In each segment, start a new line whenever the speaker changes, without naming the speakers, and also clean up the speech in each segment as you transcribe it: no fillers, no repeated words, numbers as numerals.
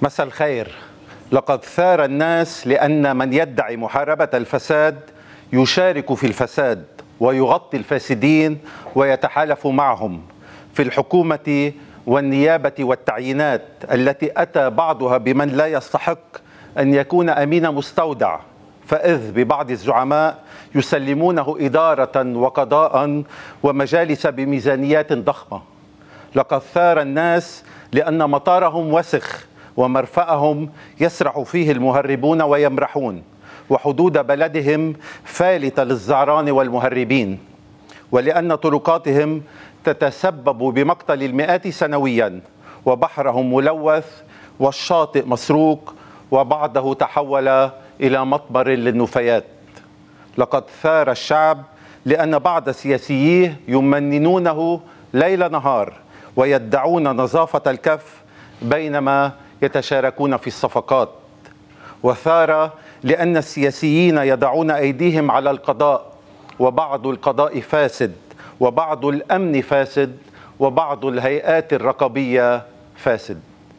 مساء الخير. لقد ثار الناس لأن من يدعي محاربة الفساد يشارك في الفساد ويغطي الفاسدين ويتحالف معهم في الحكومة والنيابة والتعيينات التي أتى بعضها بمن لا يستحق أن يكون أمين مستودع، فإذ ببعض الزعماء يسلمونه إدارة وقضاء ومجالس بميزانيات ضخمة. لقد ثار الناس لأن مطارهم وسخ ومرفأهم يسرح فيه المهربون ويمرحون، وحدود بلدهم فالتة للزعران والمهربين، ولأن طرقاتهم تتسبب بمقتل المئات سنويا، وبحرهم ملوث والشاطئ مسروق وبعضه تحول إلى مطبر للنفايات. لقد ثار الشعب لأن بعض سياسييه يمننونه ليل نهار ويدعون نظافة الكف بينما يتشاركون في الصفقات. وثار لأن السياسيين يضعون أيديهم على القضاء، وبعض القضاء فاسد، وبعض الأمن فاسد، وبعض الهيئات الرقابية فاسد.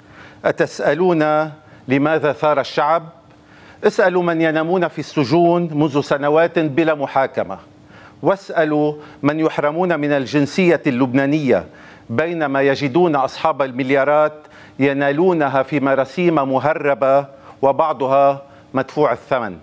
أتسألون لماذا ثار الشعب؟ اسألوا من ينامون في السجون منذ سنوات بلا محاكمة، واسألوا من يحرمون من الجنسية اللبنانية بينما يجدون أصحاب المليارات ينالونها في مراسيم مهربة وبعضها مدفوع الثمن.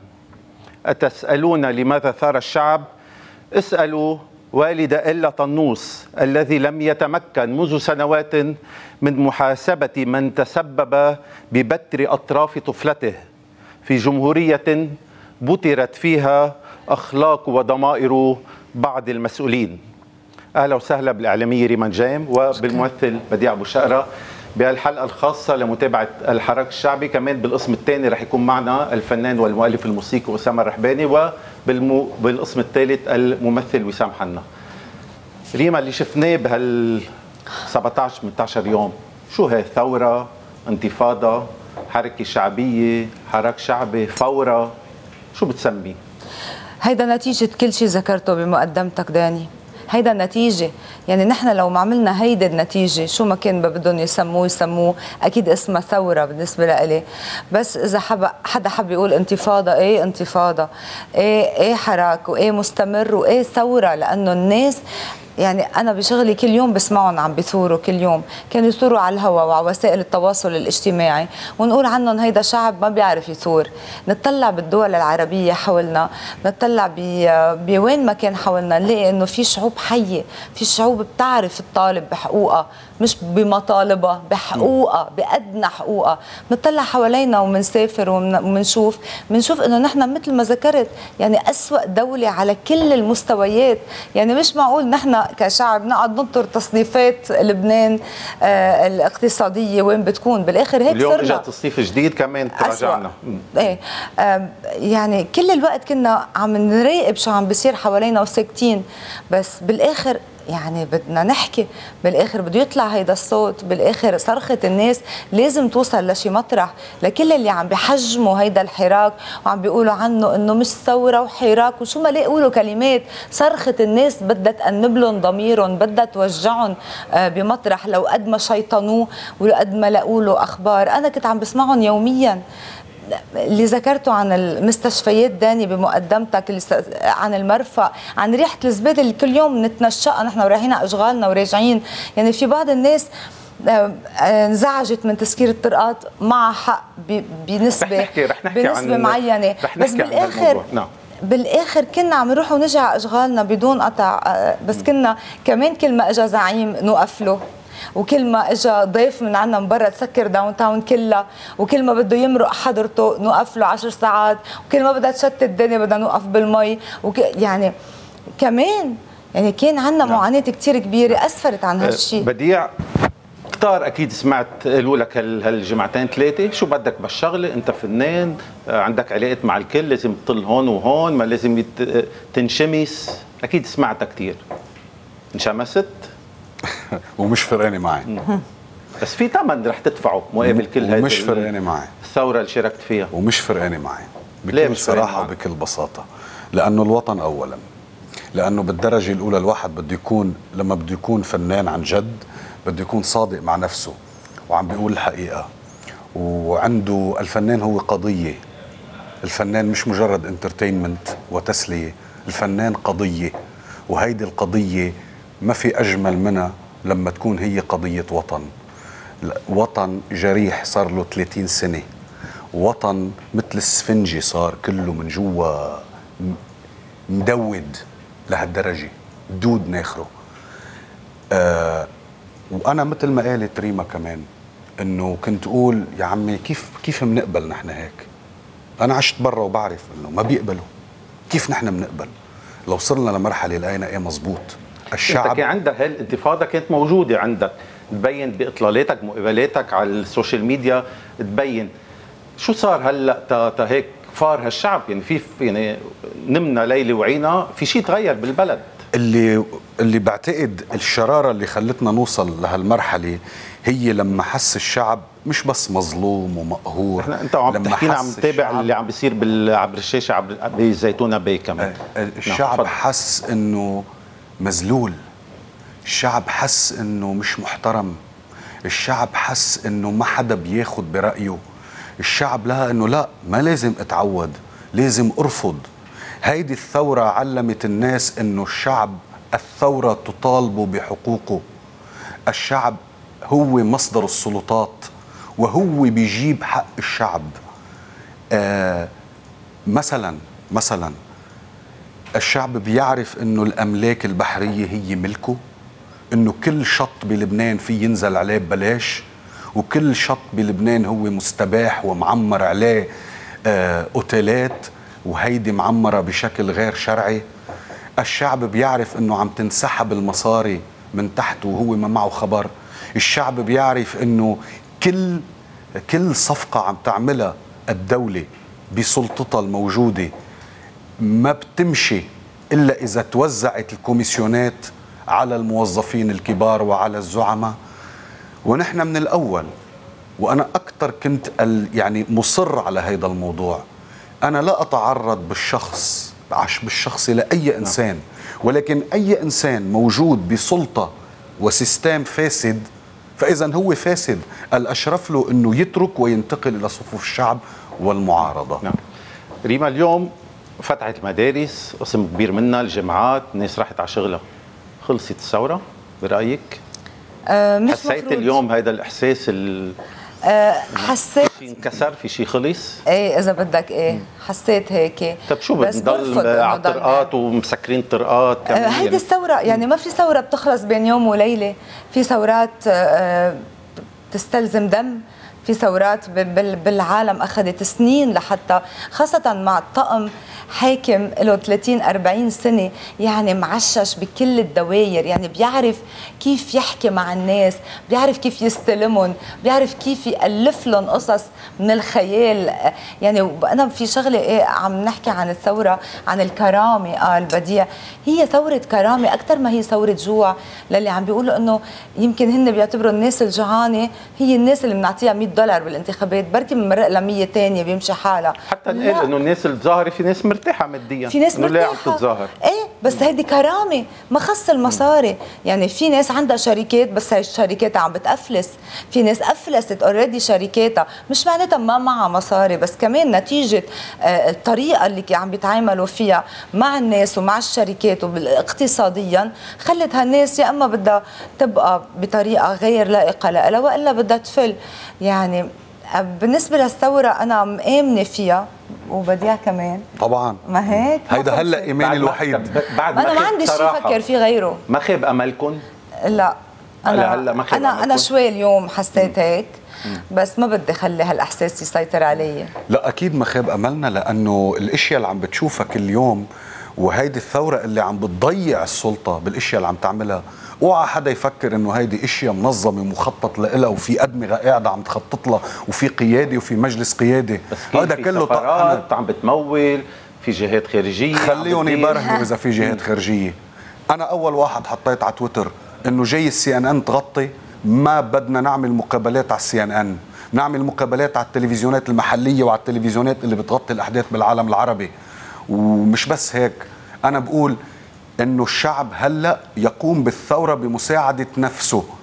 أتسألون لماذا ثار الشعب؟ اسألوا والد إلا طنوس الذي لم يتمكن منذ سنوات من محاسبة من تسبب ببتر أطراف طفلته في جمهورية بترت فيها أخلاق وضمائر بعض المسؤولين. أهلا وسهلا بالإعلامية ريمان جيم وبالممثل بديع أبو شقرة بهالحلقة الخاصة لمتابعة الحراك الشعبي. كمان بالقسم الثاني رح يكون معنا الفنان والمؤلف الموسيقي أسامة الرحباني، وبالقسم الثالث الممثل وسام حنا. ريما، اللي شفناه بهال 17-18 يوم شو هي؟ ثورة، انتفاضة، حركة شعبية، حراك شعبي، فورة، شو بتسميه؟
هيدا نتيجة كل شيء ذكرته بمقدمتك داني. هيدا النتيجة، يعني نحن لو ما عملنا هيدا النتيجة شو ما كان بدهم يسموه أكيد اسمها ثورة بالنسبة لإلي. بس إذا حدا حب يقول انتفاضة، إيه انتفاضة، إيه حراك، وإيه مستمر، وإيه ثورة، لأنه الناس يعني أنا بشغلي كل يوم بسمعهم عم بيثوروا، كل يوم كانوا يثوروا على الهواء وعلى وسائل التواصل الاجتماعي، ونقول عنهم هيدا شعب ما بيعرف يثور. نطلع بالدول العربية حولنا، نطلع بوين ما كان حولنا، نلاقي إنه في شعوب حية، في شعوب بتعرف تطالب بحقوقها، مش بمطالبها، بحقوقها، بأدنى حقوقها. نطلع حوالينا ومنسافر ومنشوف إنه نحن مثل ما ذكرت يعني أسوأ دولة على كل المستويات. يعني مش معقول نحن كشعب نقعد ننطر تصنيفات لبنان الاقتصادية وين بتكون بالآخر. هيك
اليوم اجى تصنيف جديد كمان تراجعنا.
ايه يعني كل الوقت كنا عم نراقب شو عم بيصير حوالينا وساكتين، بس بالآخر يعني بدنا نحكي، بالآخر بده يطلع هيدا الصوت، بالآخر صرخة الناس لازم توصل لشي مطرح، لكل اللي عم بيحجموا هيدا الحراك وعم بيقولوا عنه انه مش ثورة وحراك وشو ما لا يقولوا كلمات. صرخة الناس بدها تأنب لهم ضميرهم، بدها توجعهم بمطرح لو قد ما شيطنوه ولو قد ما لقوا له اخبار. انا كنت عم بسمعهم يوميا اللي ذكرته عن المستشفيات داني بمقدمتك، عن المرفأ، عن ريحة الزبادة اللي كل يوم نتنشقها نحن ورايحين على اشغالنا وراجعين. يعني في بعض الناس انزعجت من تسكير الطرقات، مع حق بنسبة معينة، بس بالآخر بالاخر كنا عم نروح ونجي على اشغالنا بدون قطع. بس كنا كمان كل ما اجى زعيم نوقف له، وكل ما اجى ضيف من عنا من برا تسكر داون تاون كلها، وكل ما بده يمرق حضرته نوقف له 10 ساعات، وكل ما بدها تشتت الدنيا بدنا نوقف بالمي يعني كمان يعني كان عندنا معاناة كتير كبيرة أسفرت عن هالشيء.
بديع، كتار اكيد سمعت قالوا لك هالجمعتين ثلاثه شو بدك بالشغله، انت فنان عندك علاقات مع الكل، لازم تطل هون وهون، ما لازم تنشمس. اكيد سمعتها كثير. انشمست
ومش فرقانه معي.
بس في ثمن رح تدفعه مقابل كل هذه
ومش فرقانه معي
الثوره اللي شاركت فيها.
ومش فرقانه معي بكل صراحه وبكل بساطه، لانه الوطن اولا، لانه بالدرجه الاولى الواحد بده يكون لما بده يكون فنان عن جد بده يكون صادق مع نفسه وعم بيقول الحقيقه، وعنده الفنان هو قضية. الفنان مش مجرد انترتينمنت وتسلية، الفنان قضية، وهيدي القضية ما في أجمل منها لما تكون هي قضية وطن. وطن جريح صار له 30 سنة، وطن مثل السفنجي صار كله من جوا مدود لهالدرجة، دود ناخره. وأنا مثل ما قالت ريما كمان إنه كنت أقول يا عمي كيف بنقبل نحن هيك؟ أنا عشت برا وبعرف إنه ما بيقبلوا. كيف نحن بنقبل؟ لو صرنا لمرحلة لقينا إيه مزبوط. الشعب
انت كان عندك هالانتفاضه كانت موجوده عندك، تبين باطلالاتك مقابلاتك على السوشيال ميديا، تبين شو صار هلا هيك فار هالشعب. يعني يعني نمنا ليله وعينا، في شيء تغير بالبلد.
اللي بعتقد الشرارة اللي خلتنا نوصل لهالمرحلة هي لما حس الشعب مش بس مظلوم ومقهور.
انت عم تحكينا، عم تتابع اللي عم بيصير عبر الشاشة بزيتونة باي كمان.
الشعب حس انه مذلول، الشعب حس انه مش محترم، الشعب حس انه ما حدا بياخد برأيه، الشعب لها انه لا، ما لازم اتعود، لازم ارفض. هيدي الثورة علمت الناس انه الشعب، الثورة تطالب بحقوقه. الشعب هو مصدر السلطات وهو بيجيب حق الشعب. مثلا الشعب بيعرف انه الاملاك البحرية هي ملكه، انه كل شط بلبنان في ينزل عليه ببلاش، وكل شط بلبنان هو مستباح ومعمر عليه اوتيلات، وهيدي معمرة بشكل غير شرعي. الشعب بيعرف انه عم تنسحب المصاري من تحت وهو ما معه خبر. الشعب بيعرف انه كل صفقة عم تعملها الدولة بسلطتها الموجودة ما بتمشي إلا إذا توزعت الكوميسيونات على الموظفين الكبار وعلى الزعماء. ونحن من الأول، وأنا أكثر كنت يعني مصر على هذا الموضوع، أنا لا أتعرض بالشخص لأي إنسان، ولكن أي إنسان موجود بسلطة وسيستم فاسد فإذا هو فاسد. الأشرف له أنه يترك وينتقل إلى صفوف الشعب والمعارضة.
نعم. ريما، اليوم فتحت المدارس، قسم كبير منها الجامعات، الناس راحت على شغلها، خلصت الثورة برأيك؟
مش
حسيت
مفروض.
اليوم هذا الإحساس
حسيت
في شيء انكسر، في شيء خلص؟
ايه اذا بدك ايه حسيت هيك.
طب شو بنضل على الطرقات ومسكرين طرقات كمان؟
هيدي الثورة يعني ما في ثورة بتخلص بين يوم وليلة، في ثورات تستلزم دم، في ثورات بالعالم أخذت سنين لحتى، خاصة مع الطقم حاكم له 30-40 سنة، يعني معشش بكل الدواير، يعني بيعرف كيف يحكي مع الناس، بيعرف كيف يستلمهم، بيعرف كيف يألف لهم قصص من الخيال. يعني أنا في شغلة إيه عم نحكي عن الثورة، عن الكرامة. قال بديع هي ثورة كرامة أكثر ما هي ثورة جوع، للي عم بيقولوا إنه يمكن هن بيعتبروا الناس الجوعانة هي الناس اللي بنعطيها $100 بالانتخابات، بركي بنمرق لها 100 ثانية بيمشي حالها.
حتى نقول إنه الناس الظاهرة في ناس مرتاحة ماديا،
في ناس مرتاحة،
عم تتظاهر.
ايه بس هيدي كرامة ما خص المصاري. يعني في ناس عندها شركات بس هاي الشركات عم بتأفلس، في ناس أفلست اوريدي شركاتها، مش معناتها ما معها مصاري، بس كمان نتيجة الطريقة اللي عم بيتعاملوا فيها مع الناس ومع الشركات واقتصاديا خلت هالناس يا اما بدها تبقى بطريقة غير لائقة لها والا بدها تفل. يعني بالنسبة للثورة أنا مآمنة فيها وبديها كمان
طبعا.
ما هيك
هيدا هلا ايماني الوحيد.
بعد ما أنا ما عندي شيء أفكر فيه غيره.
ما خيب أملكم؟
لا
هلا ما خيب
أنا شوي اليوم حسيت هيك، بس ما بدي خلي هالإحساس يسيطر علي.
لا أكيد ما خيب أملنا، لأنه الأشياء اللي عم بتشوفها كل يوم وهيدي الثورة اللي عم بتضيع السلطة بالأشياء اللي عم تعملها، اوعى حدا يفكر انه هيدي اشياء منظمه مخطط لها وفي ادمغه قاعده عم تخطط لها وفي قياده وفي مجلس قيادي.
هذا كله سفارات عم بتمول، في جهات خارجيه،
خليهم يبرهنوا اذا في جهات خارجيه. انا اول واحد حطيت على تويتر انه جاي CNN تغطي، ما بدنا نعمل مقابلات على CNN، نعمل مقابلات على التلفزيونات المحليه وعلى التلفزيونات اللي بتغطي الاحداث بالعالم العربي. ومش بس هيك، انا بقول انه الشعب هلا يقوم بالثوره بمساعده نفسه،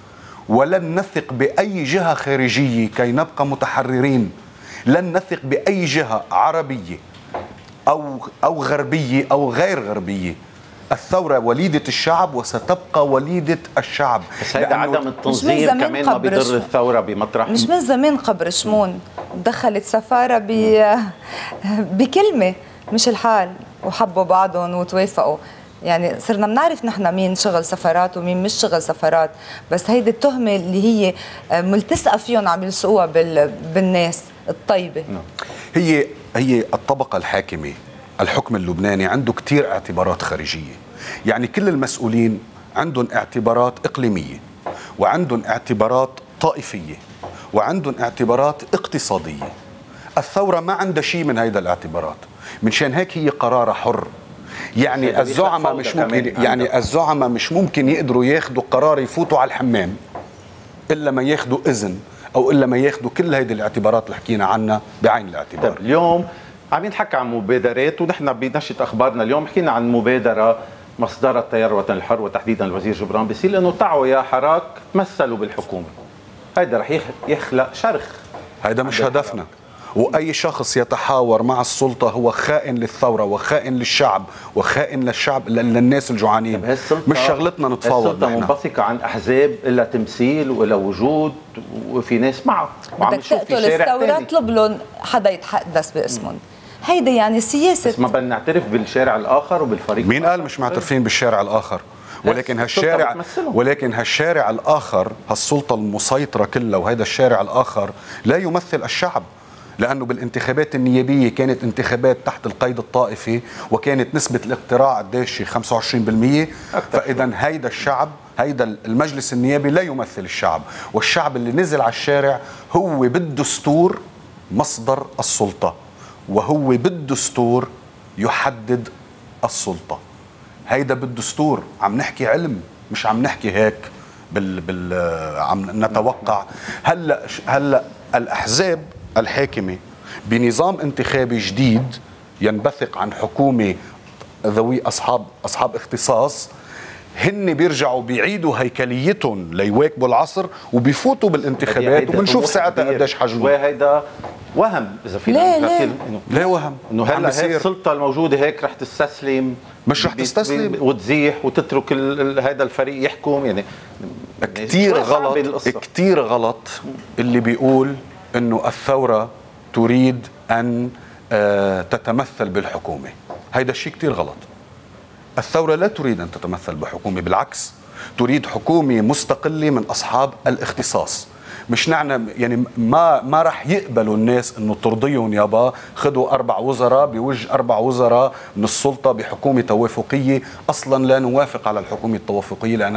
ولن نثق بأي جهة خارجية كي نبقى متحررين. لن نثق بأي جهة عربية أو غربية أو غير غربية. الثورة وليدة الشعب وستبقى وليدة الشعب.
بس هيدا عدم التنظيم كمان ما بيضر الثورة بمطرح.
مش من زمان قبر شمون دخلت سفارة بكلمة مش الحال، وحبوا بعضهم وتوافقوا. يعني صرنا بنعرف نحن مين شغل سفارات ومين مش شغل سفارات، بس هيدي التهمة اللي هي ملتصقة فيهم عم يلصقوها بالناس الطيبة.
هي الطبقة الحاكمة، الحكم اللبناني عنده كتير اعتبارات خارجية. يعني كل المسؤولين عندهم اعتبارات إقليمية، وعندهم اعتبارات طائفية، وعندهم اعتبارات اقتصادية. الثورة ما عندها شيء من هيدا الاعتبارات، منشان هيك هي قرار حر. يعني الزعماء مش ممكن يقدروا ياخذوا قرار يفوتوا على الحمام إلا ما ياخذوا إذن، أو إلا ما ياخذوا كل هيدي الاعتبارات اللي حكينا عنها بعين الاعتبار.
طيب اليوم عم ينحكى عن مبادرات، ونحن بنشرة أخبارنا اليوم حكينا عن مبادرة مصدرها التيار الوطني الحر وتحديدا الوزير جبران باسيل، انه تعوا يا حراك تمثلوا بالحكومه. هيدا رح يخلق شرخ.
هيدا مش هدفنا. واي شخص يتحاور مع السلطه هو خائن للثوره وخائن للشعب وخائن للناس الجوعانين. مش شغلتنا نتفاوض.
السلطه منبثقه عن احزاب لها تمثيل ولا وجود، وفي ناس معه وعم
بدك تقتل الثوره اطلب لهم حدا يتحدث باسمهم. هيدا يعني سياسه.
بس ما بدنا نعترف بالشارع الاخر وبالفريق.
مين قال مش معترفين بالشارع الاخر؟ ولكن هالشارع الاخر، هالسلطه المسيطره كلها وهذا الشارع الاخر لا يمثل الشعب، لانه بالانتخابات النيابيه كانت انتخابات تحت القيد الطائفي، وكانت نسبه الاقتراع قديش 25%. فاذا هيدا الشعب، هيدا المجلس النيابي لا يمثل الشعب، والشعب اللي نزل على الشارع هو بالدستور مصدر السلطه، وهو بالدستور يحدد السلطة. هيدا بالدستور. عم نحكي علم، مش عم نحكي هيك عم نتوقع. هلا الأحزاب الحاكمة بنظام انتخابي جديد ينبثق عن حكومة ذوي أصحاب اختصاص، هن بيرجعوا بيعيدوا هيكليتهم ليواكبوا العصر وبيفوتوا بالانتخابات، وبنشوف ساعتها قديش حجمه.
وهيدا وهم اذا فينا
ليه وهم؟
انه هلا هيك السلطه الموجوده هيك رح تستسلم،
مش رح تستسلم
وتزيح وتترك هذا الفريق يحكم. يعني
كتير غلط اللي بيقول انه الثوره تريد ان تتمثل بالحكومه. هيدا الشيء كتير غلط. الثورة لا تريد أن تتمثل بحكومة، بالعكس تريد حكومة مستقلة من أصحاب الاختصاص. مش يعني ما رح يقبلوا الناس انه ترضيهم يابا خذوا 4 وزراء بوجه 4 وزراء من السلطة بحكومة توافقية. أصلا لا نوافق على الحكومة التوافقية، لأن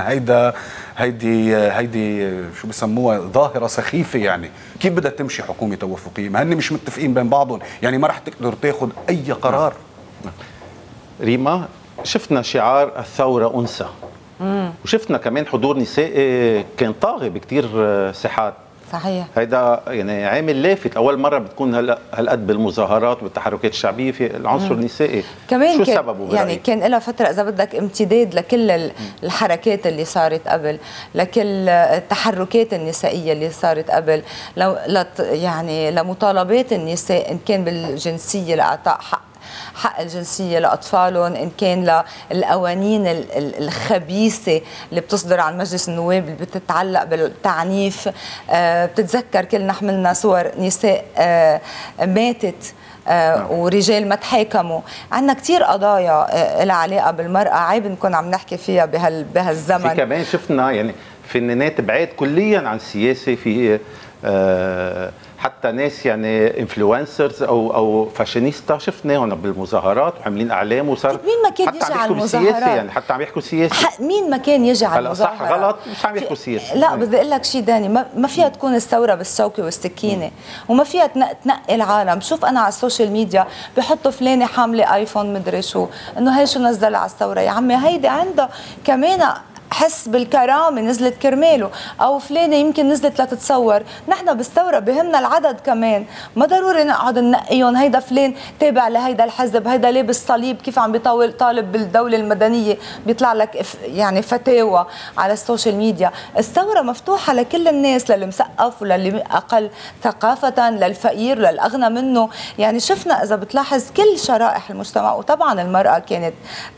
هيدي شو بسموها ظاهرة سخيفة. يعني كيف بدها تمشي حكومة توافقية؟ ما هن مش متفقين بين بعضهم، يعني ما رح تقدر تاخذ أي قرار.
ريما، شفنا شعار الثورة أنثى، وشفنا كمان حضور نسائي كان طاغي بكتير ساحات.
صحيح.
هيدا يعني عامل لافت، أول مرة بتكون هالقد بالمظاهرات والتحركات الشعبية في العنصر النسائي.
كمان
شو سببه؟
يعني كان لها فترة إذا بدك امتداد لكل الحركات اللي صارت قبل، لكل التحركات النسائية اللي صارت قبل، يعني لمطالبات النساء إن كان بالجنسية لإعطاء حق الجنسية لأطفالهم، إن كان للقوانين الخبيثة اللي بتصدر عن مجلس النواب اللي بتتعلق بالتعنيف. بتتذكر كلنا حملنا صور نساء ماتت ورجال ما تحاكموا. عندنا كتير قضايا لها علاقة بالمرأة عيب نكون عم نحكي فيها بهالزمن.
في كمان شفنا يعني فنانات بعيد كليا عن السياسة، في حتى ناس يعني انفلونسرز او فاشينيستا شفناهم بالمظاهرات وعاملين اعلام، وصار
مين ما كان يجي على المظاهرات،
يعني حتى عم يحكوا سياسه.
مين ما كان يجي على المظاهرات.
صح غلط مش عم يحكوا سياسه.
لا بدي اقول لك شيء داني، ما فيها تكون الثوره بالشوكه والسكينه، وما فيها تنقي العالم. شوف انا على السوشيال ميديا بحطوا فلانه حامله ايفون مدري شو، انه هي شو نزل على الثوره. يا عمي هيدي عندها كمان حس بالكرامه نزلت كرماله، او فلانه يمكن نزلت لتتصور. نحن بالثوره بهمنا العدد كمان، ما ضروري نقعد ننقيهم هيدا فلان تابع لهيدا الحزب، هيدا لابس صليب كيف عم بيطول طالب بالدوله المدنيه، بيطلع لك يعني فتاوى على السوشيال ميديا. الثوره مفتوحه لكل الناس، للي مثقف وللي اقل ثقافه، للفقير وللاغنى منه. يعني شفنا اذا بتلاحظ كل شرائح المجتمع، وطبعا المراه كانت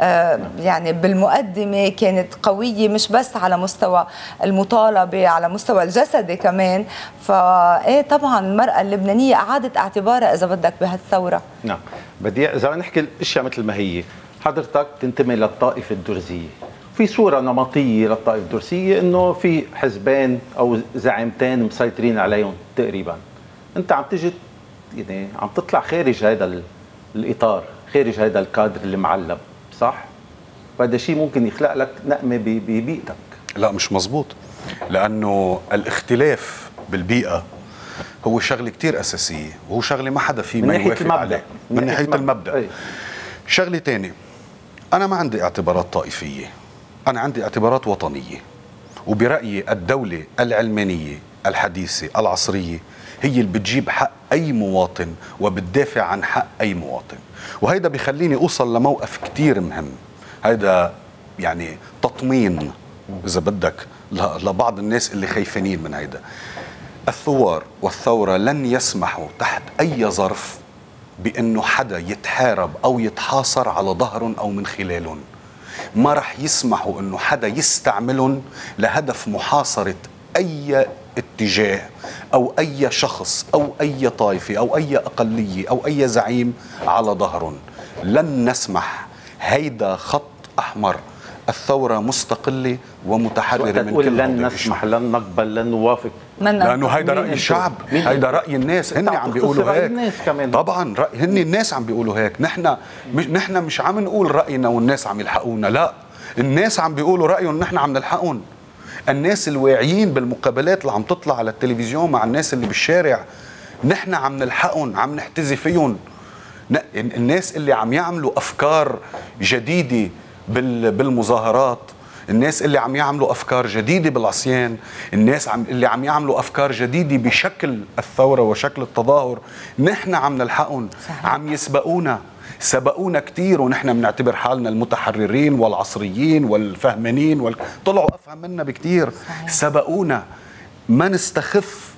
يعني بالمقدمه، كانت قويه مش بس على مستوى المطالبه، على مستوى الجسدي كمان. فايه طبعا المراه اللبنانيه اعادت اعتبارها اذا بدك بهالثوره.
نعم. بديع، اذا نحكي الاشياء مثل ما هي، حضرتك تنتمي للطائفه الدرزيه، في صوره نمطيه للطائفه الدرزيه انه في حزبين او زعيمتين مسيطرين عليهم تقريبا. انت عم تجي يعني عم تطلع خارج هذا الاطار، خارج هذا الكادر اللي معلب، صح؟ فهذا شيء ممكن يخلق لك نقمه ببيئتك.
لا مش مزبوط، لانه الاختلاف بالبيئه هو شغله كتير اساسيه، وهو شغله ما حدا فيه ما يوافق عليه من ناحيه المبدا.
أي.
شغله ثانيه، انا ما عندي اعتبارات طائفيه، انا عندي اعتبارات وطنيه. وبرايي الدوله العلمانيه الحديثه العصريه هي اللي بتجيب حق اي مواطن وبتدافع عن حق اي مواطن. وهيدا بيخليني اوصل لموقف كتير مهم، هيدا يعني تطمين اذا بدك لبعض الناس اللي خايفين من هيدا. الثوار والثوره لن يسمحوا تحت اي ظرف بانه حدا يتحارب او يتحاصر على ظهرهم او من خلالهم. ما رح يسمحوا انه حدا يستعملهم لهدف محاصره اي اتجاه او اي شخص او اي طائفه او اي اقليه او اي زعيم على ظهرهم. لن نسمح، هيدا خط احمر. الثوره مستقله ومتحرره من كل
لن نسمح، لن نقبل، لن نوافق،
لانه هيدا راي الشعب، هيدا راي الناس، هن عم بيقولوا هيك. طبعا هن الناس عم بيقولوا هيك. نحن مش عم نقول راينا والناس عم يلحقونا، لا، الناس عم بيقولوا رايهم، نحن عم نلحقهم. الناس الواعيين بالمقابلات اللي عم تطلع على التلفزيون مع الناس اللي بالشارع، نحن عم نلحقهم، عم نحتذي فيهم. الناس اللي عم يعملوا افكار جديده بالمظاهرات، الناس اللي عم يعملوا افكار جديده بالعصيان، الناس اللي عم يعملوا افكار جديده بشكل الثوره وشكل التظاهر، نحن عم نلحقهم. عم يسبقونا، سبقونا كتير، ونحن بنعتبر حالنا المتحررين والعصريين والفهمانين طلعوا افهم منا بكتير. سبقونا. ما نستخف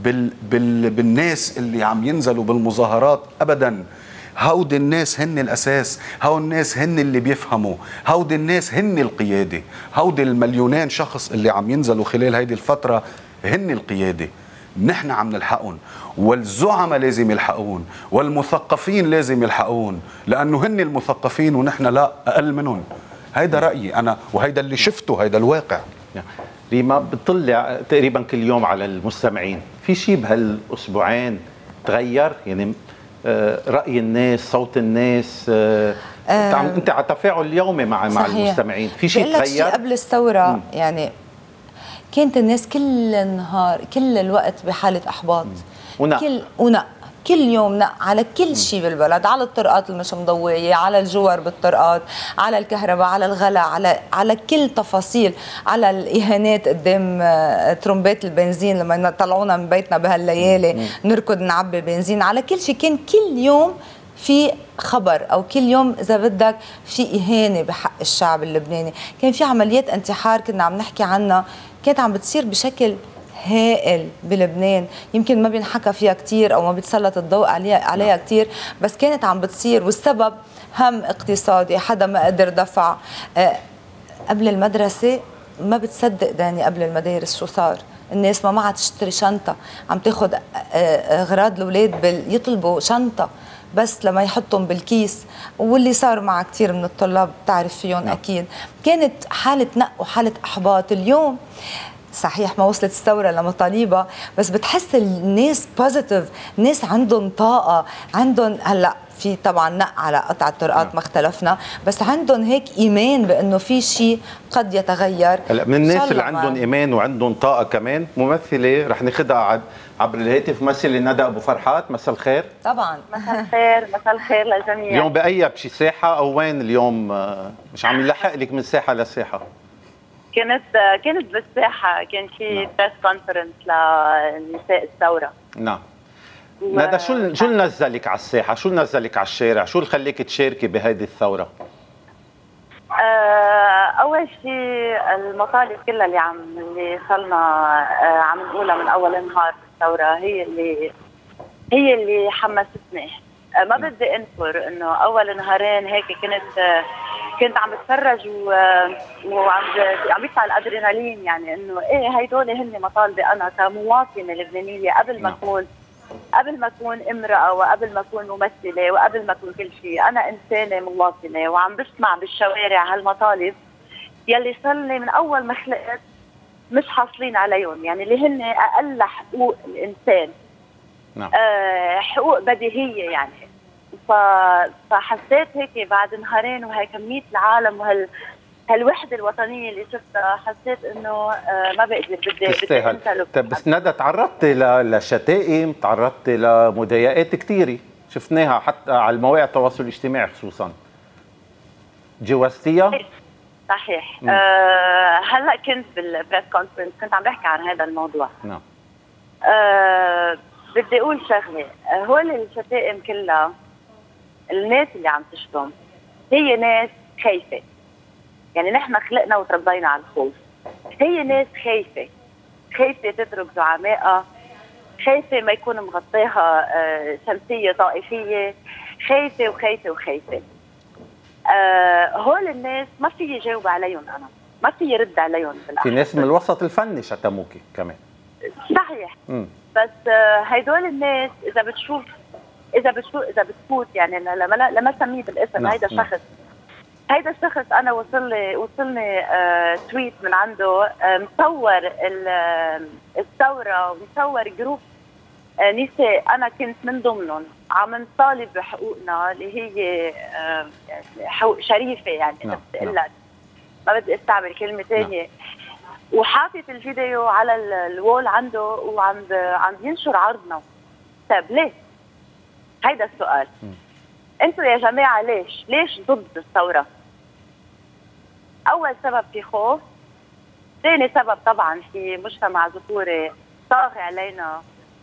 بالناس اللي عم ينزلوا بالمظاهرات ابدا. هود الناس هن الأساس، هود الناس هن اللي بيفهموا، هود الناس هن القيادة، هود المليونين شخص اللي عم ينزلوا خلال هيدي الفترة هن القيادة. نحن عم نلحقون، والزعماء لازم يلحقون، والمثقفين لازم يلحقون، لأنه هن المثقفين ونحن لا أقل منهم. هيدا رأيي أنا، وهيدا اللي شفته، هيدا الواقع.
ريما، بتطلع تقريبا كل يوم على المستمعين، في شيء بهالأسبوعين تغير؟ يعني رأي الناس، صوت الناس، انت على تفاعل يومي مع المستمعين، في شيء تغير؟
قبل الثورة يعني كانت الناس كل النهار كل الوقت بحالة إحباط، كل يوم نق على كل شيء بالبلد، على الطرقات المش مضوية، على الجوار بالطرقات، على الكهرباء، على الغلاء، على كل تفاصيل، على الإهانات قدام ترمبات البنزين لما يطلعونا من بيتنا بهالليالي نركض نعبي بنزين، على كل شيء كان كل يوم في خبر، او كل يوم اذا بدك في اهانه بحق الشعب اللبناني. كان في عمليات انتحار كنا عم نحكي عنها، كانت عم بتصير بشكل هائل بلبنان، يمكن ما بينحكى فيها كتير او ما بيتسلط الضوء عليها كتير، بس كانت عم بتصير. والسبب هم اقتصادي، حدا ما قدر دفع. قبل المدرسه ما بتصدق داني، قبل المدارس شو صار؟ الناس ما معها تشتري شنطه، عم تاخذ اغراض الاولاد يطلبوا شنطه بس لما يحطهم بالكيس، واللي صار مع كثير من الطلاب بتعرف فيهم اكيد. كانت حاله نق وحاله احباط. اليوم صحيح ما وصلت الثوره لمطالبها، بس بتحس الناس بوزيتيف، الناس عندهم طاقه، عندهم هلا في طبعا نق على قطع الطرقات ما اختلفنا، بس عندهم هيك ايمان بانه في شيء قد يتغير.
هلا من الناس اللي عندهم ايمان وعندهم طاقه كمان ممثله رح ناخذها عبر الهاتف، ممثله ندى ابو فرحات. مساء الخير.
طبعا
مساء الخير، مساء الخير للجميع.
اليوم بأي بشي ساحه او وين اليوم؟ مش عم نلحق لك من ساحه لساحه.
كانت بالساحه، كان في بريس كونفرنس لنساء الثوره.
نعم. ندى، شو اللي نزلك على الساحه؟ شو اللي نزلك على الشارع؟ شو اللي خليك تشاركي بهيدي الثوره؟
اول شيء المطالب كلها اللي صرنا عم نقولها من اول نهار بالثوره هي اللي حمستني. ما بدي انكر انه اول نهارين هيك كنت عم بتفرج وعم يطلع الادرينالين، يعني انه ايه هيدول هن مطالبي انا كمواطنه لبنانيه قبل ما اكون امراه، وقبل ما اكون ممثله، وقبل ما اكون كل شيء. انا انسانه مواطنه وعم بسمع بالشوارع هالمطالب يلي صار لي من اول ما خلقت مش حاصلين عليهم، يعني اللي هن اقل حقوق الانسان.
نعم.
حقوق بديهيه يعني. فحسيت هيك بعد نهارين وهي كميه العالم هالوحده الوطنيه اللي شفتها، حسيت انه ما بقدر بدي
انسى. طيب بس ندى، تعرضتي لشتائم، تعرضتي لمضايقات كثيره شفناها حتى على المواقع التواصل الاجتماعي خصوصا، تجاوزتيها؟
صحيح. هلا كنت بالبريس كونفرنس كنت عم بحكي عن هذا الموضوع.
نعم.
بدي اقول شغله، هول الشتائم كلها الناس اللي عم تشتم هي ناس خايفه، يعني نحن خلقنا وتربينا على الخوف. هي ناس خايفه تترك زعمائها، خايفه ما يكون مغطيها شمسيه طائفيه، خايفه وخايفه وخايفه. هول الناس ما في جاوب عليهم، انا ما في رد عليهم.
في ناس من الوسط الفني شتموكي كمان.
صحيح. بس هيدول الناس اذا بتفوت يعني لما اسميه بالاسم. هيدا الشخص انا وصلني تويت من عنده مصور الثوره ومصور جروب نساء انا كنت من ضمنهم عم نطالب بحقوقنا اللي هي حقوق شريفه، يعني ما بدي استعمل كلمه ثانيه. وحاطط الفيديو على الوول عنده وعم ينشر عرضنا. طيب ليه؟ هيدا السؤال. انتوا يا جماعه ليش ضد الثوره؟ اول سبب في خوف، ثاني سبب طبعا في مجتمع ذكوري طاغي علينا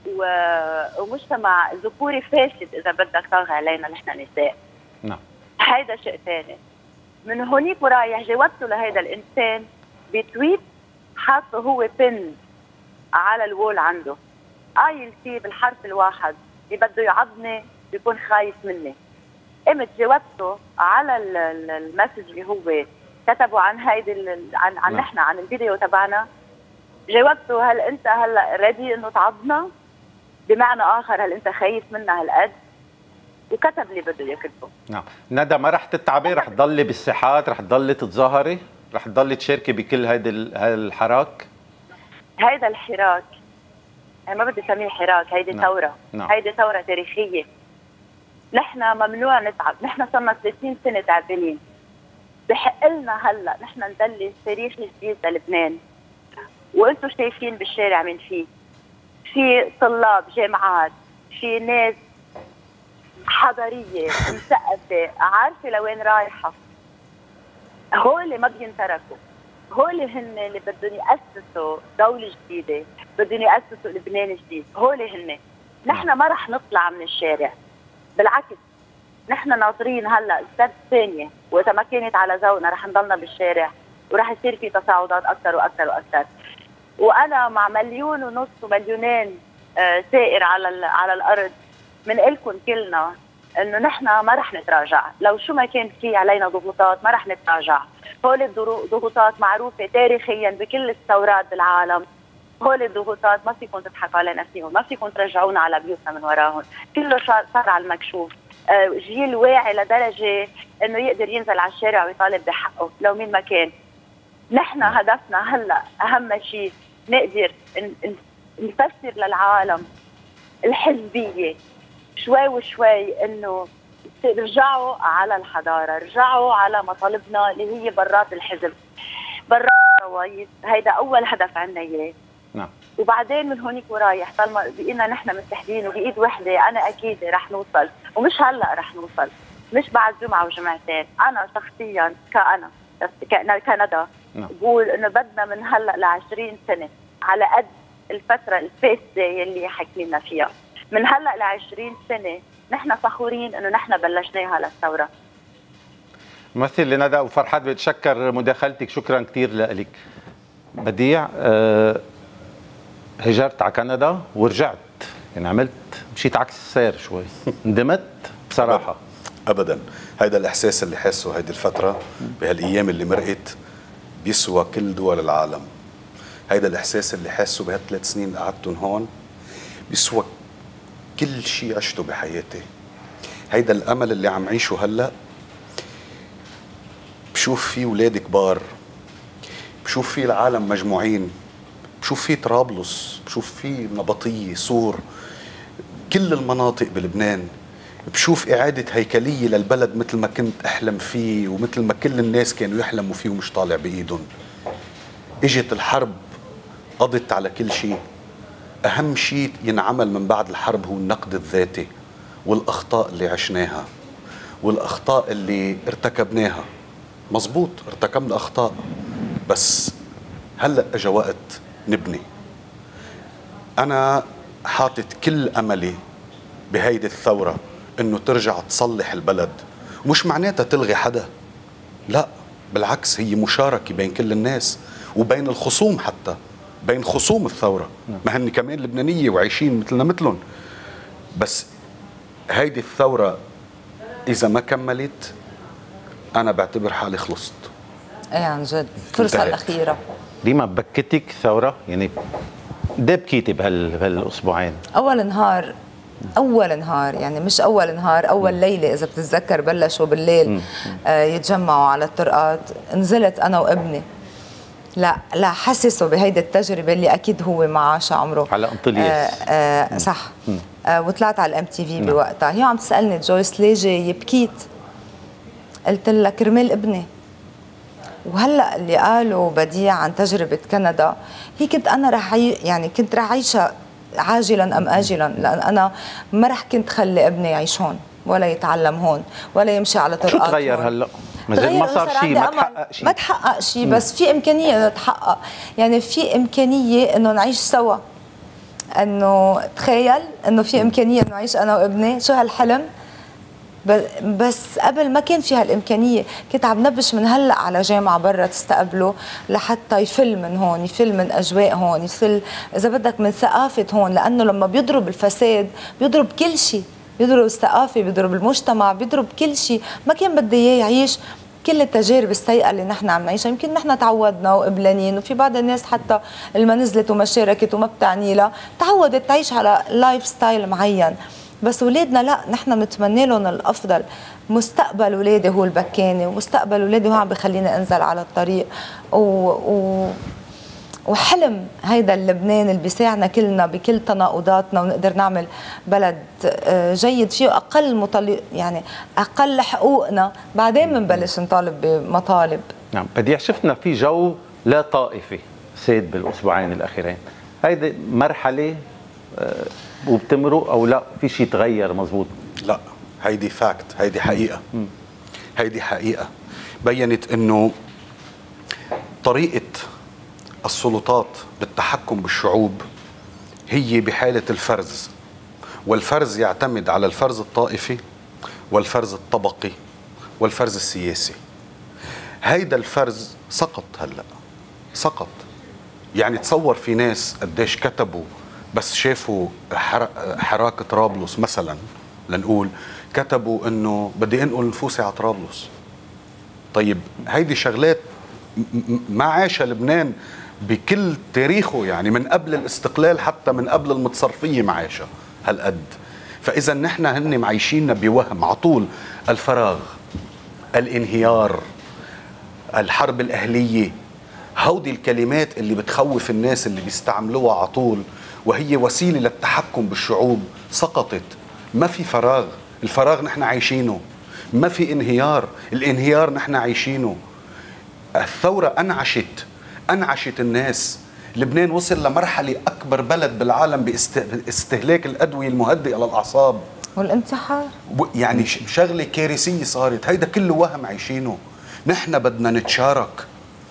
ومجتمع ذكوري فاسد اذا بدك طاغي علينا نحن نساء.
نعم.
هيدا شيء ثاني. من هونيك ورايح جاوبته لهيدا الانسان بتويت حاطه هو بن على الوول عنده قايل فيه بالحرف الواحد اللي بده يعضني بيكون خايف مني. قمت جاوبته على المسج اللي هو كتبوا عن هيدي عن نحن عن الفيديو تبعنا. جاوبته هل انت هلا ريدي انه تعضنا؟ بمعنى اخر هل انت خايف منا هالقد؟ وكتب لي بده يكتبه.
نعم. ندى، ما رح تتعبي؟ رح تضلي بالساحات؟ رح تضلي تتظاهري؟ رح تضلي تشاركي بكل هيدا الحراك؟
هيدا الحراك ما بدي اسميه حراك، هيدي ثوره. هيدي ثوره تاريخيه. نحن ممنوع نتعب، نحن صرنا 30 سنه تعبانين. بحق لنا هلا نحن نبلش تاريخ جديد للبنان. وانتم شايفين بالشارع من في طلاب جامعات، في ناس حضاريه مثقفه عارفه لوين رايحه. هول ما بينتركوا، هول هن اللي بدهم يأسسوا دولة جديدة، بدهم يأسسوا لبنان جديد. هول هن. نحن ما رح نطلع من الشارع، بالعكس نحن ناطرين هلا السد الثانية، واذا ما كانت على ذوقنا رح نضلنا بالشارع ورح يصير في تصاعدات اكثر واكثر واكثر. وانا مع 1.5 مليون ومليونين سائر على الارض من لكم كلنا انه نحن ما رح نتراجع، لو شو ما كان في علينا ضغوطات ما رح نتراجع. هول الضغوطات معروفه تاريخيا بكل الثورات بالعالم. هول الضغوطات ما فيكم تضحكوا علينا فيهم، ما فيكم ترجعونا على بيوتنا من وراهم. كله صار على المكشوف. جيل واعي لدرجه انه يقدر ينزل على الشارع ويطالب بحقه لو مين ما كان. نحن هدفنا هلا اهم شيء نقدر نفسر للعالم الحزبيه شوي وشوي انه رجعوا على الحضاره، رجعوا على مطالبنا اللي هي برات الحزب، برات الروايد. هيدا اول هدف عندنا اياه.
نعم.
وبعدين من هونيك ورايح طالما بقينا نحن متحدين وبايد وحده انا اكيد رح نوصل، ومش هلا رح نوصل، مش بعد جمعه وجمعتين. انا شخصيا كندى بقول انه بدنا من هلا ل20 سنه على قد الفتره الفاسده يلي حكينا فيها. من هلا ل20 سنه نحن فخورين انه نحن بلشناها للثوره.
ممثل ندى وفرحات، بتشكر مداخلتك، شكرا كثير لك. بديع، هجرت على كندا ورجعت، يعني مشيت عكس السير شوي، ندمت بصراحه.
ابدا، هيدا الاحساس اللي حاسه هيدي الفتره بهالايام اللي مرقت بيسوى كل دول العالم. هيدا الاحساس اللي حاسه بهال3 سنين اللي قعدتهم هون بيسوى كل شيء عشته بحياتي. هيدا الامل اللي عم عيشه هلا، بشوف فيه اولاد كبار، بشوف فيه العالم مجموعين، بشوف فيه طرابلس، بشوف فيه نبطيه، صور، كل المناطق بلبنان. بشوف إعادة هيكلية للبلد مثل ما كنت أحلم فيه ومثل ما كل الناس كانوا يحلموا فيه ومش طالع بإيدهم. إجت الحرب قضت على كل شيء. أهم شيء ينعمل من بعد الحرب هو النقد الذاتي والأخطاء اللي عشناها والأخطاء اللي ارتكبناها. مزبوط، ارتكبنا أخطاء، بس هلأ أجا وقت نبني. أنا حاطت كل أملي بهيدي الثورة انه ترجع تصلح البلد. مش معناتها تلغي حدا، لا بالعكس، هي مشاركة بين كل الناس وبين الخصوم، حتى بين خصوم الثورة، ما هن كمان لبنانية وعايشين مثلنا مثلهم. بس هيدي الثورة إذا ما كملت أنا بعتبر حالي خلصت.
ايه عن جد، الفرصة الأخيرة.
ريما، بكتك ثورة؟ يعني ده بكيتي بهالأسبوعين؟
أول نهار يعني مش أول نهار، أول ليلة إذا بتتذكر بلشوا بالليل يتجمعوا على الطرقات. نزلت أنا وابني لا حسسوا بهيدي التجربة اللي أكيد هو ما عاش عمره
على أنطلياس.
صح. وطلعت على الMTV بوقتها. هي عم تسألني جويس ليه جاي، بكيت. قلت لها كرمال ابني. وهلا اللي قالوا بديع عن تجربة كندا، هي كنت أنا كنت رح عيشها عاجلا أم آجلا، لأن أنا ما رح كنت خلي ابني يعيش هون ولا يتعلم هون ولا يمشي على طرقات.
شو تغير هلا؟ ما صار شيء، ما تحقق شيء.
ما تحقق شيء، بس في إمكانية تتحقق. يعني في إمكانية إنه نعيش سوا، إنه تخيل إنه في إمكانية إنه نعيش أنا وابني. شو هالحلم؟ بس قبل ما كان في هالإمكانية. كنت عم نبش من هلأ على جامعة برا تستقبله لحتى يفل من هون، يفل من أجواء هون، يفل إذا بدك من ثقافة هون، لأنه لما بيضرب الفساد بيضرب كل شيء، بيضرب الثقافة، بيضرب المجتمع، بيضرب كل شيء. ما كان بدي إياه يعيش كل التجارب السيئة اللي نحن عم نعيشها. يمكن نحن تعودنا وقبلانين، وفي بعض الناس حتى اللي نزلت وما شاركت وما بتعني لها تعودت تعيش على لايف ستايل معين. بس اولادنا لا، نحن بنتمنى لهم الافضل. مستقبل اولادي هو البكاني، ومستقبل اولادي هو عم بخليني انزل على الطريق وحلم هيدا اللبنان اللي بيساعدنا كلنا بكل تناقضاتنا، ونقدر نعمل بلد جيد فيه يعني اقل حقوقنا. بعدين بنبلش نطالب بمطالب.
نعم بديع، شفنا في جو لا طائفي سيد بالاسبوعين الاخيرين. هيدي مرحله وبتمرق او لا في شيء تغير؟ مزبوط؟
لا، هيدي فاكت، هيدي حقيقة. هيدي حقيقة بينت انه طريقة السلطات بالتحكم بالشعوب هي بحالة الفرز، والفرز يعتمد على الفرز الطائفي والفرز الطبقي والفرز السياسي. هيدا الفرز سقط هلأ، سقط. يعني تصور في ناس قديش كتبوا بس شافوا حراك طرابلس مثلا، لنقول كتبوا انه بدي انقل نفوسي على طرابلس. طيب هيدي شغلات ما عاشها لبنان بكل تاريخه، يعني من قبل الاستقلال حتى من قبل المتصرفية ما عاشها هالقد. فاذا نحن هن معيشيننا بوهم على طول. الفراغ، الانهيار، الحرب الأهلية، هودي الكلمات اللي بتخوف الناس اللي بيستعملوها على طول، وهي وسيلة للتحكم بالشعوب. سقطت. ما في فراغ، الفراغ نحن عايشينه. ما في انهيار، الانهيار نحن عايشينه. الثورة أنعشت الناس. لبنان وصل لمرحلة أكبر بلد بالعالم باستهلاك الأدوية المهدئة للأعصاب
والانتحار.
يعني شغلة كارثية صارت. هيدا كله وهم عايشينه. نحن بدنا نتشارك.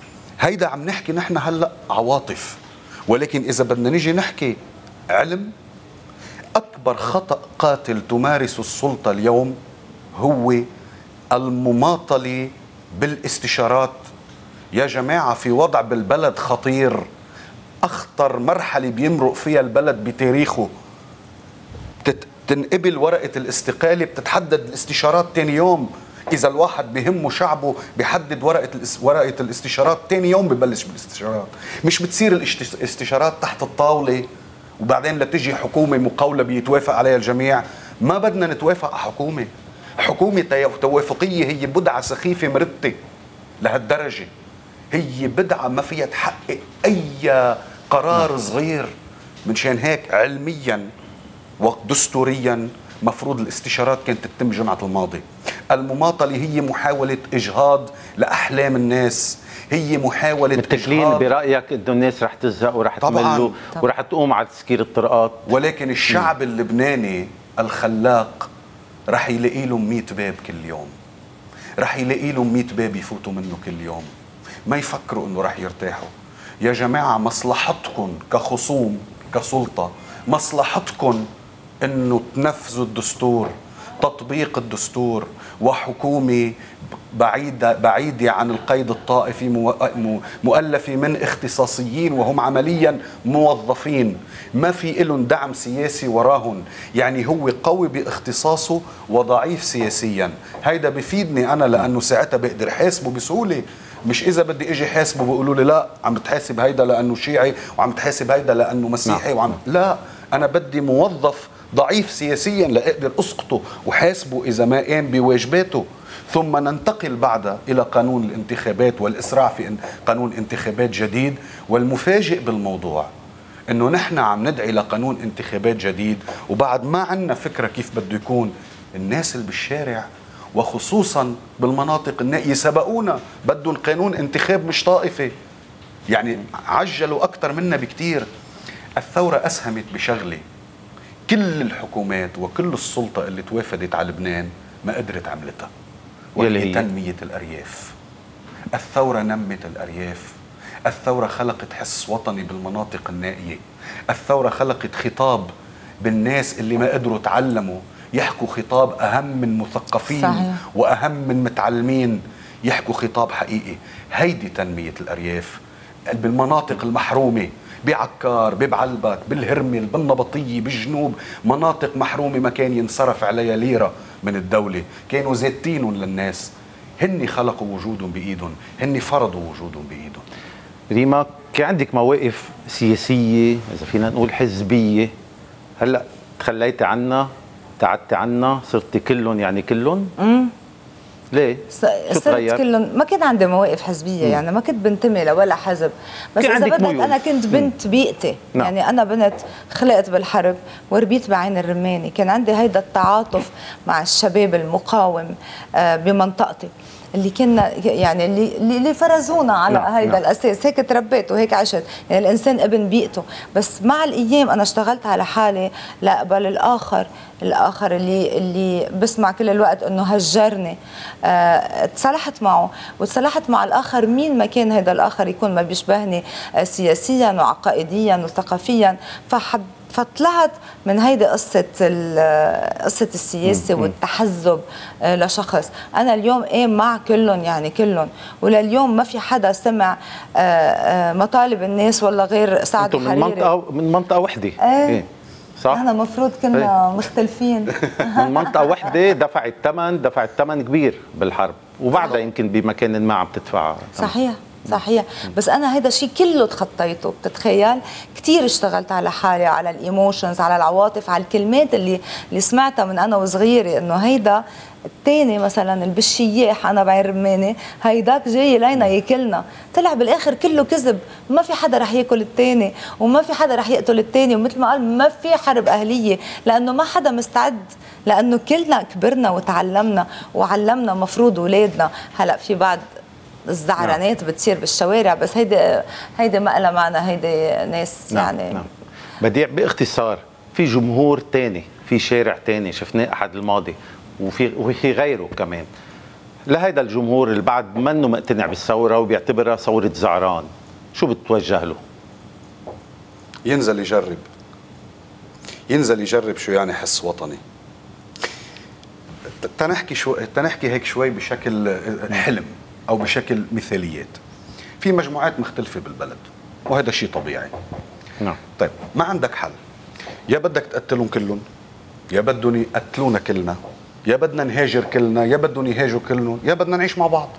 هيدا عم نحكي نحن هلا عواطف، ولكن اذا بدنا نيجي نحكي علم، اكبر خطأ قاتل تمارس السلطة اليوم هو المماطلة بالاستشارات. يا جماعة في وضع بالبلد خطير، اخطر مرحلة بيمرق فيها البلد بتاريخه. تنقبل ورقة الاستقالة بتتحدد الاستشارات تاني يوم. إذا الواحد بهمه شعبه بيحدد ورقة الاستشارات تاني يوم ببلش بالاستشارات. مش بتصير الاستشارات تحت الطاولة وبعدين لتجي حكومة مقاولة بيتوافق عليها الجميع. ما بدنا نتوافق على حكومة. حكومة توافقية هي بدعة سخيفة مرتة لهالدرجة. هي بدعة ما فيها تحقق أي قرار صغير. منشان هيك علميا ودستوريا مفروض الاستشارات كانت تتم جمعة الماضي. المماطلة هي محاولة إجهاض لأحلام الناس، هي محاولة
متكلين برأيك إنه الناس رح تزهق ورح تملوا ورح تقوم على تسكير الطرقات.
ولكن الشعب اللبناني الخلاق رح يلاقي له 100 باب كل يوم، رح يلاقي له 100 باب يفوتوا منه كل يوم. ما يفكروا إنه رح يرتاحوا. يا جماعة مصلحتكم كخصوم كسلطة، مصلحتكم إنه تنفذوا الدستور، تطبيق الدستور، وحكومة بعيدة عن القيد الطائفي مؤلفة من اختصاصيين وهم عمليا موظفين ما في لهم دعم سياسي وراهم. يعني هو قوي باختصاصه وضعيف سياسيا. هيدا بفيدني أنا لأنه ساعتها بقدر حاسبه بسهولة. مش إذا بدي إجي حاسبه بيقولوا لي لا عم تحاسب هيدا لأنه شيعي وعم تحاسب هيدا لأنه مسيحي لا، أنا بدي موظف ضعيف سياسيا لأقدر أسقطه وحاسبه إذا ما قام بواجباته. ثم ننتقل بعدها إلى قانون الانتخابات والإسراع في قانون انتخابات جديد. والمفاجئ بالموضوع إنه نحن عم ندعي لقانون انتخابات جديد وبعد ما عنا فكرة كيف بده يكون. الناس اللي بالشارع وخصوصا بالمناطق النائية سبقونا، بدهم قانون انتخاب مش طائفي. يعني عجلوا أكثر منا بكتير. الثورة أسهمت بشغلة كل الحكومات وكل السلطة اللي توافدت على لبنان ما قدرت عملتها، وهي تنمية الأرياف. الثورة نمت الأرياف. الثورة خلقت حس وطني بالمناطق النائية. الثورة خلقت خطاب بالناس اللي ما قدروا تعلموا يحكوا خطاب أهم من مثقفين. صحيح. وأهم من متعلمين يحكوا خطاب حقيقي. هيدي تنمية الأرياف بالمناطق المحرومة، بعكار، ببعلبك، بالهرمل، بالنبطية، بالجنوب، مناطق محرومة ما كان ينصرف عليها ليرة من الدولة. كانوا زيتينهم للناس. هن خلقوا وجودهم بإيدهم، هن فرضوا وجودهم بإيدهم.
ريما، كان عندك مواقف سياسية إذا فينا نقول حزبية، هلأ تخليتي عنا، تعدتي عنا، صرتي كلهم يعني كلهم؟ ليه؟
صرت كلهم. ما كان عندي مواقف حزبيه، يعني ما كنت بنتمي لولا حزب، بس اذا بدك انا كنت بنت بيئتي. يعني انا بنت خلقت بالحرب وربيت بعين الرماني. كان عندي هيدا التعاطف مع الشباب المقاوم بمنطقتي اللي كنا يعني اللي فرزونا على هيدا الاساس. هيك تربيت وهيك عشت. يعني الانسان ابن بيئته. بس مع الايام انا اشتغلت على حالي لاقبل الاخر اللي بسمع كل الوقت انه هجرني. تصالحت معه وتصالحت مع الاخر مين ما كان هذا الاخر يكون ما بيشبهني سياسيا وعقائديا وثقافيا. فطلعت من هيدي قصة السياسة والتحزب لشخص. أنا اليوم مع كلهم، يعني كلهم. ولليوم ما في حدا سمع مطالب الناس ولا غير سعد الحريري.
من منطقة وحدة. صح؟
احنا مفروض كنا مختلفين.
من منطقة وحدة دفعت ثمن كبير بالحرب، وبعدها يمكن بمكان ما عم تدفع.
صحيح. بس انا هيدا الشيء كله تخطيته. بتتخيل كثير اشتغلت على حالي، على الايموشنز، على العواطف، على الكلمات اللي سمعتها من انا وصغيره، انه هيدا الثاني مثلا البشياح انا بعين رماني هيداك جاي لينا ياكلنا. طلع بالاخر كله كذب. ما في حدا رح ياكل الثاني وما في حدا رح يقتل الثاني. ومثل ما قال ما في حرب اهليه، لانه ما حدا مستعد، لانه كلنا كبرنا وتعلمنا وعلمنا مفروض اولادنا. هلا في بعض الزعرانات بتصير بالشوارع، بس هيدي ما لها معنى. هيدي ناس يعني
بديع. باختصار، في جمهور تاني، في شارع تاني شفناه احد الماضي وفي غيره كمان. لهيدا الجمهور اللي بعد منه مقتنع بالثوره وبيعتبرها ثوره زعران، شو بتوجه له؟
ينزل يجرب، ينزل يجرب شو يعني حس وطني. تنحكي هيك شوي بشكل حلم او بشكل مثاليات. في مجموعات مختلفه بالبلد وهذا شيء طبيعي.
نعم.
طيب ما عندك حل، يا بدك تقتلهم كلهم، يا بدهم يقتلونا كلنا، يا بدنا نهاجر كلنا، يا بدهم يهاجروا كلهم، يا بدنا نعيش مع بعض.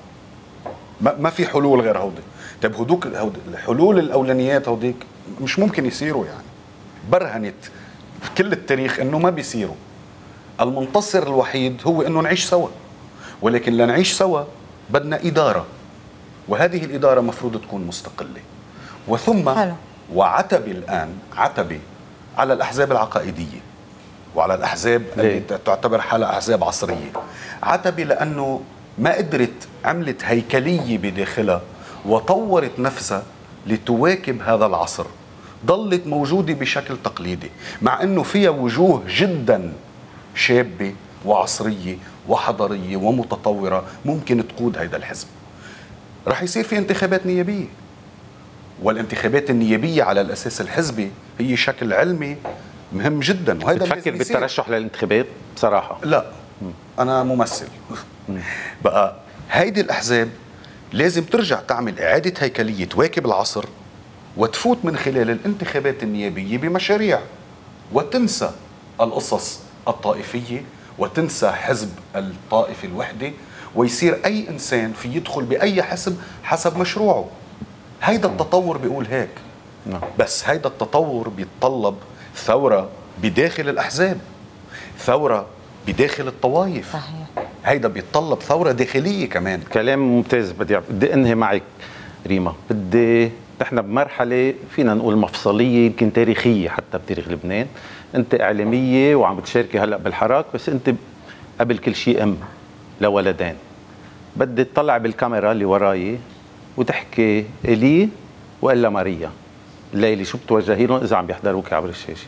ما في حلول غير هودي. طيب هدوك الحلول الاولانيات هوديك مش ممكن يصيروا، يعني برهنت كل التاريخ انه ما بيصيروا. المنتصر الوحيد هو انه نعيش سوا، ولكن لنعيش سوا بدنا اداره، وهذه الاداره مفروض تكون مستقله. وثم
حلو.
وعتبي الان عتبي على الاحزاب العقائديه وعلى الاحزاب اللي تعتبر حالها احزاب عصريه. عتبي لانه ما قدرت عملت هيكليه بداخلها وطورت نفسها لتواكب هذا العصر، ضلت موجوده بشكل تقليدي، مع انه فيها وجوه جدا شابه وعصريه وحضاريه ومتطوره ممكن تقود هذا الحزب. رح يصير في انتخابات نيابيه، والانتخابات النيابيه على الاساس الحزبي هي شكل علمي مهم جدا، وهذا
بتفكر بالترشح للانتخابات بصراحه؟
لا، انا ممثل. بقى هيدي الاحزاب لازم ترجع تعمل اعاده هيكليه تواكب العصر، وتفوت من خلال الانتخابات النيابيه بمشاريع، وتنسى القصص الطائفيه، وتنسى حزب الطائفه الوحده، ويصير اي انسان في يدخل باي حزب حسب مشروعه. هيدا التطور بيقول هيك. بس هيدا التطور بيتطلب ثوره بداخل الاحزاب، ثوره بداخل الطوائف.
صحيح.
هيدا بيتطلب ثوره داخليه كمان.
كلام ممتاز. بدي انهي معك ريما. نحن بمرحله فينا نقول مفصليه يمكن تاريخيه حتى بتاريخ لبنان. انت اعلاميه وعم بتشاركي هلا بالحراك، بس انت قبل كل شيء ام لولدين. بدي تطلع بالكاميرا اللي وراي وتحكي الي والا ماريا الليله، شو بتوجهي لهم اذا عم بيحضروك عبر الشاشه؟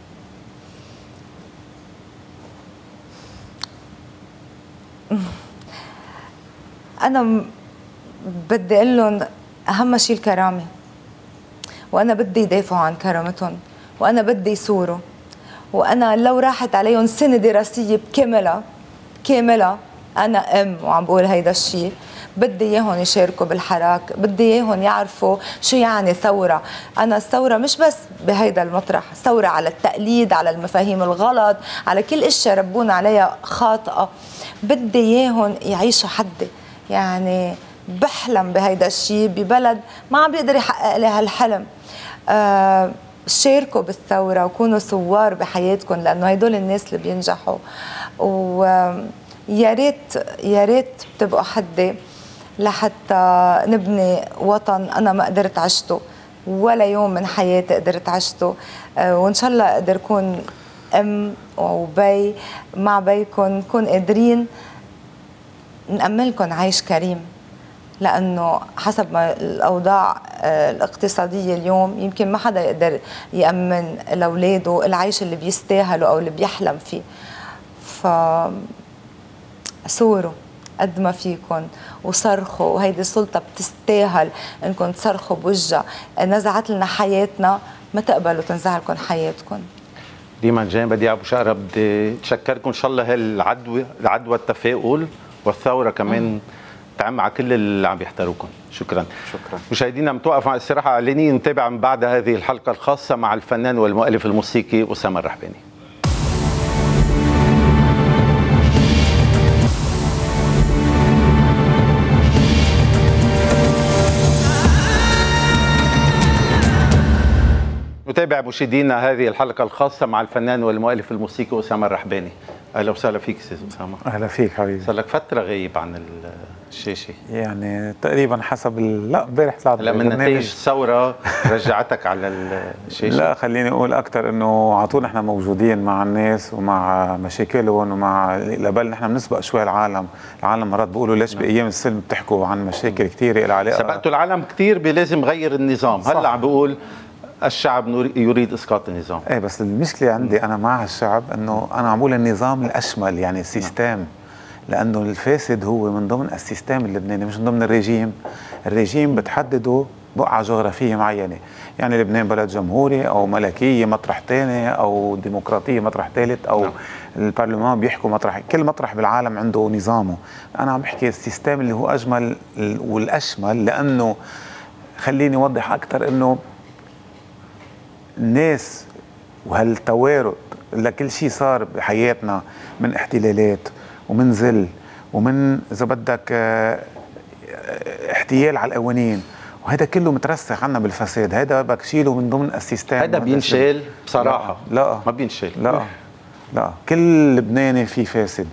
انا بدي اقول لهم اهم شيء الكرامه، وانا بدي يدافعوا عن كرامتهم، وانا بدي يثوروا، وانا لو راحت عليهم سنه دراسيه كامله انا وعم بقول هيدا الشيء، بدي اياهم يشاركوا بالحراك، بدي اياهم يعرفوا شو يعني ثوره. انا الثوره مش بس بهيدا المطرح، ثوره على التقليد، على المفاهيم الغلط، على كل اشياء ربونا عليها خاطئه. بدي اياهم يعيشوا حدي، يعني بحلم بهيدا الشيء ببلد ما عم بيقدر يحقق لي هالحلم. شاركوا بالثوره وكونوا ثوار بحياتكم، لانه هدول الناس اللي بينجحوا. ويا ريت تبقوا حدي لحتى نبني وطن انا ما قدرت عشته ولا يوم من حياتي قدرت عشته. وان شاء الله اقدر اكون ام وبي مع بيكم، نكون قادرين نأملكم عيش كريم، لأنه حسب ما الأوضاع الاقتصادية اليوم يمكن ما حدا يقدر يأمن لأولاده العيش اللي بيستاهلوا أو اللي بيحلم فيه. ثوروا قد ما فيكم وصرخوا، وهيدي السلطة بتستاهل انكم تصرخوا بوجهها. نزعت لنا حياتنا، ما تقبلوا تنزع لكم حياتكم.
ريما جان بديع ابو شقره، بدي اتشكركم. ان شاء الله العدوى التفاؤل والثوره كمان تعم على كل اللي عم يحتروكم. شكرا. مشاهدينا متوقف مع استراحه اعلانيه، نتابع من بعد هذه الحلقه الخاصه مع الفنان والمؤلف الموسيقي أسامة الرحباني. نتابع مشاهدينا هذه الحلقة الخاصة مع الفنان والمؤلف الموسيقي أسامة الرحباني. أهلا وسهلا فيك أستاذ أسامة.
أهلا فيك حبيبي.
صار لك فترة غايب عن الشاشة.
يعني تقريبا حسب لا امبارح طلعت
هلا من نتائج الثورة رجعتك على الشاشة.
لا خليني أقول أكثر إنه على طول نحن موجودين مع الناس ومع مشاكلهم ومع لبل نحن بنسبق شوي العالم مرات بيقولوا ليش بأيام السلم بتحكوا عن مشاكل كثيرة لها علاقة.
سبقتوا العالم كثير بلازم غير النظام، هلا عم بقول الشعب يريد اسقاط النظام.
ايه بس المشكله عندي انا مع الشعب انه انا عم بقول النظام الاشمل، يعني السيستم لانه الفاسد هو من ضمن السيستم اللبناني مش من ضمن الرجيم. الرجيم بتحدده بقعه جغرافيه معينه، يعني لبنان بلد جمهوري او ملكيه مطرح ثاني او ديمقراطيه مطرح ثالث او البرلمان بيحكوا مطرح، كل مطرح بالعالم عنده نظامه. انا عم بحكي السيستم اللي هو اجمل والاشمل، لانه خليني اوضح اكثر انه الناس وهالتوارث لكل شيء صار بحياتنا من احتلالات ومن ذل ومن اذا بدك احتيال على القوانين، وهذا كله مترسخ عنا بالفساد. هذا بدك تشيله من ضمن السيستم.
هذا بينشال بصراحه؟
لا
ما بينشال.
لا كل لبناني فيه فاسد،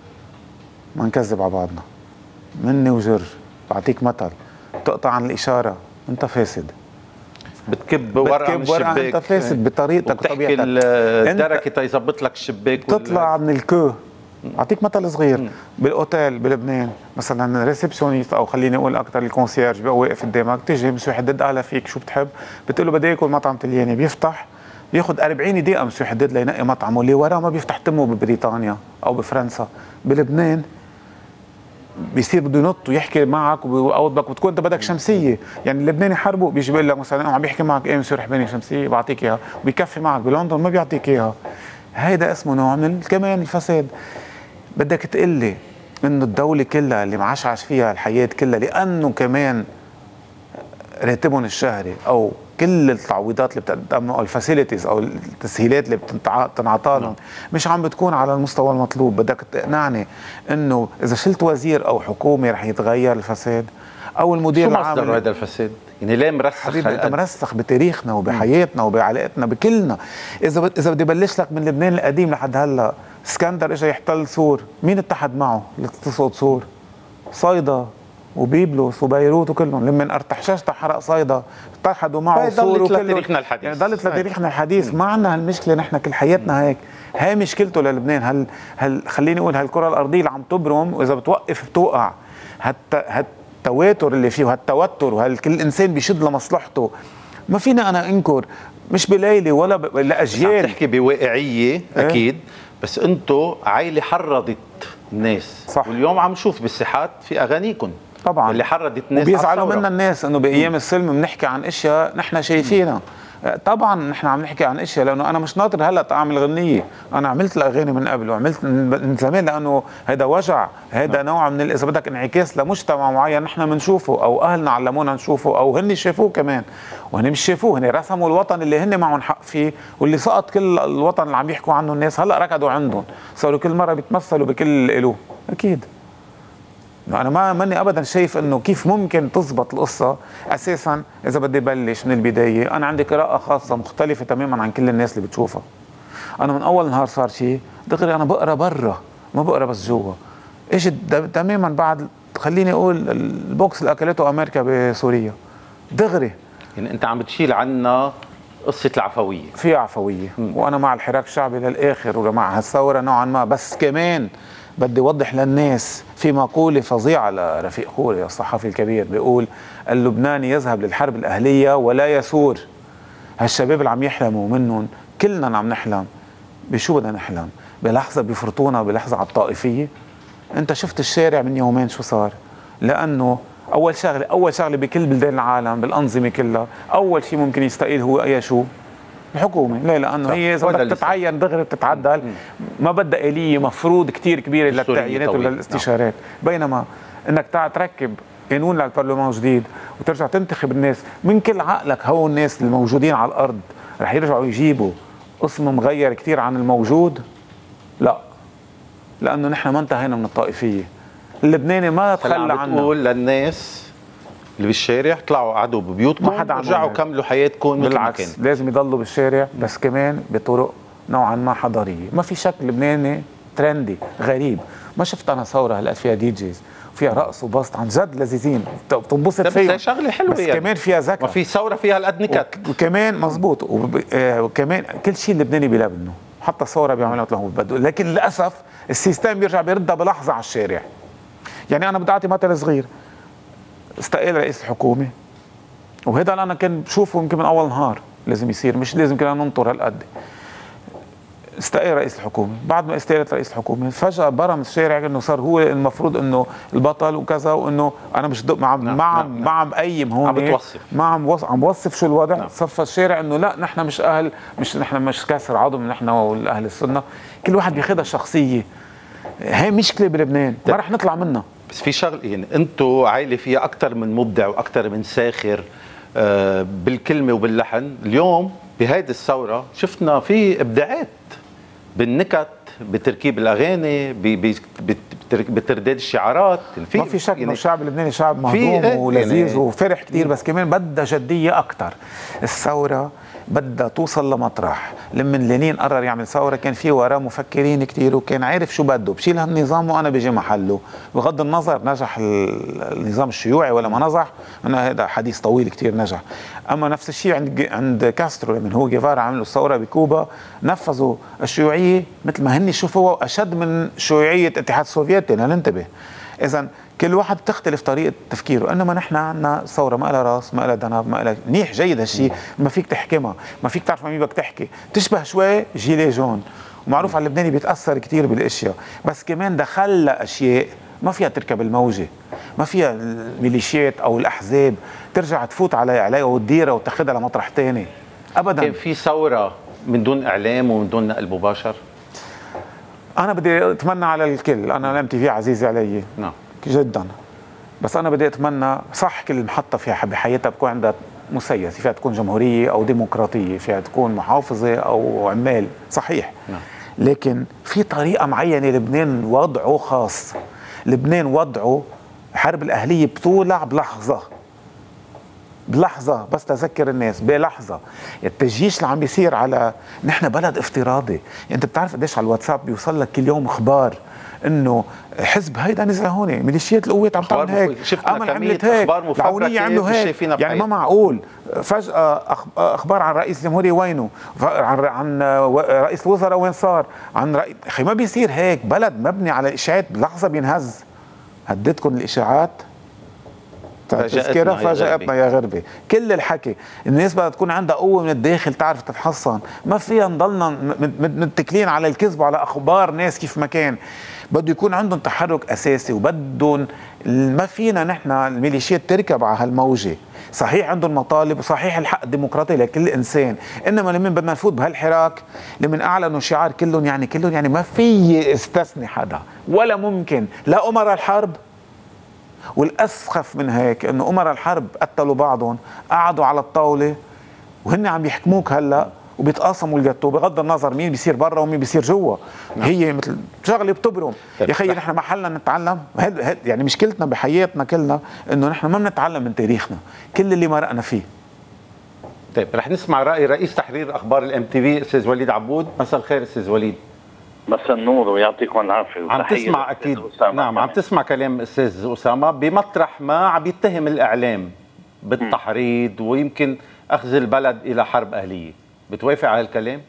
ما نكذب على بعضنا. مني وجر، بعطيك مثل، تقطع عن الاشاره انت فاسد،
بتكب ورقه من الشباك
انت فاسد بطريقتك
وبتحكي الدركه تيظبط لك الشباك،
تطلع من الكو. اعطيك مثل صغير، بالاوتيل بلبنان مثلا ريسبشنيست او خليني اقول اكثر الكونسيرج بيبقى واقف قدامك، تيجي مسيو يحدد على فيك شو بتحب، بتقول له بدي اكل مطعم طلياني، بيفتح بياخذ 40 دقيقه مسيو يحدد لينقي مطعمه، اللي وراه ما بيفتح تمه ببريطانيا او بفرنسا. بلبنان بيصير بده ينط ويحكي معك او بدك بتكون انت بدك شمسيه، يعني اللبناني حربه بيجي بيقول لك مثلا عم بيحكي معك ايه مسيو رحباني شمسيه بعطيك اياها، وبيكفي معك. بلندن ما بيعطيك اياها. هيدا اسمه نوع من كمان الفساد. بدك تقلي انه الدوله كلها اللي معشعش فيها الحياه كلها، لانه كمان راتبهم الشهري او كل التعويضات اللي بتقدم او الفاسيلتيز او التسهيلات اللي بتنعطى لهم مش عم بتكون على المستوى المطلوب. بدك تقنعني انه اذا شلت وزير او حكومه رح يتغير الفساد او المدير العام؟
شو مصدر هذا الفساد؟ يعني ليه مرسخ؟
حبيبي انت مرسخ بتاريخنا وبحياتنا وبعلاقتنا بكلنا. اذا بدي بلش لك من لبنان القديم لحد هلا، اسكندر اجى يحتل سور، مين اتحد معه لتصعد سور؟ صيدا وبيبلس وبيروت وكلهم. لما ارتحششت حرق صيدا اتحدوا معه سور
وكله. لتاريخنا الحديث،
يعني ضلت لتاريخنا الحديث. ما عندنا هالمشكله، نحن كل حياتنا هيك. هاي مشكلته للبنان. خليني اقول هالكره الارضيه اللي عم تبرم، واذا بتوقف بتوقع. التواتر اللي فيه وهالتوتر وهالكل انسان بيشد لمصلحته، ما فينا انا انكر، مش بليله ولا لاجيال.
عم تحكي بواقعيه اكيد، بس انتو عائله حرضت الناس،
صح.
واليوم عم نشوف بالساحات في اغانيكم
طبعا
اللي حرضت الناس،
وبيزعلوا منا الناس انه بايام السلم بنحكي عن اشياء نحن شايفينها. طبعا نحن عم نحكي عن اشياء لانه انا مش ناطر هلا اعمل غنيه، انا عملت الاغاني من قبل وعملت من زمان، لانه هذا وجع، هذا نوع من اذا بدك انعكاس لمجتمع معين نحن بنشوفه او اهلنا علمونا نشوفه او هن شافوه كمان، وهن مش شافوه، هن رسموا الوطن اللي هن معهم حق فيه، واللي سقط كل الوطن اللي عم يحكوا عنه الناس هلا ركضوا عندهم، صاروا كل مره بيتمثلوا بكل اللي قالوه. اكيد انا ماني ابدا شايف انه كيف ممكن تزبط القصه. اساسا اذا بدي بلش من البدايه، انا عندي قراءه خاصه مختلفه تماما عن كل الناس اللي بتشوفها. انا من اول نهار صار شيء دغري انا بقرا برا، ما بقرا بس جوا. اجت تماما بعد خليني اقول البوكس اللي اكلته امريكا بسوريا دغري.
يعني انت عم بتشيل عنا قصه العفويه.
في عفويه، وانا مع الحراك الشعبي للاخر ومع هالثوره نوعا ما، بس كمان بدي اوضح للناس في مقوله فظيعه لرفيق خوري الصحفي الكبير، بيقول اللبناني يذهب للحرب الاهليه ولا يثور. هالشباب اللي عم يحلموا منهم كلنا عم نحلم، بشو بدنا نحلم؟ بلحظه بيفرطونا بلحظه على الطائفيه. انت شفت الشارع من يومين شو صار؟ لانه اول شغله بكل بلدان العالم بالانظمه كلها، اول شيء ممكن يستقيل هو اي شو؟ الحكومه. ليه؟ لانه هي اذا بدك تتعين دغري بتتعدل، ما بدها آلية مفروض كثير كبيره للتعيينات وللاستشارات. بينما انك تركب قانون للبرلمان جديد وترجع تنتخب الناس من كل عقلك، هو الناس الموجودين على الارض رح يرجعوا يجيبوا اسم مغير كثير عن الموجود؟ لا، لانه نحن ما انتهينا من الطائفيه. اللبناني ما تخلى عنه.
بتقول للناس اللي بالشارع طلعوا قعدوا ببيوتكم ورجعوا كملوا حياتكم مثل ما كان.
لازم يضلوا بالشارع، بس كمان بطرق نوعا ما حضاريه. ما في شك لبناني ترندي غريب. ما شفت انا ثوره هلا فيها دي جيز وفيها رقص وبسط عن جد لذيذين بتنبسط فيهم،
بس شغله حلوه
بس
يعني.
كمان فيها ذكاء.
ما في ثوره فيها هالقد نكت
وكمان مزبوط وكمان كل شيء اللبناني بلبنه، حتى الثوره بيعملها مثل ما بده. لكن للاسف السيستم بيرجع بيردها بلحظه على الشارع. يعني انا بدي اعطي مثل صغير. استقال رئيس الحكومه، وهذا انا كان بشوفه يمكن من اول نهار لازم يصير، مش لازم كنا ننطر هالقد. استقال رئيس الحكومه، بعد ما استقالت رئيس الحكومه فجاه برم الشارع انه صار هو المفروض انه البطل وكذا، وانه انا مش ما عم قيم هون،
عم بتوصف،
عم بوصف شو الوضع. صفى الشارع انه لا نحن مش اهل، نحن مش كاسر عظم، نحن والاهل السنه، كل واحد بياخذها شخصيه. هي مشكله بلبنان ما رح نطلع منها.
بس في شغله، يعني انتم عائله فيها اكثر من مبدع واكثر من ساخر بالكلمه وباللحن. اليوم بهيدي الثوره شفنا في ابداعات بالنكت، بتركيب الاغاني، بترداد الشعارات.
ما في شك انه الشعب اللبناني شعب مهضوم ولذيذ يعني وفرح كثير، بس كمان بدها جديه اكثر. الثوره بدها توصل لمطرح. لما لينين قرر يعمل ثوره كان في وراه مفكرين كثير، وكان عارف شو بده، بشيل هالنظام وانا بيجي محله. بغض النظر نجح النظام الشيوعي ولا ما نجح، انا هذا حديث طويل كثير نجح. اما نفس الشيء عند كاسترو، لما هو جيفارا عملوا الثوره بكوبا نفذوا الشيوعيه مثل ما هن شوفوا اشد من شيوعيه الاتحاد السوفيتي. ننتبه، اذا كل واحد بتختلف طريقه تفكيره، انما نحن عندنا ثوره ما لها راس، ما لها ذنب، ما لها منيح جيد هالشيء، ما فيك تحكمها، ما فيك تعرف مين بدك تحكي، تشبه شوي جيلي جون، ومعروف على اللبناني بيتاثر كثير بالاشياء، بس كمان دخل اشياء ما فيها تركب الموجه، ما فيها الميليشيات او الاحزاب ترجع تفوت عليها وتديرها وتاخذها لمطرح ثاني ابدا.
كان في ثوره من دون اعلام ومن دون نقل مباشر.
انا بدي اتمنى على الكل، انا الام تي في عزيزه علي
نعم
جدا، بس انا بدي اتمنى صح كل محطه فيها بحياتها بكون عندها مسيس، فيها تكون جمهوريه او ديمقراطيه، فيها تكون محافظه او عمال، صحيح.
نعم.
لكن في طريقه معينه لبنان وضعه خاص. لبنان وضعه الحرب الاهليه بتولع بلحظه، بس تذكر الناس بلحظه. التجيش اللي عم بيصير على، نحن بلد افتراضي، يعني انت بتعرف قديش على الواتساب بيوصل لك كل يوم اخبار انه حزب هيدا نزل هون، ميليشيات القوات عم تعمل هيك، امل عملت هيك، العونيه عملوا هيك، يعني ما معقول. فجاه اخبار عن رئيس الجمهوريه وينه، عن رئيس الوزراء وين صار، عن اخي ما بيصير هيك. بلد مبني على الاشاعات بلحظه بينهز. هديتكم الاشاعات فاجأتنا يا غربي. كل الحكي الناس بدها تكون عندها قوة من الداخل تعرف تتحصن، ما فيها نضلنا متكلين على الكذب وعلى أخبار ناس كيف ما كان. بده يكون عندهم تحرك أساسي، وبدهم، ما فينا نحن الميليشيات تركب على هالموجة. صحيح عندهم مطالب وصحيح الحق الديمقراطي لكل إنسان، إنما لمن بدنا نفوت بهالحراك، لمن أعلنوا شعار كلهم يعني ما في استثني حدا ولا ممكن، لا أمر الحرب. والأسخف من هيك انه امراء الحرب قتلوا بعضهم، قعدوا على الطاوله وهن عم يحكموك هلا وبيتقاسموا الجاتو، بغض النظر مين بيصير برا ومين بيصير جوا. هي مثل شغله بتبرم. يا خيي نحن محلنا نتعلم، يعني مشكلتنا بحياتنا كلنا انه نحن ما بنتعلم من تاريخنا، كل اللي مرقنا فيه.
طيب رح نسمع راي رئيس تحرير اخبار الام تي في استاذ وليد عبود. مساء الخير استاذ وليد.
مساء النور ويعطيكم العافيه.
عم تسمع اكيد، نعم عم تسمع كلام استاذ اسامه بمطرح ما عم يتهم الاعلام بالتحريض ويمكن اخذ البلد الى حرب اهليه، بتوافق على الكلام؟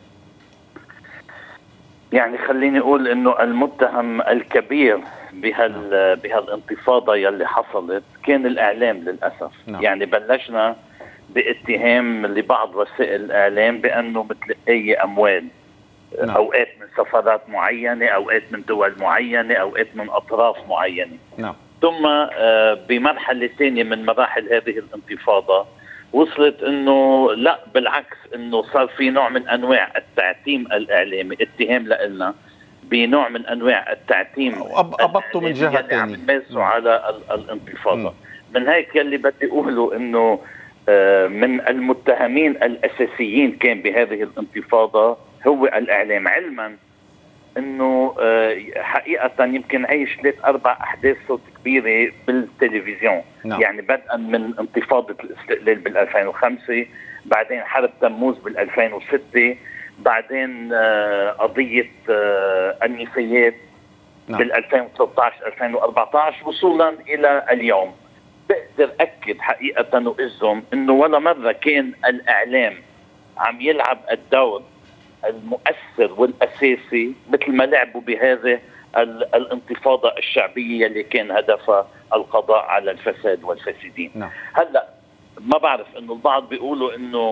يعني خليني اقول انه المتهم الكبير بهالانتفاضه يلي حصلت كان الاعلام للاسف. نعم. يعني بلشنا باتهام لبعض وسائل الاعلام بانه متلقي اموال. نعم. اوقات من سفارات معينه، اوقات من دول معينه، اوقات من اطراف معينه.
نعم.
ثم بمرحله ثانيه من مراحل هذه الانتفاضه وصلت انه لا، بالعكس، انه صار في نوع من انواع التعتيم الاعلامي، اتهام لنا بنوع من انواع التعتيم
أبطوا من جهه ثانيه
عم يمارسوا على الانتفاضه. من هيك يلي بدي اقوله انه من المتهمين الاساسيين كان بهذه الانتفاضه هو الإعلام، علما أنه حقيقة يمكن عيش 3-4 أحداث صوت كبيرة بالتلفزيون. نعم. يعني بدءا من انتفاضة الاستقلال بال2005، بعدين حرب تموز بال2006، بعدين قضية النفايات. نعم. بال2013-2014 وصولا إلى اليوم. بقدر أكد حقيقة وإزم أنه ولا مرة كان الإعلام عم يلعب الدور المؤثر والأساسي مثل ما لعبوا بهذه الانتفاضة الشعبية اللي كان هدفها القضاء على الفساد والفاسدين. نعم. هلأ ما بعرف انه البعض بيقولوا انه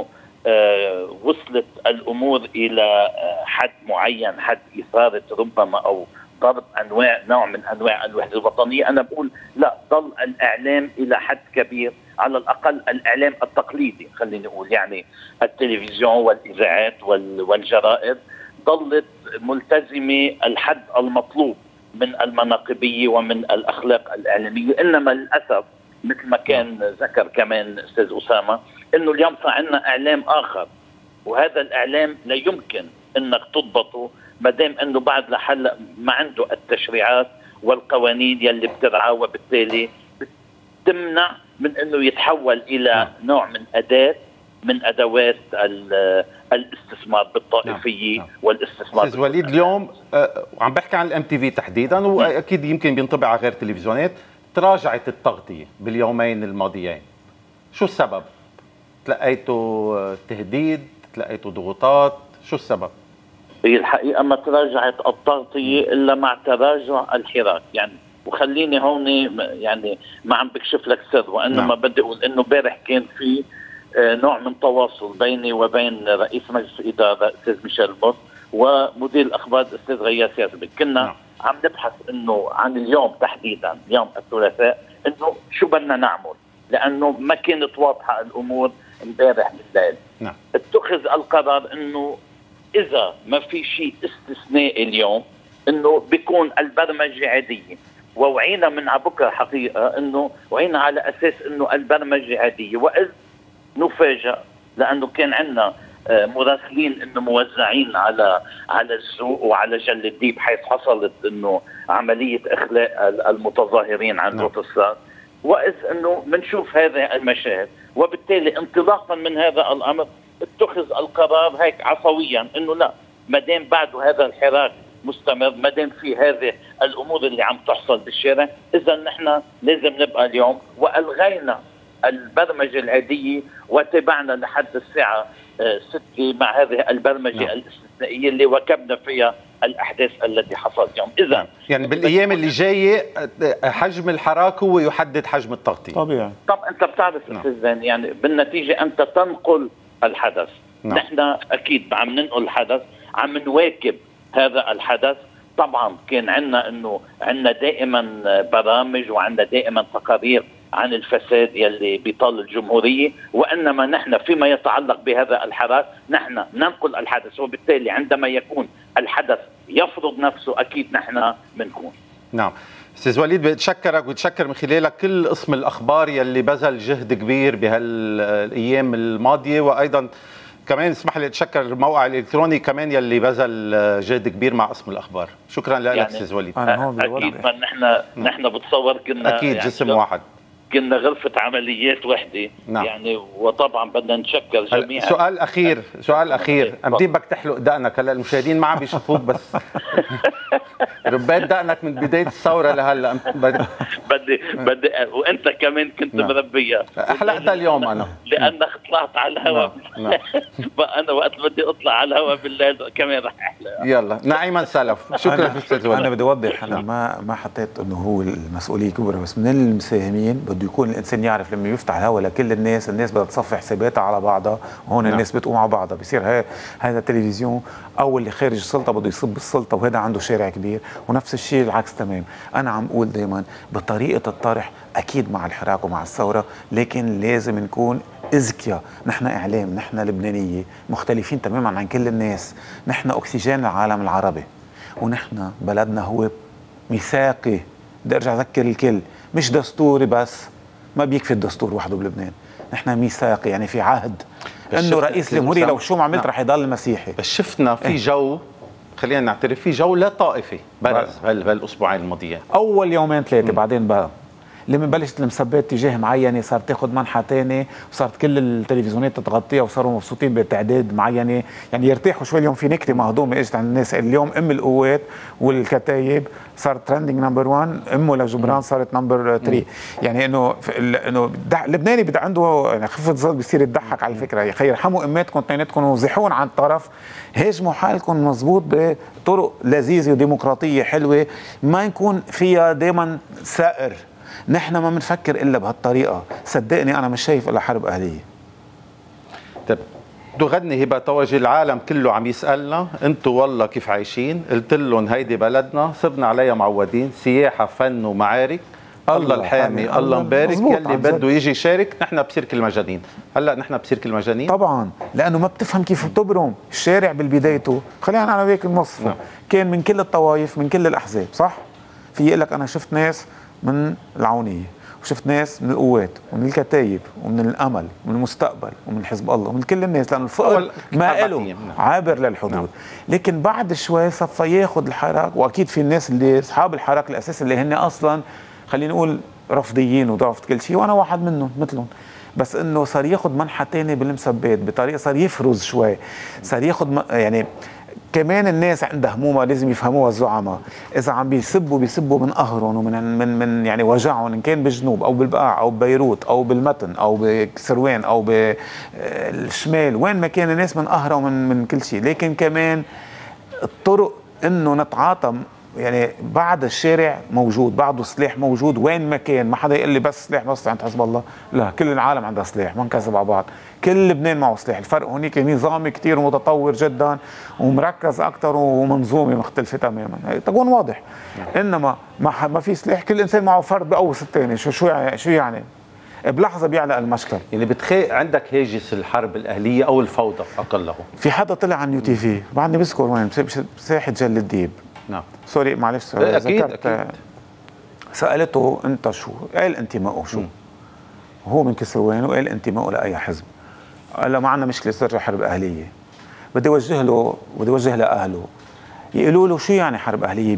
وصلت الامور الى حد معين، حد اثاره ربما او ضرب نوع من انواع الوحده الوطنيه، انا بقول لا، ضل الاعلام الى حد كبير، على الاقل الاعلام التقليدي خلينا نقول، يعني التلفزيون والاذاعات والجرائد ضلت ملتزمه الحد المطلوب من المناقبيه ومن الاخلاق الاعلاميه. انما للاسف مثل ما كان ذكر كمان استاذ اسامه انه اليوم صار عندنا اعلام اخر، وهذا الاعلام لا يمكن انك تضبطه ما دام انه بعد لحل ما عنده التشريعات والقوانين يلي بترعاه، وبالتالي بتمنع من انه يتحول الى نوع من اداه من ادوات الاستثمار بالطائفيه والاستثمار.
استاذ وليد، اليوم وعم بحكي عن الام تي في تحديدا، واكيد يمكن بينطبق على غير تلفزيونات، تراجعت التغطيه باليومين الماضيين، شو السبب؟ تلقيتوا تهديد؟ تلقيتوا ضغوطات؟ شو السبب؟
هي الحقيقه ما تراجعت التغطيه الا مع تراجع الحراك، يعني وخليني هون يعني ما عم بكشف لك سر، وانما بدي اقول انه امبارح كان في نوع من تواصل بيني وبين رئيس مجلس الاداره الاستاذ ميشيل موس ومدير الاخبار الاستاذ غياث ياسبك. كنا عم نبحث انه عن اليوم تحديدا يوم الثلاثاء انه شو بدنا نعمل، لانه ما كانت واضحه الامور امبارح بالليل. اتخذ القرار انه اذا ما في شيء استثنائي اليوم انه بيكون البرمجه عاديه، ووعينا من بكره حقيقه انه وعينا على اساس انه البرمجه عاديه، واذ نفاجأ لانه كان عندنا مراسلين انه موزعين على السوق وعلى جل الديب، حيث حصلت انه عمليه اخلاء المتظاهرين عن روتسار، واذ انه بنشوف هذه المشاهد، وبالتالي انطلاقا من هذا الامر اتخذ القرار هيك عفويا انه لا، ما دام بعده هذا الحراك مستمر، ما دام في هذه الامور اللي عم تحصل بالشارع، اذا نحن لازم نبقى اليوم، والغينا البرمجه العاديه وتبعنا لحد الساعه 6 مع هذه البرمجه الاستثنائيه اللي واكبنا فيها الاحداث التي حصلت اليوم. اذا
يعني بالايام اللي جايه حجم الحراك هو يحدد حجم التغطيه.
طبيعي.
طب انت بتعرف استاذ زين، يعني بالنتيجه انت تنقل الحدث. نحن اكيد عم ننقل الحدث، عم نواكب هذا الحدث. طبعا كان عندنا انه عندنا دائما برامج وعندنا دائما تقارير عن الفساد يلي بيطال الجمهوريه، وانما نحن فيما يتعلق بهذا الحراك نحن ننقل الحدث، وبالتالي عندما يكون الحدث يفرض نفسه اكيد نحن بنكون.
نعم استاذ وليد، بتشكرك وتشكر من خلالك كل قسم الاخبار يلي بذل جهد كبير بهالايام الماضيه، وايضا كمان اسمح لي اتشكر الموقع الالكتروني كمان يلي بذل جهد كبير مع قسم الاخبار. شكرا لك يعني استاذ وليد.
اكيد نحن بتصور كنا
اكيد يعني جسم واحد،
كنا غرفة عمليات وحدة. يعني وطبعا بدنا نشكر جميعا.
سؤال أخير أمدين بك تحلق دقنك، هلا المشاهدين ما عم بيشوفوك بس ربيت دقنك من بداية الثورة لهلا.
بدي وأنت كمان كنت مربيها.
أحلقتها اليوم أنا
لأنك طلعت على الهواء. أنا وقت بدي أطلع على الهواء بالليل كمان رح أحلق.
يلا نعيما سلف. شكرا أستاذ وليد.
أنا بدي أوضح، أنا ما حطيت إنه هو المسؤولية كبرى، بس من المساهمين بده يكون الانسان يعرف لما يفتح الهواء لكل الناس بدها تصفي حساباتها على بعضها، وهون الناس بتقوم على بعضها، بصير هذا التلفزيون او اللي خارج السلطه بده يصب السلطه، وهذا عنده شارع كبير، ونفس الشيء العكس تمام. انا عم اقول دائما بطريقه الطرح اكيد مع الحراك ومع الثوره، لكن لازم نكون اذكياء. نحن اعلام، نحن لبنانيه مختلفين تماما عن كل الناس، نحن اكسجين العالم العربي، ونحن بلدنا هو ميثاقي. بدي ارجع اذكر الكل، مش دستوري بس، ما بيكفي الدستور وحده بلبنان، نحن ميثاقي، يعني في عهد انه رئيس الجمهوريه لو شو ما عملت رح يضل مسيحي.
بس شفنا في جو، خلينا نعترف، في جو لا طائفي برز هالاسبوعين الماضيين،
اول يومين ثلاثه، بعدين بقى لما بلشت المسبات تجاه معينه صارت تاخذ منحى ثاني، وصارت كل التلفزيونات تتغطيها، وصاروا مبسوطين بتعداد معينه، يعني يرتاحوا شوي. اليوم في نكته مهضومه اجت عند الناس، اليوم ام القوات والكتايب صارت ترندنج نمبر 1، امه لجبران صارت نمبر 3. يعني انه اللبناني بده عنده يعني خفه ظل بيصير يضحك على فكره. يا اخي ارحموا اماتكم اثنيناتكم وزحون عن الطرف، هاجموا حالكم مضبوط بطرق لذيذه وديمقراطيه حلوه، ما يكون فيها دائما ثائر. نحن ما بنفكر الا بهالطريقه، صدقني انا مش شايف الا حرب اهليه.
طيب تغني هبه توجي، العالم كله عم يسالنا انتم والله كيف عايشين؟ قلت لهم هيدي بلدنا صرنا عليها معودين، سياحه فن ومعارك، الله الحامي الله مبارك، يلي بده يجي يشارك. نحن بسيرك المجانين، هلا نحن بسيرك المجانين
طبعا، لانه ما بتفهم كيف بتبرم الشارع بالبدايته. خلينا على هيك المصفى
نعم.
كان من كل الطوائف من كل الاحزاب، صح؟ في يقول لك انا شفت ناس من العونيه، وشفت ناس من القوات ومن الكتايب ومن الامل ومن المستقبل ومن حزب الله ومن كل الناس، لانه الفقر ما له عابر للحدود. نعم. لكن بعد شوي صفى ياخذ الحراك، واكيد في الناس اللي اصحاب الحراك الاساسي اللي هن اصلا خلينا نقول رفضيين وضعفت كل شيء، وانا واحد منهم مثلهم، بس انه صار ياخذ منحى ثاني بالمسبات بطريقه، صار يفرز شوي، صار ياخذ يعني كمان الناس عندها همومها لازم يفهموها الزعماء. اذا عم بيسبوا من قهرهم ومن من يعني وجعهم، ان كان بالجنوب او بالبقاع او ببيروت او بالمتن او بسروان او بالشمال، وين ما كان الناس من قهرها ومن كل شيء. لكن كمان الطرق انه نتعاطى، يعني بعد الشارع موجود، بعده سلاح موجود وين ما كان. ما حدا يقول لي بس سلاح بس عند حزب الله، لا، كل العالم عندها سلاح، ما نكذب على بعض، كل لبنان معه سلاح. الفرق هونيك نظامي كتير متطور جدا ومركز اكثر ومنظومه مختلفه تماما، تكون واضح. انما ما في سلاح، كل انسان معه فرد بقوس الثاني. شو يعني بلحظه بيعلق المشكل.
يعني عندك هاجس الحرب الاهليه او الفوضى اقله.
في حدا طلع عن يو تي في، بعدني بذكر وين، بساحه جل الديب.
نعم
سوري معلش
أكيد.
سألته أنت شو؟ قال انتمائه شو؟ وهو من كسروان وقال انتمائه لأي حزب. قال له ما عندنا مشكلة صار حرب أهلية. بدي أوجه لأهله يقولوا له شو يعني حرب أهلية؟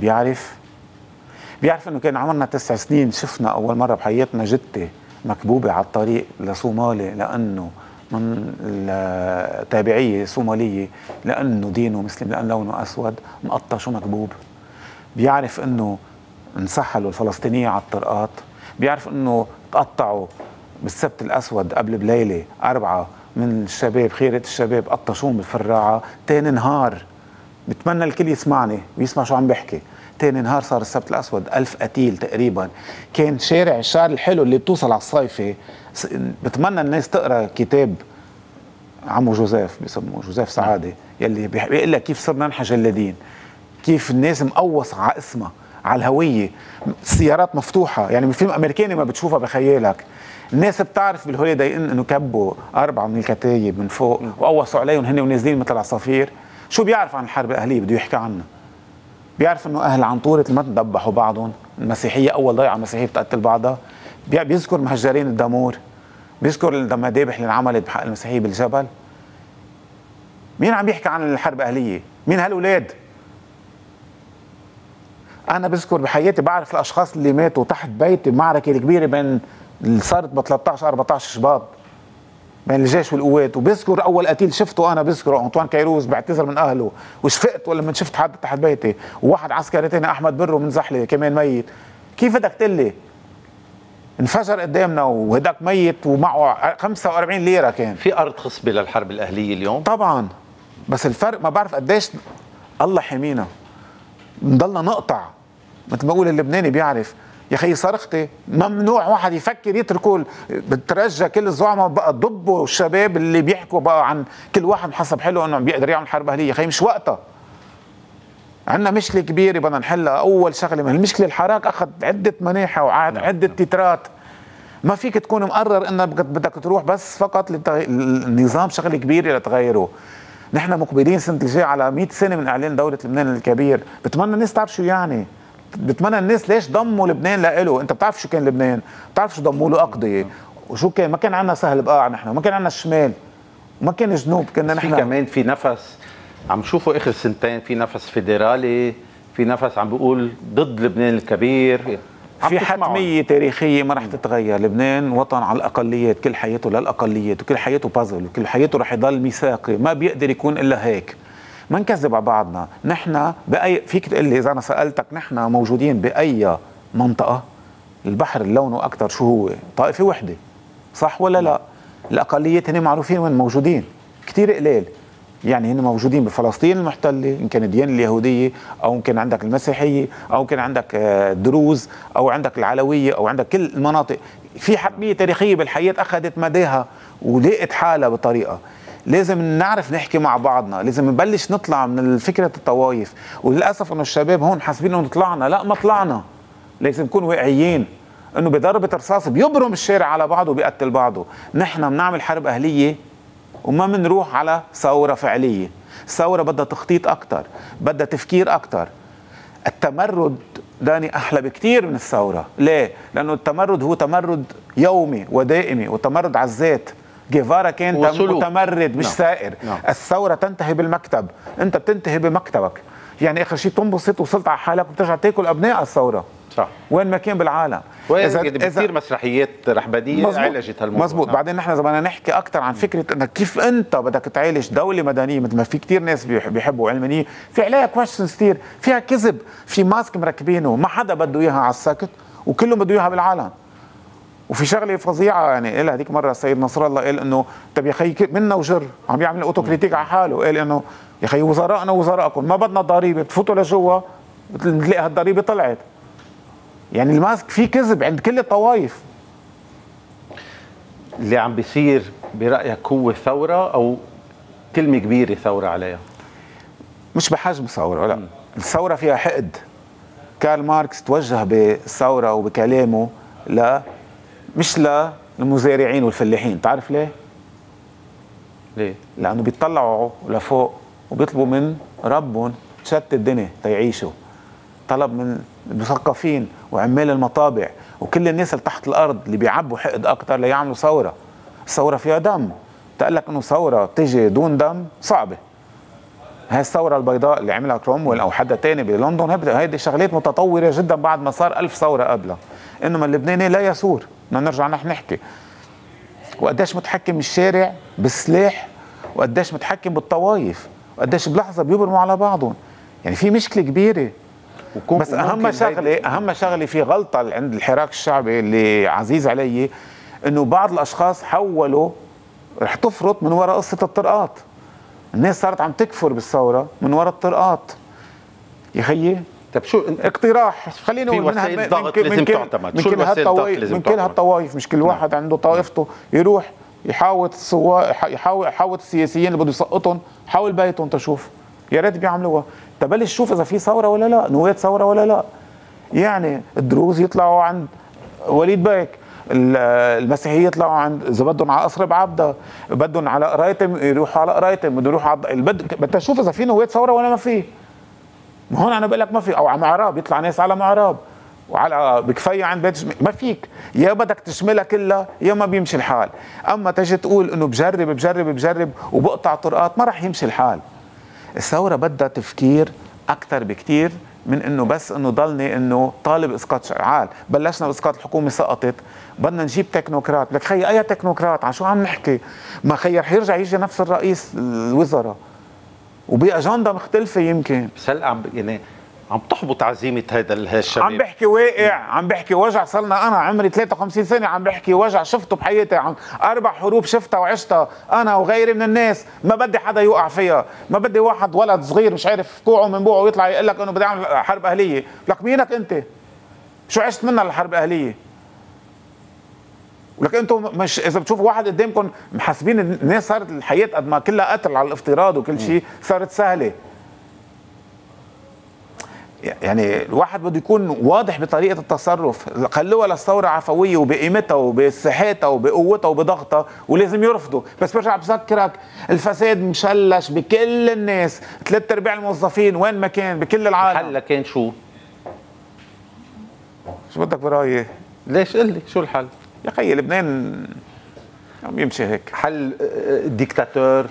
بيعرف إنه كان عمرنا 9 سنين شفنا أول مرة بحياتنا جتة مكبوبة على الطريق لصومالي، لأنه من التابعية صومالية، لأنه دينه مسلم، لأن لونه أسود، مقطش ومكبوب. بيعرف إنه انسحلوا الفلسطينية على الطرقات. بيعرف إنه تقطعوا بالسبت الأسود قبل بليلة 4 من الشباب، خيرة الشباب، قطشوهم بالفراعة. تاني نهار، بتمنى الكل يسمعني ويسمع شو عم بحكي، تاني نهار صار السبت الأسود 1000 قتيل تقريبا. كان شارع الشعر الحلو اللي بتوصل على الصيفة. بتمنى الناس تقرأ كتاب عمو جوزيف، بيسموه جوزيف سعادة، يلي بيقول لك كيف صرنا نحن جلادين، كيف الناس مقوص على اسمها، على الهوية، السيارات مفتوحة، يعني فيلم أمريكاني ما بتشوفها بخيالك. الناس بتعرف بالهوليداي إنه كبوا 4 من الكتايب من فوق وقوصوا عليهم هن ونازلين مثل العصافير. شو بيعرف عن الحرب الأهلية؟ بده يحكي عنها. بيعرف إنه أهل عنطورة المتن ذبحوا بعضهم، المسيحية أول ضيعة مسيحية بتقتل بعضها. بيذكر مهجرين الدامور، بيذكر المذابح اللي انعملت بحق المسيحية بالجبل. مين عم يحكي عن الحرب الأهلية؟ مين هالأولاد؟ أنا بذكر بحياتي، بعرف الأشخاص اللي ماتوا تحت بيتي بمعركة الكبيرة بين اللي صارت ب 13-14 شباط بين الجيش والقوات. وبذكر أول قتيل شفته أنا، بذكره أنطوان كيروز، بعتذر من أهله وشفقت ولما شفت حد تحت بيتي. وواحد عسكري تاني أحمد برو من زحلة كمان ميت. كيف بدك تقول لي؟ انفجر قدامنا وهداك ميت ومعه 45 ليرة كان.
في أرض خصبة للحرب الأهلية اليوم؟
طبعا، بس الفرق ما بعرف قديش الله حمينا نضلنا نقطع. مثل ما بقول اللبناني بيعرف يا خي صرختي، ممنوع واحد يفكر يتركوا. بترجى كل الزعماء بقى ضبوا الشباب اللي بيحكوا بقى عن كل واحد حسب حلو انه بيقدر يعمل حرب اهليه. يا خي مش وقتها، عندنا مشكله كبيره بدنا نحلها. اول شغله من المشكله الحراك اخذ عده مناحه وعده تترات. ما فيك تكون مقرر انك بدك تروح بس فقط النظام شغله كبيره لتغيره. نحن مقبلين سنه الجاي على 100 سنه من اعلان دوله لبنان الكبير. بتمنى الناس تعرف شو يعني، بتمنى الناس ليش ضموا لبنان لإله. انت بتعرف شو كان لبنان، بتعرف شو ضموا له أقضية وشو كان. ما كان عندنا سهل بقاع نحن، ما كان عندنا الشمال وما كان الجنوب، كنا نحن
في كمان في نفس عم شوفوا اخر سنتين، في نفس فيدرالي، في نفس عم بيقول ضد لبنان الكبير.
في حتمية تاريخية ما رح تتغير. لبنان وطن على الأقليات، كل حياته للأقليات وكل حياته بازل وكل حياته رح يضل ميثاقي، ما بيقدر يكون إلا هيك. ما نكذب على بعضنا. نحن بأي، فيك تقول لي إذا أنا سألتك نحن موجودين بأي منطقة؟ البحر لونه أكثر شو هو؟ طائفة وحدة، صح ولا لا؟ الأقليات هن معروفين وين موجودين، كثير قليل. يعني هن موجودين بفلسطين المحتلة، إن كان الديانة اليهودية أو إن كان عندك المسيحية أو إن كان عندك الدروز أو عندك العلوية أو عندك كل المناطق. في حتمية تاريخية بالحياة أخذت مداها ولقت حالها بطريقة. لازم نعرف نحكي مع بعضنا، لازم نبلش نطلع من فكرة الطوائف. وللأسف انه الشباب هون حاسبين انه طلعنا، لا ما طلعنا. لازم نكون واقعيين انه بضربة رصاص بيبرم الشارع على بعضه وبيقتل بعضه. نحن بنعمل حرب أهلية وما بنروح على ثورة فعلية. الثورة بدها تخطيط أكتر، بدها تفكير أكتر. التمرد داني أحلى بكتير من الثورة. ليه؟ لأنه التمرد هو تمرد يومي ودائمي وتمرد على الذات. جيفارا كان متمرد مش سائر. الثورة تنتهي بالمكتب، أنت بتنتهي بمكتبك. يعني آخر شيء تنبسط وصلت على حالك وبترجع تاكل أبناء الثورة.
صح.
وين ما كان بالعالم.
إذا بتصير مسرحيات رحبدية عالجت هالموضوع.
مزبوط. بعدين نحن إذا بدنا نحكي أكثر عن فكرة إنك كيف أنت بدك تعالج دولة مدنية، مثل ما في كتير ناس بيحبوا علمانية، في عليها كويشنز كتير، فيها كذب، في ماسك مركبينه، ما حدا بده إياها على السكت وكلهم بده إياها بالعالم. وفي شغله فظيعه يعني إلها هذيك مره السيد نصر الله قال انه طب يا خيي منا وجر، عم يعمل اوتوكريتيك على حاله، قال انه يا خيي وزرائنا وزرائكم ما بدنا ضريبه، بتفوتوا لجوا بتلاقي هالضريبه طلعت. يعني الماسك في كذب عند كل الطوائف.
اللي عم بيصير برايك هو ثوره او كلمه كبيره ثوره عليها؟ مش
بحجم ثوره، لا. الثوره فيها حقد. كارل ماركس توجه بالثوره وبكلامه مش للمزارعين والفلاحين. تعرف ليه؟ لأنه بيطلعوا لفوق وبيطلبوا من ربهم شتت الدنيا تيعيشوا. طلب من المثقفين وعمال المطابع وكل الناس اللي تحت الأرض اللي بيعبوا حقد أكتر ليعملوا ثورة. الثورة فيها دم. تقول لك إنه ثورة تيجي دون دم صعبة. هاي الثورة البيضاء اللي عملها كرومويل أو حدا تاني بلندن هيدي شغلات متطورة جدا بعد ما صار 1000 ثورة قبلها. إنما اللبناني لا يثور. بدنا نرجع نحكي وقديش متحكم الشارع بالسلاح وقديش متحكم بالطوائف وقديش بلحظه بيبرموا على بعضهم. يعني في مشكله كبيره. بس اهم شغله في غلطه عند الحراك الشعبي اللي عزيز علي، انه بعض الاشخاص حولوا رح تفرط من وراء قصه الطرقات. الناس صارت عم تكفر بالثوره من وراء الطرقات. يا خيي
طب شو
اقتراح خلينا نقول
وسائل ضغط لازم تعتمد. شو الوسائل الضغط لازم
من كل هالطوائف، مش كل واحد عنده طائفته يروح يحاوط يحاوط السياسيين اللي بده يسقطهم حول بيتهم تشوف. يا ريت بيعملوها. تبلش شوف اذا في ثوره ولا لا، نواة ثوره ولا لا. يعني الدروز يطلعوا عند وليد بيك، المسيحيين يطلعوا عند اذا بدهم على قصر بعبده، بدهم على قرايتهم يروحوا على قرايتهم، بدهم يروحوا على بدها تشوف اذا في نواة ثوره ولا ما في. ما هون انا بقول لك ما في. او على معراب يطلع ناس على معراب وعلى بكفيه عند بيت ما فيك. يا بدك تشملها كلها يا ما بيمشي الحال. اما تجي تقول انه بجرب وبقطع طرقات ما راح يمشي الحال. الثوره بدها تفكير اكثر بكثير من انه بس انه ضلني انه طالب اسقاط شعال. بلشنا باسقاط الحكومه سقطت، بدنا نجيب تكنوقراط. لك خيي اي تكنوقراط؟ عن شو عم نحكي؟ ما خيي رح يرجع يجي نفس الرئيس الوزراء وبأجندة مختلفة يمكن.
بس هلا يعني عم تحبط عزيمة هذا الشباب.
عم بحكي واقع، عم بحكي وجع. صرنا انا عمري 53 سنة عم بحكي وجع شفته بحياتي، عن 4 حروب شفتها وعشتها انا وغيري من الناس. ما بدي حدا يوقع فيها، ما بدي واحد ولد صغير مش عارف كوعه من بوعه ويطلع يقول لك انه بدي اعمل حرب اهلية. لك مينك انت؟ شو عشت منها الحرب الاهلية؟ ولك انتم مش اذا بتشوفوا واحد قدامكم محاسبين الناس صارت الحياه قد ما كلها قتل على الافتراض وكل شيء صارت سهله. يعني الواحد بده يكون واضح بطريقه التصرف. خلوها للثوره عفويه وبقيمتها وبصحتها وبقوتها وبضغطها ولازم يرفضوا. بس برجع بذكرك الفساد مشلش بكل الناس، 3/4 الموظفين وين ما كان بكل العالم.
الحل كان شو
بدك برايي؟
ليش قل لي شو الحل؟
يا خيي لبنان عم يمشي هيك.
حل ديكتاتور؟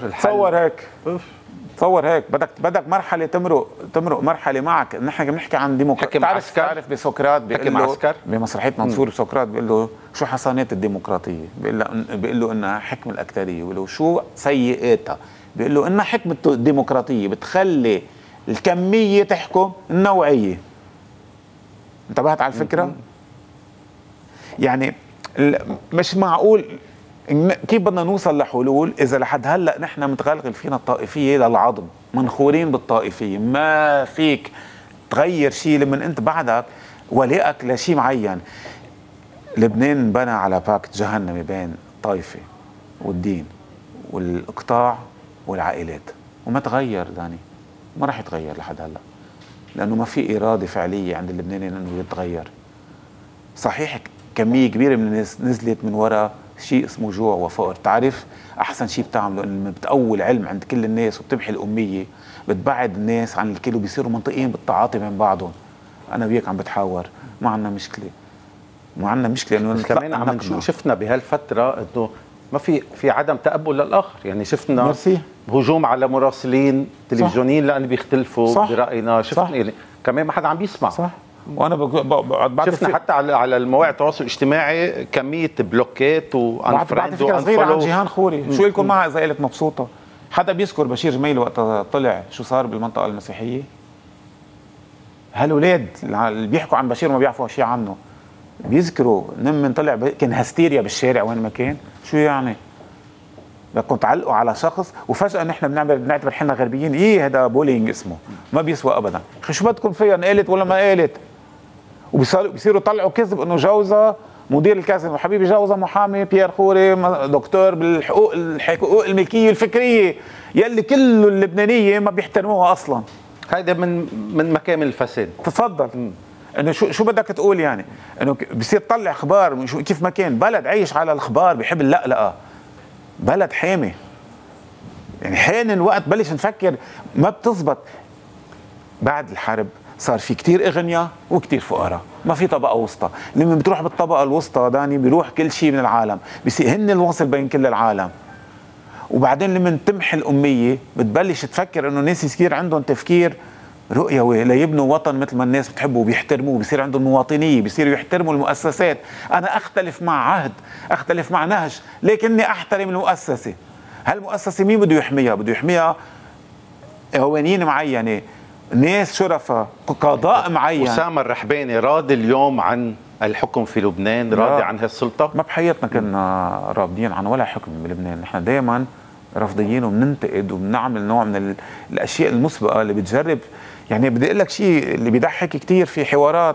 تصور هيك بدك مرحله تمرق مرحله معك. نحن بنحكي عن ديمقراطيه. تعرف بسقراط بيقول له بمسرحيه منصور بسقراط بيقول له شو حسنات الديمقراطيه؟ بيقول له انها حكم الاكثريه. بيقول له شو سيئاتها؟ بيقول له انها حكم الديمقراطيه بتخلي الكميه تحكم النوعيه. انتبهت على الفكره؟ يعني مش معقول. كيف بدنا نوصل لحلول اذا لحد هلا نحن متغلغل فينا الطائفيه للعظم، منخورين بالطائفيه. ما فيك تغير شيء لما انت بعدك ولائك لشيء معين. لبنان بنى على باكت جهنمي بين الطائفه والدين والاقطاع والعائلات، وما تغير داني، ما راح يتغير لحد هلا، لانه ما في اراده فعليه عند اللبنانيين انه يتغير. صحيح كميه كبيره من الناس نزلت من وراء شيء اسمه جوع وفقر. تعرف احسن شيء بتعمله انه بتقوي العلم عند كل الناس وبتمحي الاميه، بتبعد الناس عن الكل وبيصيروا منطقيين بالتعاطي بين بعضهم. انا وياك عم بتحاور، ما عندنا مشكله، ما عندنا مشكله انه
كمان عم شفنا بهالفتره انه ما في عدم تقبل للاخر، يعني شفنا
مرسي.
هجوم على مراسلين تلفزيونيين لانه بيختلفوا براينا، شفنا يعني كمان ما حدا عم بيسمع.
صح. وانا بعد
شفنا حتى على المواقع التواصل الاجتماعي كميه بلوكات
بعد فكره صغيره عن جيهان خوري. شو لكم معها اذا قالت مبسوطه؟ حدا بيذكر بشير جميل وقت طلع شو صار بالمنطقه المسيحيه؟ هالولاد اللي بيحكوا عن بشير وما بيعرفوا شيء عنه بيذكروا من طلع كان هستيريا بالشارع وين ما كان. شو يعني؟ بدكم تعلقوا على شخص وفجاه نحن بنعتبر حالنا غربيين. ايه هذا بولينج اسمه، ما بيسوى ابدا. اخي شو بدكم فيها، قالت ولا ما قالت؟ وبيصيروا يطلعوا كذب انه جوزها مدير الكازينو. حبيبي جوزها محامي بيير خوري، دكتور بالحقوق الملكيه الفكريه يلي كل اللبنانيه ما بيحترموها اصلا.
هيدا من مكامن الفساد.
تفضل. انه شو بدك تقول يعني؟ انه بصير تطلع اخبار كيف ما كان بلد عايش على الاخبار، بيحب اللقلقه، بلد حامي. يعني حين الوقت بلش نفكر ما بتزبط. بعد الحرب صار في كتير اغنياء وكتير فقراء، ما في طبقه وسطى. لما بتروح بالطبقه الوسطى داني بيروح كل شيء من العالم، بيصير هن الوصل بين كل العالم. وبعدين لما تمحي الاميه بتبلش تفكر انه الناس يصير عندهم تفكير رؤيوي ليبنوا وطن مثل ما الناس بتحبه وبيحترموه، بيصير عندهم مواطنيه، بيصيروا يحترموا المؤسسات. انا اختلف مع عهد، اختلف مع نهج، لكني احترم المؤسسه. هالمؤسسه مين بده يحميها؟ بده يحميها قوانين معينه، ناس شرفاء، قضاء معين.
أسامة الرحباني راضي اليوم عن الحكم في لبنان؟ راضي عن هالسلطه؟
ما بحياتنا كنا راضيين عن ولا حكم بلبنان. نحن دائما رافضيين وبننتقد وبنعمل نوع من الاشياء المسبقه اللي بتجرب. يعني بدي اقول لك شيء اللي بيضحك كثير في حوارات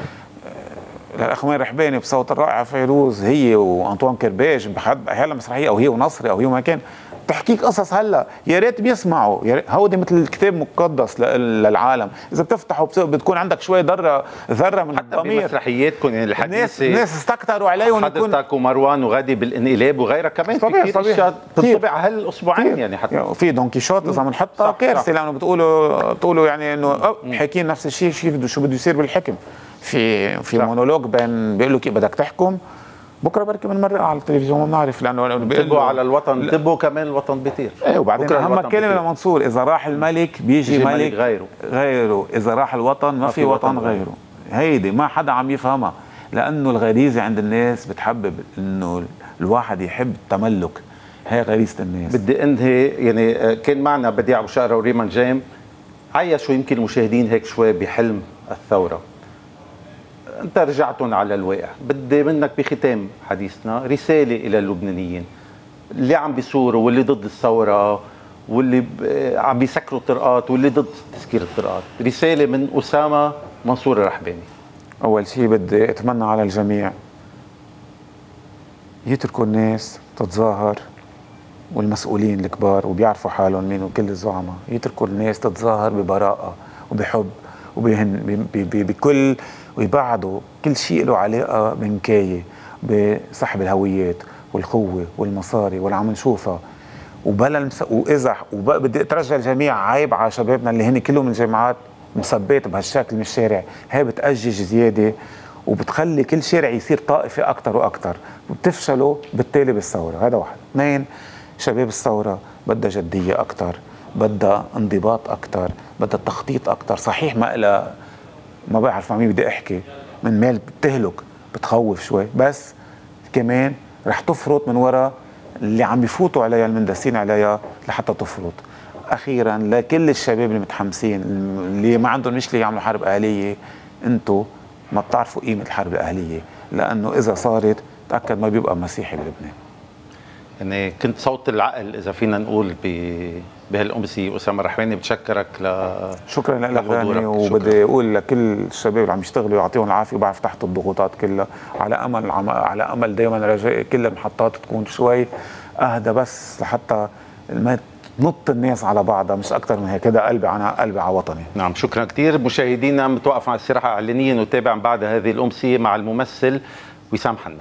للاخ مين رحباني بصوت الرائعه فيروز، هي وانطوان كرباج هلا مسرحيه، او هي ونصري، او هي ما كان تحكيك قصص. هلا يا ريت بيسمعوا، يا ريت هودي مثل الكتاب مقدس للعالم. اذا بتفتحوا بتكون عندك شوي ذره من الضمير.
حتى بمسرحياتكم يعني الحديثه
الناس استكتروا عليهم.
حضرتك ومروان وغادي بالانقلاب وغيرها كمان في كثير اشياء بتطبع هالاسبوعين. يعني حتى
في دون كيشوت اذا بنحطها كارثه، لانه بتقولوا يعني انه حاكين نفس الشيء شو بده يصير بالحكم. في مونولوج بين بيقول له كيف بدك تحكم، بكره بركي بنمرقها على التلفزيون ما بنعرف، لانه
انتبهوا على الوطن، انتبهوا كمان الوطن بيطير.
ايه وبعدين اهم كلمه لمنصور، اذا راح الملك بيجي ملك غيره، اذا راح الوطن ما في وطن غيره. هيدي ما حدا عم يفهمها، لانه الغريزه عند الناس بتحبب انه الواحد يحب التملك. هي غريزه الناس.
بدي انهي يعني كان معنا بديع ابو شقره وريمان جيم، عيشوا يمكن المشاهدين هيك شوي بحلم الثوره. انت رجعتهم على الواقع، بدي منك بختام حديثنا رساله الى اللبنانيين اللي عم بيصوروا واللي ضد الثوره واللي عم بيسكروا الطرقات واللي ضد تسكير الطرقات. رساله من اسامه منصور الرحباني.
اول شيء بدي اتمنى على الجميع يتركوا الناس تتظاهر، والمسؤولين الكبار وبيعرفوا حالهم مين وكل الزعماء يتركوا الناس تتظاهر ببراءه وبحب بكل، ويبعدوا كل شيء له علاقه بنكايه بسحب الهويات والقوه والمصاري واللي عم نشوفها. واذا بدي اترجى الجميع، عيب على شبابنا اللي هن كلهم من جامعات مثبات بهالشكل من الشارع. هي بتأجج زياده وبتخلي كل شارع يصير طائفي اكثر واكثر، وبتفشلوا بالتالي بالثوره. هذا واحد. اثنين، شباب الثوره بدها جديه اكثر، بدها انضباط اكثر، بدها تخطيط اكثر. صحيح ما بعرف مع مين بدي احكي، من مال بتهلك بتخوف شوي، بس كمان رح تفرط من وراء اللي عم يفوتوا عليها المندسين عليها لحتى تفرط. اخيرا لكل الشباب المتحمسين اللي ما عندهم مشكله يعملوا حرب اهليه، انتم ما بتعرفوا قيمه الحرب الاهليه، لانه اذا صارت تاكد ما بيبقى مسيحي بلبنان.
يعني كنت صوت العقل اذا فينا نقول بهالامسيه. اسامه الرحباني بتشكرك
شكرا لك غاني، وبدي اقول لكل الشباب اللي عم يشتغلوا يعطيهم العافيه، وبعرف تحت الضغوطات كلها، على امل دائما رجائي كل المحطات تكون شوي اهدى بس لحتى ما تنط الناس على بعضها، مش اكثر من هيك. كده قلبي على وطني.
نعم، شكرا كثير. مشاهدينا متوقف مع استراحه اعلانيه، نتابع بعد هذه الامسيه مع الممثل وسام حنا.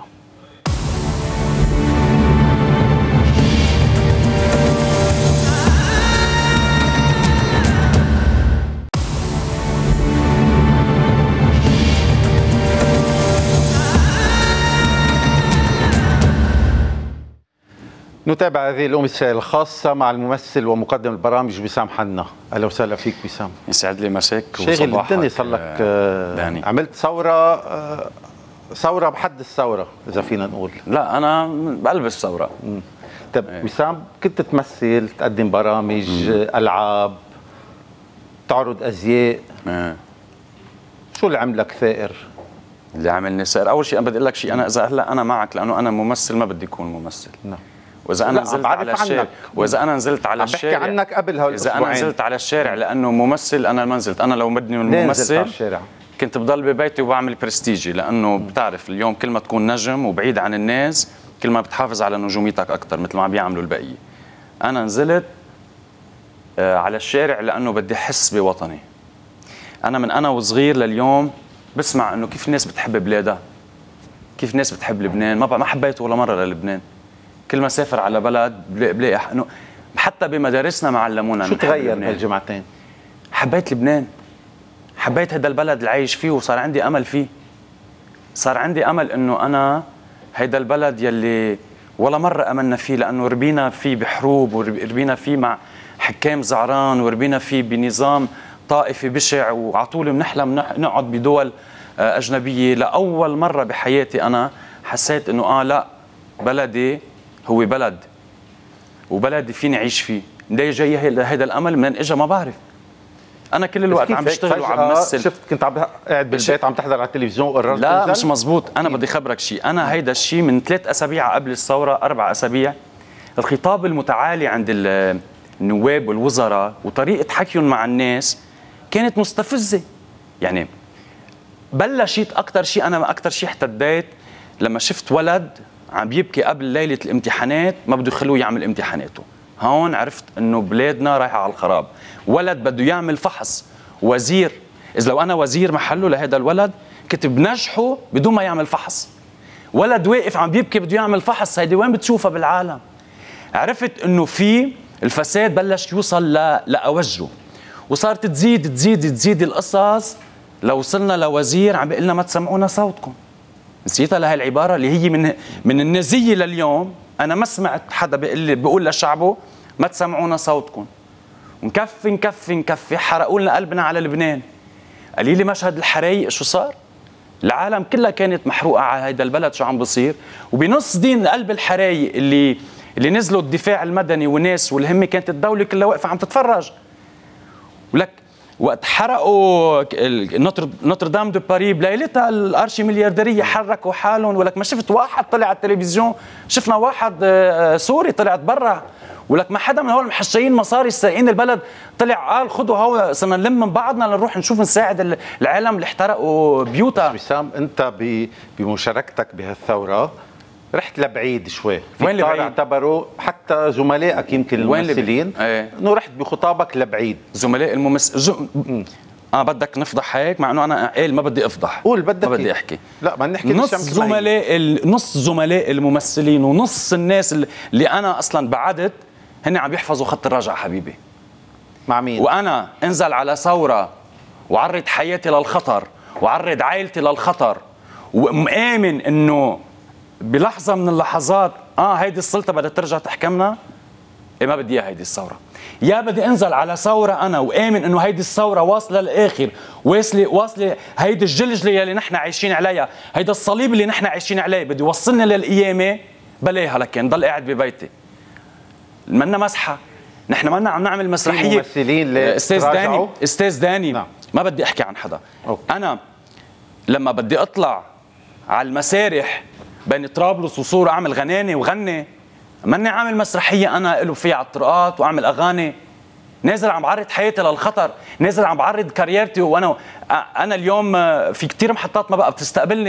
نتابع هذه الأمسية الخاصة مع الممثل ومقدم البرامج وسام حنا. أهلا وسهلا فيك وسام.
يسعد لي مساك
شاغل الدنيا، صار لك عملت ثورة بحد الثورة إذا فينا نقول.
لا أنا بقلب الثورة.
طيب وسام، كنت تمثل، تقدم برامج، ألعاب، تعرض أزياء. شو اللي عملك ثائر؟
اللي عملني ثائر، أول شيء أنا بدي أقول لك شيء، أنا إذا هلا أنا معك لأنه أنا ممثل ما بدي أكون ممثل.
نعم.
واذا انا نزلت على الشارع، واذا انا نزلت على الشارع،
بحكي عنك قبل هالاسبوعين،
اذا انا نزلت على الشارع لانه ممثل، انا ما نزلت. انا لو بدي من ممثل كنت بضل ببيتي وبعمل برستيجي، لانه بتعرف اليوم كل ما تكون نجم وبعيد عن الناس كل ما بتحافظ على نجوميتك اكثر، مثل ما بيعملوا البقيه. انا نزلت على الشارع لانه بدي احس بوطني. انا من انا وصغير لليوم بسمع انه كيف الناس بتحب بلادها، كيف الناس بتحب لبنان. ما حبيت ولا مره للبنان. كل ما سافر على بلد بلاقي انه حتى بمدارسنا ما علمونا.
شو تغير بهالجمعتين؟
حبيت لبنان، حبيت هذا البلد اللي عايش فيه، وصار عندي امل فيه. صار عندي امل انه انا هيدا البلد يلي ولا مره امنا فيه، لانه ربينا فيه بحروب، وربينا فيه مع حكام زعران، وربينا فيه بنظام طائفي بشع، وعلى طول بنحلم نقعد بدول اجنبيه. لاول مره بحياتي انا حسيت انه لا، بلدي هو بلد، وبلدي فيني اعيش فيه. ليه جاي هيدا الامل؟ من اجى ما بعرف. انا كل الوقت عم بشتغل وعم بمثل.
شفت كنت قاعد بالبيت عم تحضر على التلفزيون وقررت
لا تنزل؟ مش مزبوط. انا بدي خبرك شيء، انا هيدا الشيء من 3 أسابيع قبل الثوره، 4 أسابيع، الخطاب المتعالي عند النواب والوزراء وطريقه حكيهم مع الناس كانت مستفزه. يعني بلشت اكثر شيء احتديت لما شفت ولد عم يبكي قبل ليلة الامتحانات، ما بده يخلوه يعمل امتحاناته. هون عرفت انه بلادنا رايحة على الخراب. ولد بده يعمل فحص، وزير، إذا لو أنا وزير محله لهذا الولد كنت بنجحه بدون ما يعمل فحص. ولد واقف عم بيبكي بده يعمل فحص، هيدي وين بتشوفها بالعالم؟ عرفت انه في الفساد بلش يوصل لأوجه، وصارت تزيد القصص، لو وصلنا لوزير عم بيقول لنا ما تسمعونا صوتكم. نسيتها لهي العبارة اللي هي من النازية لليوم. أنا ما سمعت حدا بيقول لشعبه ما تسمعونا صوتكم. نكفي حرقوا لنا قلبنا على لبنان. قليلي مشهد الحرايق شو صار؟ العالم كلها كانت محروقة على هيدا البلد شو عم بصير، وبنص دين قلب الحرايق اللي نزلوا الدفاع المدني وناس والهمة كانت الدولة كلها واقفة عم تتفرج. ولك وقت حرقوا نوتردام دو باري بليلتها الارشي مليارديريه حركوا حالهم، ولك ما شفت واحد طلع على التلفزيون. شفنا واحد سوري طلع تبرع، ولك ما حدا من هول المحشيين مصاري سائقين البلد طلع قال خذوا هو صرنا نلم من بعضنا لنروح نشوف نساعد العالم اللي احترقوا بيوتها.
وسام، انت بمشاركتك بهالثوره رحت لبعيد شوي.
وين لبعيد؟
اعتبروا حتى زملائك يمكن الممثلين انه رحت بخطابك لبعيد.
زملاء الممثل بدك نفضح هيك، مع انه انا قال ما بدي افضح.
قول بدك،
ما بدي احكي.
لا ما نحكي.
نص زملاء الممثلين ونص الناس اللي انا اصلا بعدت هن عم يحفظوا خط الرجعه حبيبي.
مع مين؟
وانا انزل على ثوره وعرض حياتي للخطر وعرض عائلتي للخطر، ومآمن انه بلحظه من اللحظات هيدي السلطه بدها ترجع تحكمنا. ما بدي اياها هيدي الثوره. يا بدي انزل على ثوره انا وامن انه هيدي الثوره واصله للاخر، واصله هيدي الجلجله اللي نحن عايشين عليها، هيدا الصليب اللي نحن عايشين عليه بدي يوصلنا للقيامه. بلاها لكن ضل قاعد ببيتي. منا مسحه، نحن منا عم نعمل مسرحيه.
ممثلين
استاذ داني نعم. ما بدي احكي عن حدا. انا لما بدي اطلع على المسارح بين طرابلس وصورة اعمل غنانه وغني، ماني عامل مسرحيه انا له فيها على الطرقات واعمل اغاني. نازل عم بعرض حياتي للخطر، نازل عم بعرض كاريرتي. وانا اليوم في كثير محطات ما بقى بتستقبلني.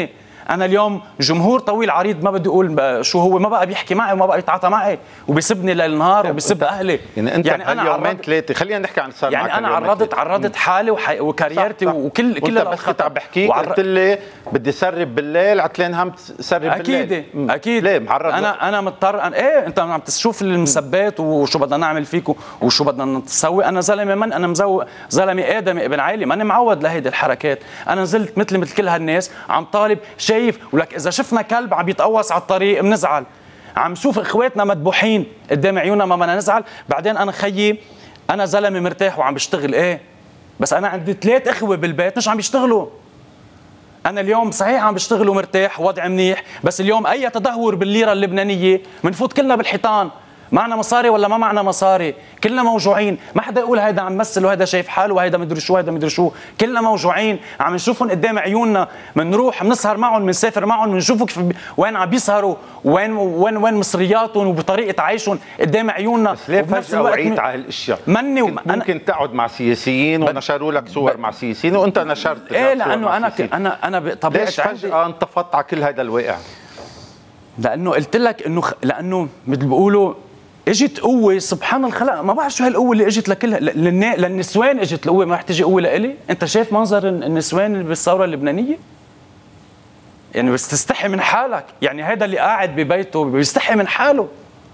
انا اليوم جمهور طويل عريض ما بدي اقول شو هو، ما بقى بيحكي معي وما بقى يتعاطى معي وبيسبني ليل نهار وبيسب اهلي.
يعني انت يعني انا يومين ثلاثه خلينا نحكي عن صار
يعني انا عرضت حالي وكاريرتي وكل
الخطا عم بحكيك قلت لي بدي سرب بالليل عتلين هم سرب بالليل.
اكيد
ليه معرض؟
انا مضطر ايه انت عم تشوف المسبات وشو بدنا نعمل فيك وشو بدنا نسوي. انا زلمه من انا زلمه ادمي ابن عائله ماني معود لهيدي الحركات. انا نزلت مثل كل هالناس عم طالب شايف ولك اذا شفنا كلب عم يتقوص على الطريق بنزعل، عم نشوف اخواتنا مذبوحين قدام عيوننا ما بدنا نزعل. بعدين انا خيي انا زلمه مرتاح وعم بشتغل ايه، بس انا عندي 3 اخوه بالبيت مش عم بيشتغلوا. انا اليوم صحيح عم بشتغل ومرتاح ووضعي منيح، بس اليوم اي تدهور بالليره اللبنانيه بنفوت كلنا بالحيطان. معنا مصاري ولا ما معنا مصاري، كلنا موجوعين. ما حدا يقول هيدا عم يمثل وهيدا شايف حاله وهيدا مدري شو هيدا مدري شو. كلنا موجوعين عم نشوفهم قدام عيوننا، بنروح بنسهر معهم بنسافر معهم بنشوفوا كيف وين عم بيسهروا وين مصرياتهم وبطريقه عيشهم قدام عيوننا.
بس ليه فجأة وعيت على هالاشياء؟ ممكن تقعد مع سياسيين ونشروا لك صور مع سياسيين وانت نشرت
ايه لانه انا بطبيعه
ليش فجأة انطفت على كل هذا الواقع؟
لانه قلت لك لانه مثل بيقولوا اجت قوه سبحان الخلق. ما بعرف شو هالقوه اللي اجت لكلها للنسوان اجت القوه، ما رح تجي قوه لإلي؟ انت شايف منظر النسوان بالثوره اللبنانيه؟ يعني بس تستحي من حالك. يعني هذا اللي قاعد ببيته بيستحي من حاله.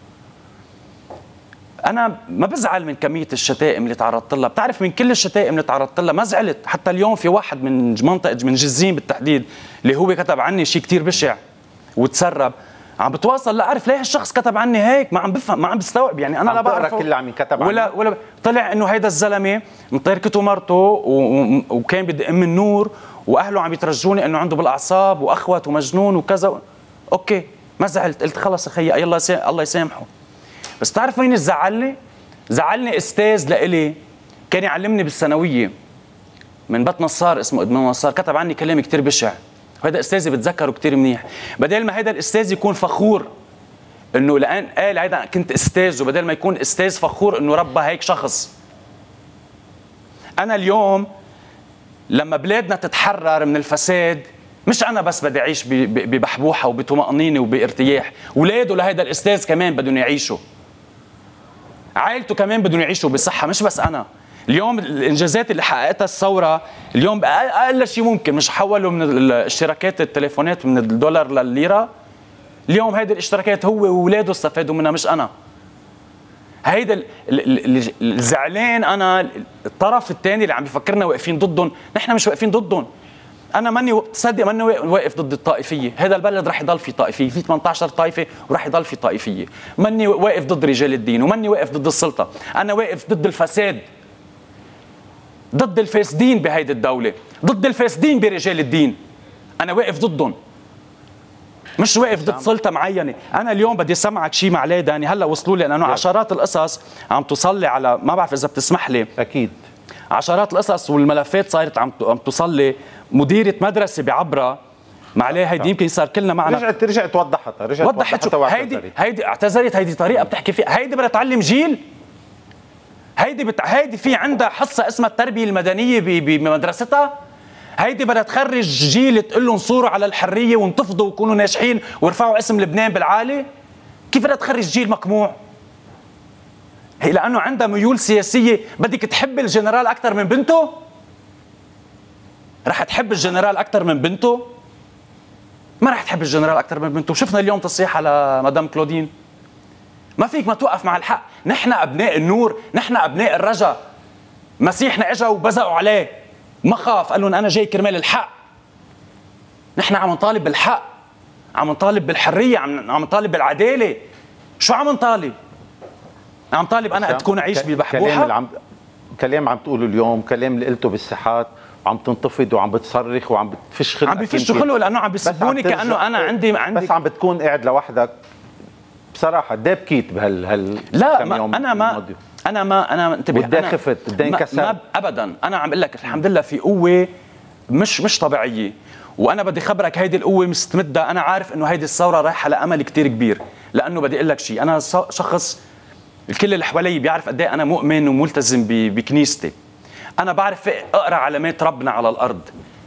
انا ما بزعل من كميه الشتائم اللي تعرضت لها، بتعرف من كل الشتائم اللي تعرضت لها ما زعلت. حتى اليوم في واحد من منطقه من جزين بالتحديد اللي هو كتب عني شيء كثير بشع وتسرب، عم بتواصل لاعرف ليه الشخص كتب عني هيك، ما عم بفهم ما عم بستوعب. يعني انا لا بعرف
كل اللي عم ينكتب
ولا طلع انه هيدا الزلمه مطيركته مرته وكان بدي ام النور واهله عم يترجوني انه عنده بالاعصاب واخوت ومجنون وكذا. اوكي ما زعلت، قلت خلص اخي يلا الله يسامحه. بس تعرف وين زعلني استاذ لإلي كان يعلمني بالثانويه من بيت نصار اسمه ادمون نصار، كتب عني كلام كثير بشع. وهذا استاذي بتذكره كثير منيح. بدل ما هذا الاستاذ يكون فخور انه لان قال هيدا كنت استاذ، وبدل ما يكون استاذ فخور انه ربى هيك شخص. انا اليوم لما بلادنا تتحرر من الفساد مش انا بس بدي اعيش ببحبوحه وبطمانينه وبارتياح، اولاده لهيدا الاستاذ كمان بدهم يعيشوا، عائلته كمان بدهم يعيشوا بصحه، مش بس انا. اليوم الانجازات اللي حققتها الثوره اليوم اقل شيء ممكن مش حولوا من الاشتراكات التليفونات من الدولار للليره. اليوم هيدي الاشتراكات هو واولاده استفادوا منها مش انا. هيدا الزعلان انا الطرف الثاني اللي عم بيفكرنا واقفين ضدهم. نحن مش واقفين ضدهم. انا ماني تصدق ماني واقف ضد الطائفيه. هذا البلد رح يضل في طائفيه، في 18 طائفه ورح يضل في طائفيه. ماني واقف ضد رجال الدين وماني واقف ضد السلطه. انا واقف ضد الفساد، ضد الفاسدين بهيدي الدوله، ضد الفاسدين برجال الدين. انا واقف ضدهم، مش واقف ضد سلطه معينه. انا اليوم بدي اسمعك شيء مع داني. هلا وصلوا لي لانه عشرات القصص عم توصل لي على ما بعرف اذا بتسمح لي.
اكيد
عشرات القصص والملفات صارت عم توصل لي. مديره مدرسه بعبره معليه هيدي يمكن صار كلنا معنا.
رجعت وضحتها
وضحت هيدي اعتذرت. هيدي طريقه بتحكي فيها. هيدي بدها تعلم جيل. هيدي في عندها حصه اسمها التربيه المدنيه بمدرستها. هيدي بدها تخرج جيل تقول لهم صوروا على الحريه وانتفضوا وكونوا ناجحين وارفعوا اسم لبنان بالعالي. كيف بدها تخرج جيل مقموع؟ هي لانه عندها ميول سياسيه. بدك تحب الجنرال اكثر من بنته؟ رح تحب الجنرال اكثر من بنته؟ ما رح تحب الجنرال اكثر من بنته. شفنا اليوم تصريح على مدام كلودين. ما فيك ما توقف مع الحق. نحن ابناء النور، نحن ابناء الرجا. مسيحنا اجا وبزقوا عليه ما خاف، قال لهم انا جاي كرمال الحق. نحن عم نطالب بالحق، عم نطالب بالحريه، عم نطالب بالعداله. شو عم نطالب؟ عم طالب انا تكون اعيش ببحبوحه.
كلام عم تقوله اليوم، كلام اللي قلته بالساحات، عم تنتفض وعم بتصرخ وعم بتفش خلق.
عم بفش خلقه لانه عم بيسبوني كانه انا عندي
بس عم بتكون قاعد لوحدك. بصراحه قد ايه بكيت
لا انا انتبه.
قد ايه خفت، قد ايه انكسرت؟
ابدا. انا عم اقول لك الحمد لله في قوه مش طبيعيه. وانا بدي خبرك هيدي القوه مستمده. انا عارف انه هيدي الثوره رايحه لامل كثير كبير. لانه بدي اقول لك شيء، انا شخص الكل اللي حوالي بيعرف قد ايه انا مؤمن وملتزم بكنيستي. انا بعرف اقرا علامات ربنا على الارض.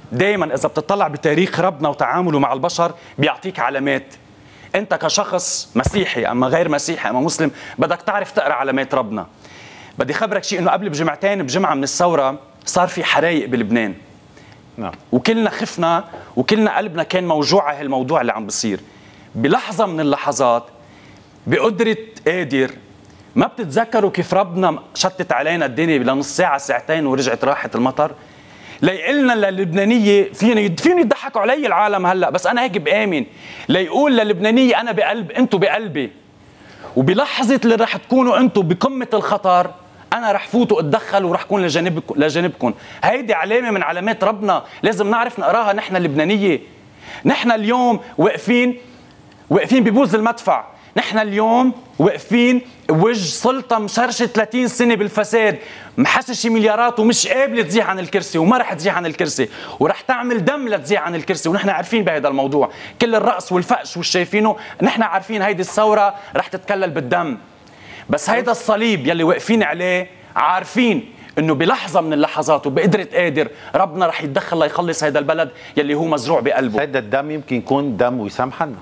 دائما اذا بتطلع بتاريخ ربنا وتعامله مع البشر بيعطيك علامات. انت كشخص مسيحي اما غير مسيحي اما مسلم بدك تعرف تقرا علامات ربنا. بدي خبرك شيء انه قبل بجمعه من الثوره صار في حرايق بلبنان.
نعم.
وكلنا خفنا وكلنا قلبنا كان موجوع على هالموضوع اللي عم بصير. بلحظه من اللحظات بقدره قادر ما بتتذكروا كيف ربنا شتت علينا الدنيا لنص ساعه ساعتين ورجعت راحت المطر. ليقلنا للبنانيه فينا يضحكوا علي العالم هلا بس انا هيك بآمن. ليقول للبنانيه انا بقلب انتم بقلبي. وبلحظه اللي رح تكونوا انتم بقمه الخطر انا رح فوت واتدخل ورح كون لجانبكم. هيدي علامه من علامات ربنا لازم نعرف نقراها نحن اللبنانيه. نحن اليوم واقفين ببوز المدفع. نحن اليوم واقفين وجه سلطة مشرشة 30 سنة بالفساد محششة مليارات ومش قابلة تزيح عن الكرسي وما رح تزيح عن الكرسي ورح تعمل دم لتزيح عن الكرسي. ونحن عارفين بهذا الموضوع كل الرأس والفقش والشايفينه. نحن عارفين هيدي الثورة رح تتكلل بالدم. بس هيدا الصليب يلي واقفين عليه عارفين انه بلحظة من اللحظات وبقدرة قادر ربنا رح يتدخل ليخلص هيدا البلد يلي هو مزروع بقلبه.
هيدا الدم يمكن يكون دم ويسامحنا.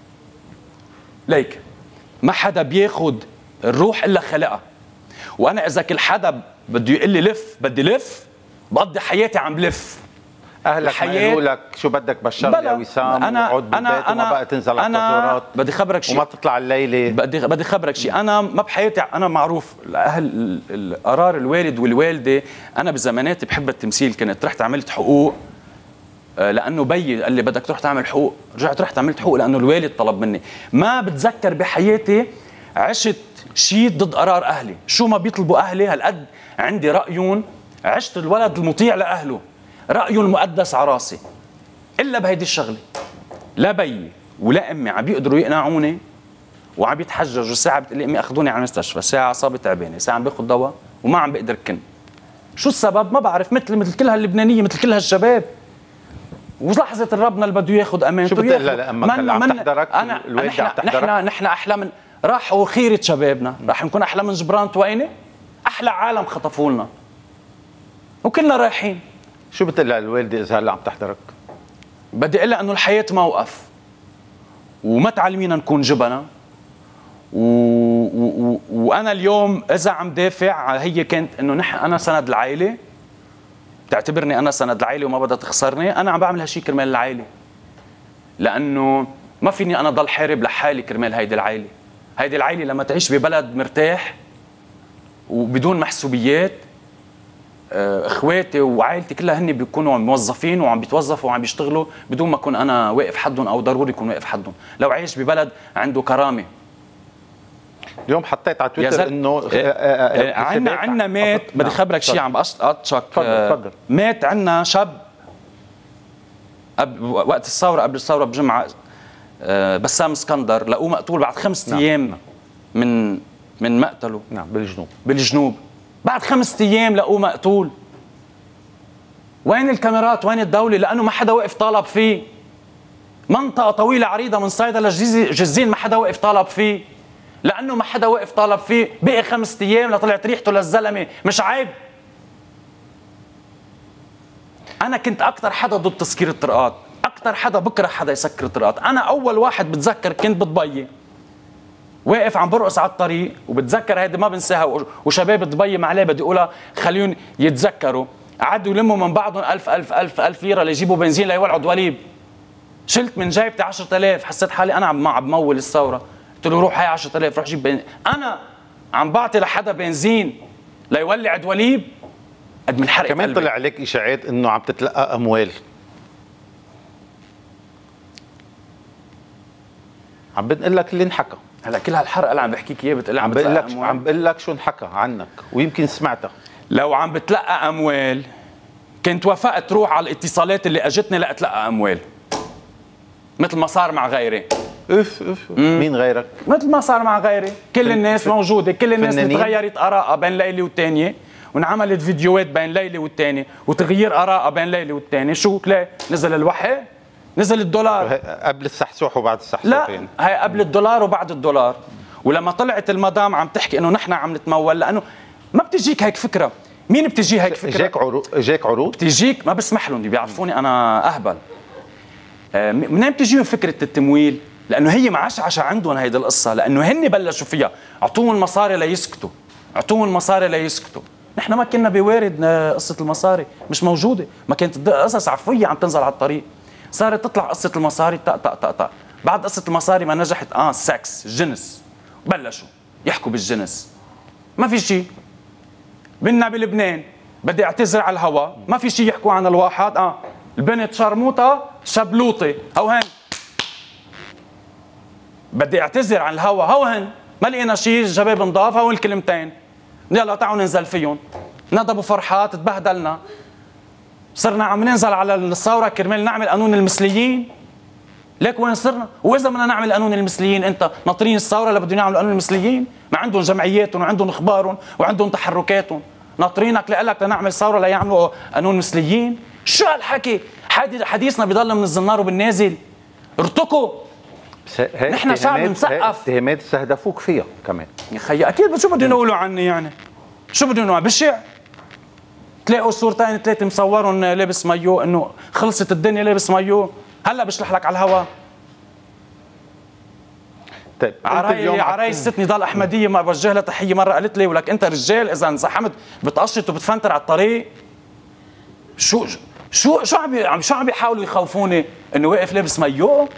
ليك ما حدا بياخد الروح الا خلقها. وانا اذا كل حدا بده يقول لي لف بدي لف بقضي حياتي عم بلف.
اهلك ما يقولوا لك شو بدك بالشغل يا وسام وقعد بالبيت وما بقى تنزل على القطارات.
بدي خبرك شيء
وما تطلع الليله.
بدي خبرك شيء. انا ما بحياتي انا معروف اهل القرار الوالد والوالده. انا بزماناتي بحب التمثيل كنت رحت عملت حقوق لانه بيي قال لي بدك تروح تعمل حقوق. رحت عملت حقوق لانه الوالد طلب مني. ما بتذكر بحياتي عشت شيء ضد قرار اهلي. شو ما بيطلبوا اهلي هالقد عندي رايهم. عشت الولد المطيع لاهله رايه المقدس على راسي الا بهيدي الشغله. لا بيي ولا امي عم بيقدروا يقنعوني وعم يتحججوا. ساعه بتقول لي امي اخذوني على المستشفى، ساعه اعصابي تعبانه، ساعه عم باخذ دواء وما عم بقدر كن. شو السبب؟ ما بعرف. مثل كل هاللبنانيه مثل كل هالشباب. ولحظة ربنا اللي بده ياخذ امانته.
شو بتقول لامك هلا عم تحضرك؟ الوالده عم تحضرك؟
نحن احلى من راحوا خيرة شبابنا، رح نكون احلى من جبران تويني؟ احلى عالم خطفوا لنا وكلنا رايحين.
شو بتقول للوالده اذا هلا عم تحضرك؟
بدي اقول لها انه الحياة موقف وما تعلمينا نكون جبنة وانا اليوم اذا عم دافع هي كانت انه انا سند العائلة. بتعتبرني انا سند العائله وما بدها تخسرني. انا عم بعمل هالشيء كرمال العائله لانه ما فيني انا ضل حارب لحالي كرمال هيدي العائله. هيدي العائله لما تعيش ببلد مرتاح وبدون محسوبيات اخواتي وعائلتي كلها هن بيكونوا موظفين وعم بيتوظفوا وعم بيشتغلوا بدون ما اكون انا واقف حدهم او ضروري يكون واقف حدهم. لو عايش ببلد عنده كرامه.
اليوم حطيت على تويتر انه
عندنا مات. بدي خبرك شيء عم بقطشك.
تفضل.
مات عندنا شاب وقت الثوره قبل الثوره بجمعه بسام اسكندر لقوه مقتول بعد 5 ايام من مقتله.
نعم
بالجنوب بعد 5 ايام لقوه مقتول. وين الكاميرات؟ وين الدوله؟ لانه ما حدا وقف طالب فيه. منطقه طويله عريضه من صيدا لجزين ما حدا وقف طالب فيه لانه ما حدا وقف طالب فيه. بقي 5 ايام لطلعت ريحته للزلمه. مش عيب؟ انا كنت اكثر حدا ضد تسكير الطرقات، اكثر حدا بكره حدا يسكر الطرقات. انا اول واحد بتذكر كنت بضبي واقف عم برقص على الطريق وبتذكر هيدي ما بنساها. وشباب دبي معليه بدي اقولها خليهم يتذكروا. قعدوا يلموا من بعضهم 1000 ليره ليجيبوا بنزين ليولعوا دواليب. شلت من جيبتي 10,000. حسيت حالي انا عم بمول الثوره. قلت له روح هاي 10,000 روح جيب بنزين. انا عم بعطي لحدا بنزين ليولع دواليب قد من حرق
كمان طلع عليك اشاعات انه عم تتلقى اموال. عم بنقول لك اللي انحكى.
هلا كل هالحرقه اللي عم بحكيك اياه بتقول
عم بقول لك شو انحكى عنك ويمكن سمعتها.
لو عم بتلقى اموال كنت وافقت تروح على الاتصالات اللي اجتني لاتلقى اموال مثل ما صار مع غيري.
مين غيرك؟
مثل ما صار مع غيري. كل الناس موجوده. كل الناس تغيرت ارائها بين ليله والثانيه وانعملت فيديوهات بين ليله والثانيه وتغيير ارائها بين ليله والثانيه. شو تلاقي؟ نزل الوحي، نزل الدولار.
قبل السحسوح وبعد السحسوح.
لا يعني. هي قبل الدولار وبعد الدولار. ولما طلعت المدام عم تحكي انه نحن عم نتمول لانه ما بتجيك هيك فكره مين بتجي هيك فكره؟
اجاك عروض
بتجيك، ما بسمح لهم، بيعرفوني انا اهبل. منين بتجيهم فكره التمويل؟ لانه هي معشعشه عندهم هيدي القصه، لانه هن بلشوا فيها، اعطوهم المصاري ليسكتوا، اعطوهم المصاري ليسكتوا. نحن ما كنا بوارد قصه المصاري، مش موجوده، ما كانت قصص عفويه عم تنزل على الطريق. صارت تطلع قصه المصاري طق طق طق طق. بعد قصه المصاري ما نجحت السكس، الجنس، بلشوا يحكوا بالجنس. ما في شيء. بنا بلبنان بدي اعتذر على الهواء، ما في شيء يحكوا عن الواحد البنت شرموطه شبلوطه، هوهن بدي اعتذر عن الهواء، هوهن ما لقينا شيء، شباب نضاف، هو الكلمتين يلا تعالوا ننزل فيهم. ندبوا فرحات، تبهدلنا، صرنا عم ننزل على الثوره كرمال نعمل قانون المثليين. ليك وين صرنا؟ واذا بدنا نعمل قانون المثليين، انت ناطرين الثوره اللي بدهم يعملوا قانون المثليين؟ ما عندهم جمعياتهم وعندهم اخبارهم وعندهم تحركاتهم، ناطرينك لك لنعمل ثوره ليعملوا قانون مثليين؟ شو هالحكي؟ حديثنا بيضل من الزنار وبالنازل. ارتكوا. نحن شعب مثقف.
اتهامات استهدفوك فيها كمان
يا خيي اكيد، شو بدهم يقولوا عني يعني؟ شو بدهم يقولوا؟ بشع. تلاقوا صورتين ثلاثه مصورهم لابس مايو، انه خلصت الدنيا لابس مايو. هلا بشلح لك على الهوا.
طيب
عراي ستني ضل احمديه، ما بوجه لها تحيه مره، قالت لي ولك انت رجال اذا انزحمت بتقشط وبتفنتر على الطريق. شو عم يحاولوا يخوفوني انه واقف لابس مايو؟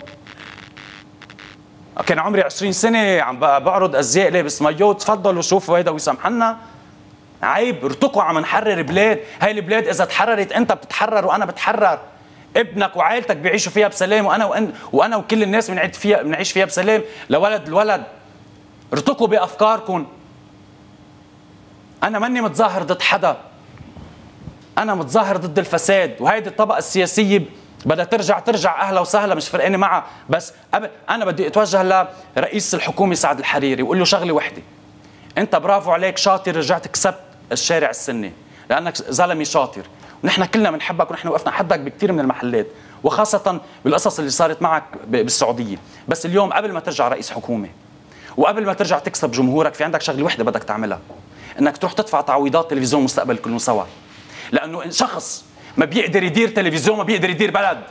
كان عمري 20 سنه عم بعرض ازياء لابس مايو، تفضلوا شوفوا هيدا ويسامحنا. عيب، ارتقوا، عم نحرر بلاد، هاي البلاد اذا تحررت انت بتتحرر وانا بتحرر، ابنك وعائلتك بيعيشوا فيها بسلام، وانا وكل الناس بنعيش فيها بسلام لولد الولد. ارتقوا بافكاركم. انا ماني متظاهر ضد حدا، انا متظاهر ضد الفساد، وهيدي الطبقه السياسيه بدها ترجع اهلا وسهلا، مش فرقاني معها. بس انا بدي اتوجه لرئيس الحكومه سعد الحريري واقول له شغله وحده، انت برافو عليك، شاطر، رجعت كسبت الشارع السني لانك زلمه شاطر، ونحن كلنا بنحبك، ونحن وقفنا حدك بكثير من المحلات، وخاصه بالقصص اللي صارت معك بالسعوديه. بس اليوم قبل ما ترجع رئيس حكومه وقبل ما ترجع تكسب جمهورك، في عندك شغله وحده بدك تعملها، انك تروح تدفع تعويضات تلفزيون مستقبل كلهم سوا. لانه شخص ما بيقدر يدير تلفزيون ما بيقدر يدير بلد.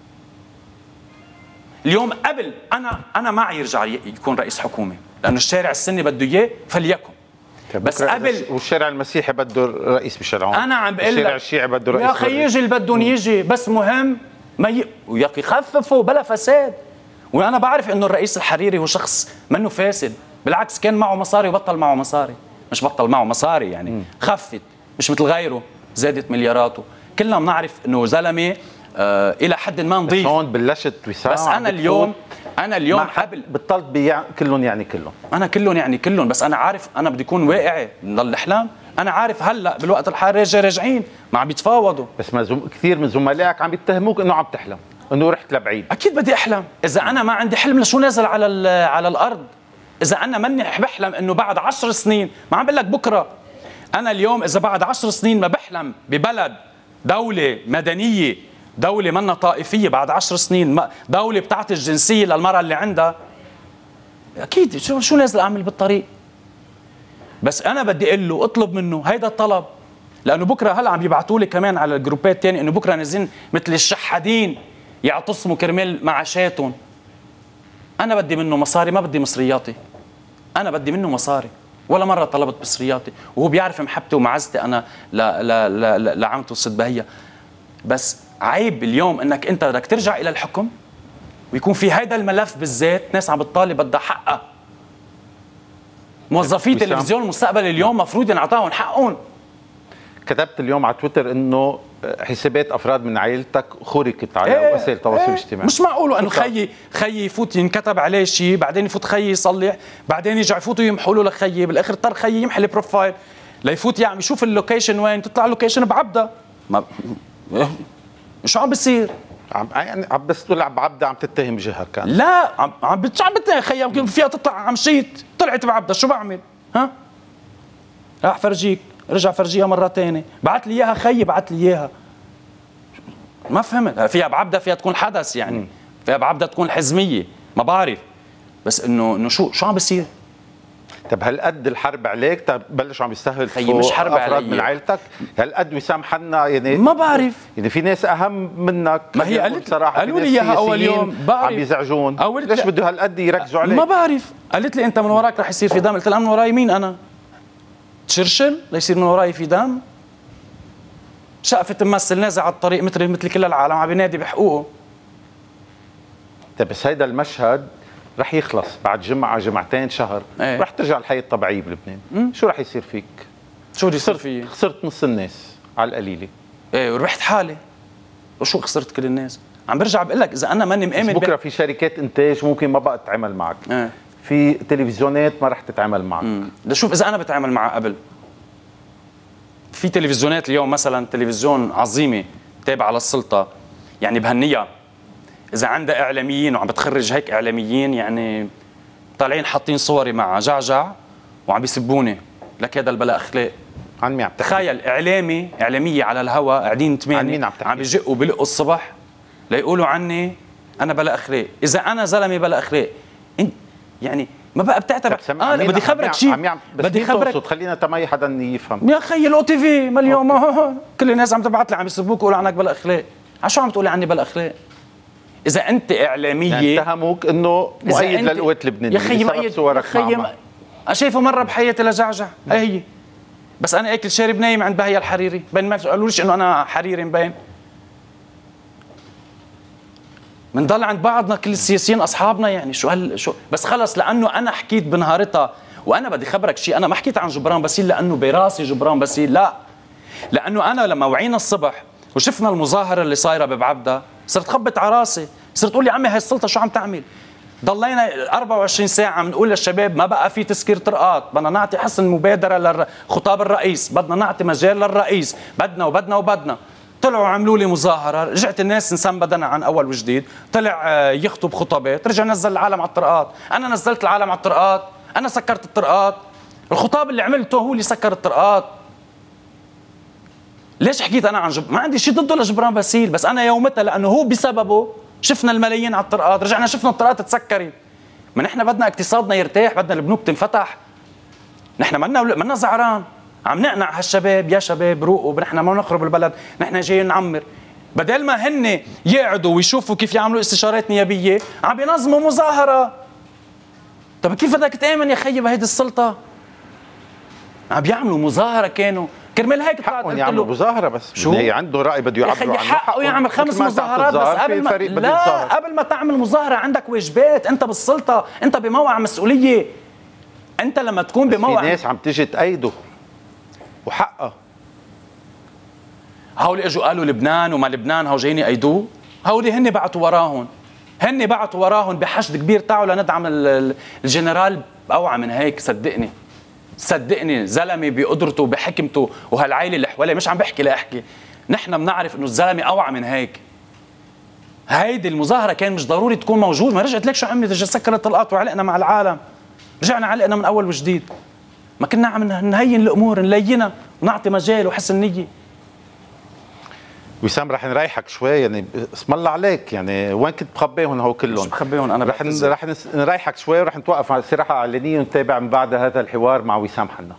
اليوم قبل انا معي يرجع يكون رئيس حكومه، لانه الشارع السني بده اياه فليكن.
بس قبل، والشارع المسيحي بده رئيس بشرعون،
انا عم بقول لك
الشارع الشيعي بده رئيس.
يا اخي يجي اللي بدهم يجي، بس مهم ويا اخي خففوا بلا فساد. وانا بعرف انه الرئيس الحريري هو شخص منه فاسد، بالعكس كان معه مصاري وبطل معه مصاري، مش بطل معه مصاري يعني خفت، مش مثل غيره زادت ملياراته. كلنا بنعرف انه زلمه الى حد ما نظيف.
هون بلشت وسام.
بس انا اليوم قبل
بطلت كلهم يعني كلهم،
انا كلهم يعني كلهم، بس انا عارف انا بدي اكون واقعي نضل الاحلام. انا عارف هلا بالوقت الحالي راجعين ما عم بيتفاوضوا،
بس كثير من زملائك عم بيتهموك انه عم تحلم، انه رحت لبعيد.
اكيد بدي احلم، اذا انا ما عندي حلم لشو نازل على الارض؟ اذا انا ماني بحلم انه بعد 10 سنين، ما عم بقول لك بكره، انا اليوم اذا بعد 10 سنين ما بحلم ببلد دولة مدنية، دولة منا طائفية، بعد 10 سنين دولة بتعطي الجنسية للمرأة اللي عندها، أكيد شو نازل أعمل بالطريق؟ بس أنا بدي أقول له اطلب منه هيدا الطلب، لأنه بكرة هلا عم يبعتوا لي كمان على الجروبات الثانية إنه بكرة نازلين مثل الشحادين يعتصموا كرمال معاشاتهم. أنا بدي منه مصاري، ما بدي مصرياتي، أنا بدي منه مصاري. ولا مرة طلبت مصرياتي، وهو بيعرف محبتي ومعزتي أنا لعمته الست بهية. بس عيب اليوم إنك أنت بدك ترجع إلى الحكم ويكون في هيدا الملف بالذات ناس عم بتطالب بدها حقها. موظفي تلفزيون المستقبل اليوم مفروض ينعطاهم حقهم.
كتبت اليوم على تويتر إنه حسابات أفراد من عائلتك خرقت على وسائل التواصل الاجتماعي.
مش معقول انه خيي يفوت ينكتب عليه شيء، بعدين يفوت خيي يصلح، بعدين يرجع يفوتوا يمحوا له لخيي، بالاخر اضطر خيي يمحي البروفايل ليفوت يعني يشوف اللوكيشن وين، تطلع اللوكيشن بعبده. شو عم بصير؟
يعني عم بس تقول بعبده، عم تتهم جهه كان.
لا عم بتتهم خيي، يمكن فيها تطلع عم شيت، طلعت بعبده، شو بعمل؟ ها؟ راح فرجيك، رجع فرجيها مرة ثانية، بعت لي اياها خيي، بعت لي اياها. ما فهمت، فيها بعبدة، فيها تكون حدث يعني، فيها بعبدة تكون حزمية، ما بعرف، بس انه شو عم بيصير؟
طب هالقد الحرب عليك؟ طب بلشوا عم يستهدفوا
مش حرب
افراد
علي
من عائلتك؟ هالقد وسام حنا يعني
ما بعرف.
يعني في ناس اهم منك.
ما هي قالت
صراحه
قالوا لي اياها اول يوم، بعرف
عم يزعجون. ليش بده هالقد يركزوا عليك؟
ما بعرف. قالت لي انت من وراك رح يصير في دم. قلت لها من وراي مين انا؟ تشرشل ليصير من وراي في دم؟ شقفة ممثل نازل على الطريق مثل كل العالم عم بينادي بحقوقه.
طيب بس هيدا المشهد رح يخلص بعد جمعة جمعتين شهر.
ايه؟
رح ترجع الحياة الطبيعية بلبنان. شو رح يصير فيك؟
شو بده يصير فيي؟
خسرت نص الناس على القليلة.
ايه وربحت حالي. وشو خسرت كل الناس؟ عم برجع بقول لك اذا انا ماني مآمن
بكره في شركات انتاج ممكن ما بقى تتعامل معك.
ايه؟
في تلفزيونات ما رح تتعامل معك.
لشوف اذا انا بتعامل معها قبل. في تلفزيونات اليوم مثلا تلفزيون عظيمه تابعه للسلطه يعني بهنيها اذا عندها اعلاميين وعم بتخرج هيك اعلاميين يعني طالعين حاطين صوري مع جعجع وعم بيسبوني لك هذا البلا اخلاق.
عن مين عم تحكي؟
تخيل اعلاميه على الهواء قاعدين ثمانية عم بيجقوا بلقوا الصبح ليقولوا عني انا بلا اخلاق. اذا انا زلمه بلا اخلاق انت يعني ما بقى بتعتبر بدي خبرك شيء.
بدي خبرك خلينا تما حدا يفهم.
يا اخي الاو تي في مليون كل الناس عم تبعت لي عم يسبوك ويقولوا عنك بلا اخلاق. على شو عم تقولي عني بلا اخلاق؟ اذا انت اعلاميه
يعني اتهموك انه مؤيد للقوات اللبنانيه.
يا اخي مؤيد
صورك
شايفه مره بحياتي لجعجع هي بس انا اكل شارب نايم عند بهية الحريري. بين ما قالوليش انه انا حريري مبين. بنضل عند بعضنا كل السياسيين اصحابنا يعني شو بس خلص لانه انا حكيت بنهارتها. وانا بدي خبرك شيء انا ما حكيت عن جبران باسيل لانه براسي جبران باسيل لا لانه انا لما وعينا الصبح وشفنا المظاهره اللي صايره ببعبدا صرت خبط على راسي. صرت اقول يا عمي هاي السلطه شو عم تعمل؟ ضلينا 24 ساعه عم نقول للشباب ما بقى في تسكير طرقات، بدنا نعطي حسن مبادره لخطاب الرئيس، بدنا نعطي مجال للرئيس، بدنا طلعوا عملوا لي مظاهره، رجعت الناس انسان بدنا عن اول وجديد، طلع يخطب خطبات، رجع نزل العالم على الطرقات. انا نزلت العالم على الطرقات، انا سكرت الطرقات، الخطاب اللي عملته هو اللي سكر الطرقات. ليش حكيت انا عن ما عندي شيء ضده لجبران باسيل، بس انا يومتها لانه هو بسببه شفنا الملايين على الطرقات، رجعنا شفنا الطرقات تسكرت. ما نحن بدنا اقتصادنا يرتاح، بدنا البنوك تنفتح. نحن منا زعران، عم نقنع هالشباب يا شباب روقوا، نحن ما نخرب البلد، نحن جايين نعمر. بدل ما هن يقعدوا ويشوفوا كيف يعملوا استشارات نيابيه، عم ينظموا مظاهره. طب كيف بدك تآمن يا خيي بهيدي السلطه؟ عم بيعملوا مظاهره كانوا كرمال هيك
حقهم يعملوا مظاهره بس شو هي عنده راي بده يعبروا عنه.
حقه يعمل 5 مظاهرات بس قبل ما تعمل مظاهره عندك واجبات. انت بالسلطه، انت بموقع مسؤوليه. انت لما تكون بموقع
في ناس عم تيجي تأيده وحقها.
هول اجوا قالوا لبنان وما لبنان هو جايين يأيدوه. هولي هن بعتوا وراهم بحشد كبير تعالوا لندعم الجنرال. اوعى من هيك صدقني زلمه بقدرته وبحكمته وهالعائله اللي حواليه، مش عم بحكي لاحكي، نحن بنعرف انه الزلمه اوعى من هيك. هيدي المظاهره كان مش ضروري تكون موجود. ما رجعت لك شو عملت؟ سكرت الطلقات وعلقنا مع العالم، رجعنا علقنا من اول وجديد. ما كنا عم نهين الامور نلينها ونعطي مجال وحسن نيه.
وسام رح نريحك شوي يعني، اسم الله عليك يعني، وين كنت مخبيهم هو كلهم؟
مش مخبيهم انا.
رح نريحك شوي ورح نتوقف على استراحه اعلانيه ونتابع من بعد هذا الحوار مع وسام حنا.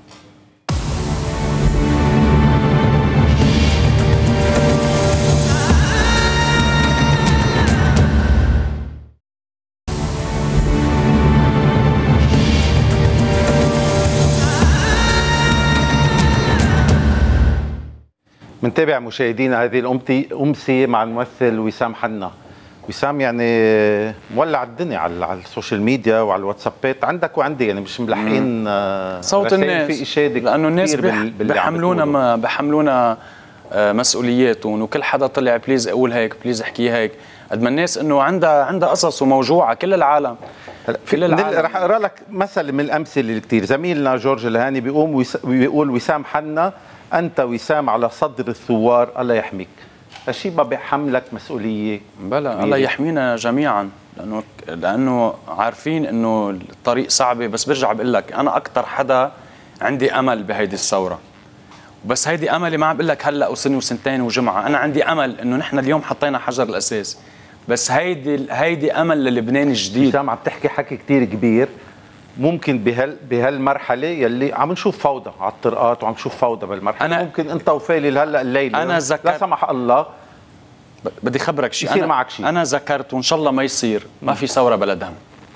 منتابع مشاهدينا هذه الأمسية مع الممثل وسام حنا. وسام يعني مولع الدنيا على السوشيال ميديا وعلى الواتسابات عندك وعندي، يعني مش ملحقين
صوت الناس
في إشادة
لأنه الناس بحملونا مسؤولياتهم، وكل حدا طلع بليز أقول هيك بليز احكي هيك. قد ما الناس إنه عندها قصص وموجوعة كل العالم.
رح أقرأ لك مثل من الأمثلة اللي كتير. زميلنا جورج الهاني بيقول وسام حنا أنت وسام على صدر الثوار الله يحميك. هالشيء ما بيحملك مسؤولية؟
بلا الله يحمينا جميعا، لأنه عارفين إنه الطريق صعبة. بس برجع بقول لك أنا أكثر حدا عندي أمل بهيدي الثورة، بس هيدي أملي ما عم بقول لك هلا وسنة وسنتين وجمعة. أنا عندي أمل إنه نحن اليوم حطينا حجر الأساس، بس هيدي أمل للبنان الجديد.
وسام عم تحكي حكي كتير كبير، ممكن بهالمرحله يلي عم نشوف فوضى على الطرقات وعم نشوف فوضى بالمرحله، ممكن انت وفالي هلا الليله
أنا
لا سمح الله
بدي خبرك شيء،
يصير معك شيء.
انا ذكرت وان شاء الله ما يصير، ما في ثوره بلا دم.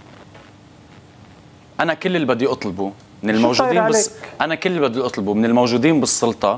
انا كل اللي بدي اطلبه من الموجودين انا كل اللي بدي اطلبه من الموجودين بالسلطه،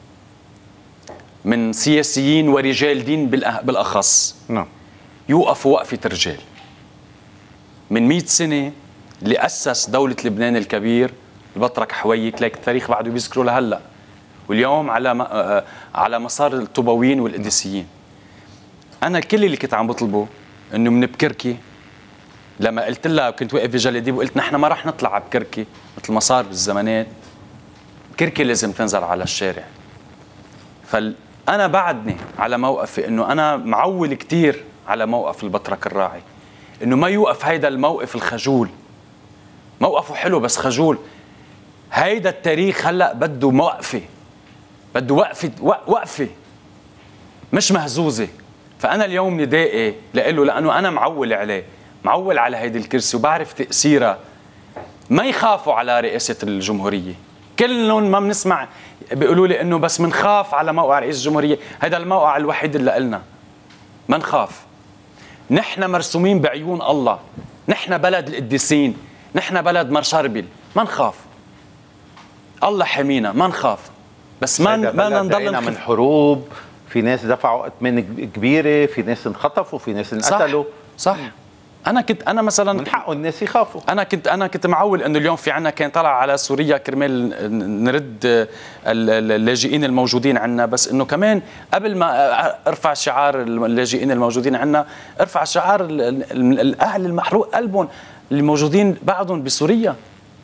من سياسيين ورجال دين بالاخص،
نعم،
يوقفوا وقفه رجال. من 100 سنه اللي اسس دوله لبنان الكبير البطرك حويك، ليك التاريخ بعده بيذكروا لهلا، واليوم على مسار الطوباويين والقديسيين. انا كل اللي كنت عم بطلبه انه من بكركي، لما قلت لها كنت واقف بجلديب وقلت نحن ما رح نطلع على بكركي مثل ما صار بالزمانات، بكركي لازم تنزل على الشارع. فانا بعدني على موقفي انه انا معول كثير على موقف البطرك الراعي، انه ما يوقف هيدا الموقف الخجول. موقفه حلو بس خجول. هيدا التاريخ هلا بده موقفه، بده وقفه مش مهزوزه. فانا اليوم ندائي له لانه انا معول عليه، معول على هيدي الكرسي وبعرف تاثيرها. ما يخافوا على رئاسه الجمهوريه، كلهم ما بنسمع بيقولوا لي انه بس منخاف على موقع رئيس الجمهوريه. هذا الموقع الوحيد اللي قلنا ما نخاف. نحن مرسومين بعيون الله، نحن بلد القديسين، نحن بلد مرشربل، ما نخاف. الله حمينا، ما نخاف. بس ما نضل
من حروب، في ناس دفعوا اثمان كبيره، في ناس انخطفوا، في ناس انقتلوا.
صح. انا مثلا
من حقه الناس يخافوا.
انا كنت معول انه اليوم في عنا كان طلع على سوريا كرمال نرد اللاجئين الموجودين عنا، بس انه كمان قبل ما ارفع شعار اللاجئين الموجودين عنا، ارفع شعار الاهل المحروق قلبهم اللي موجودين بعضهم بسوريا،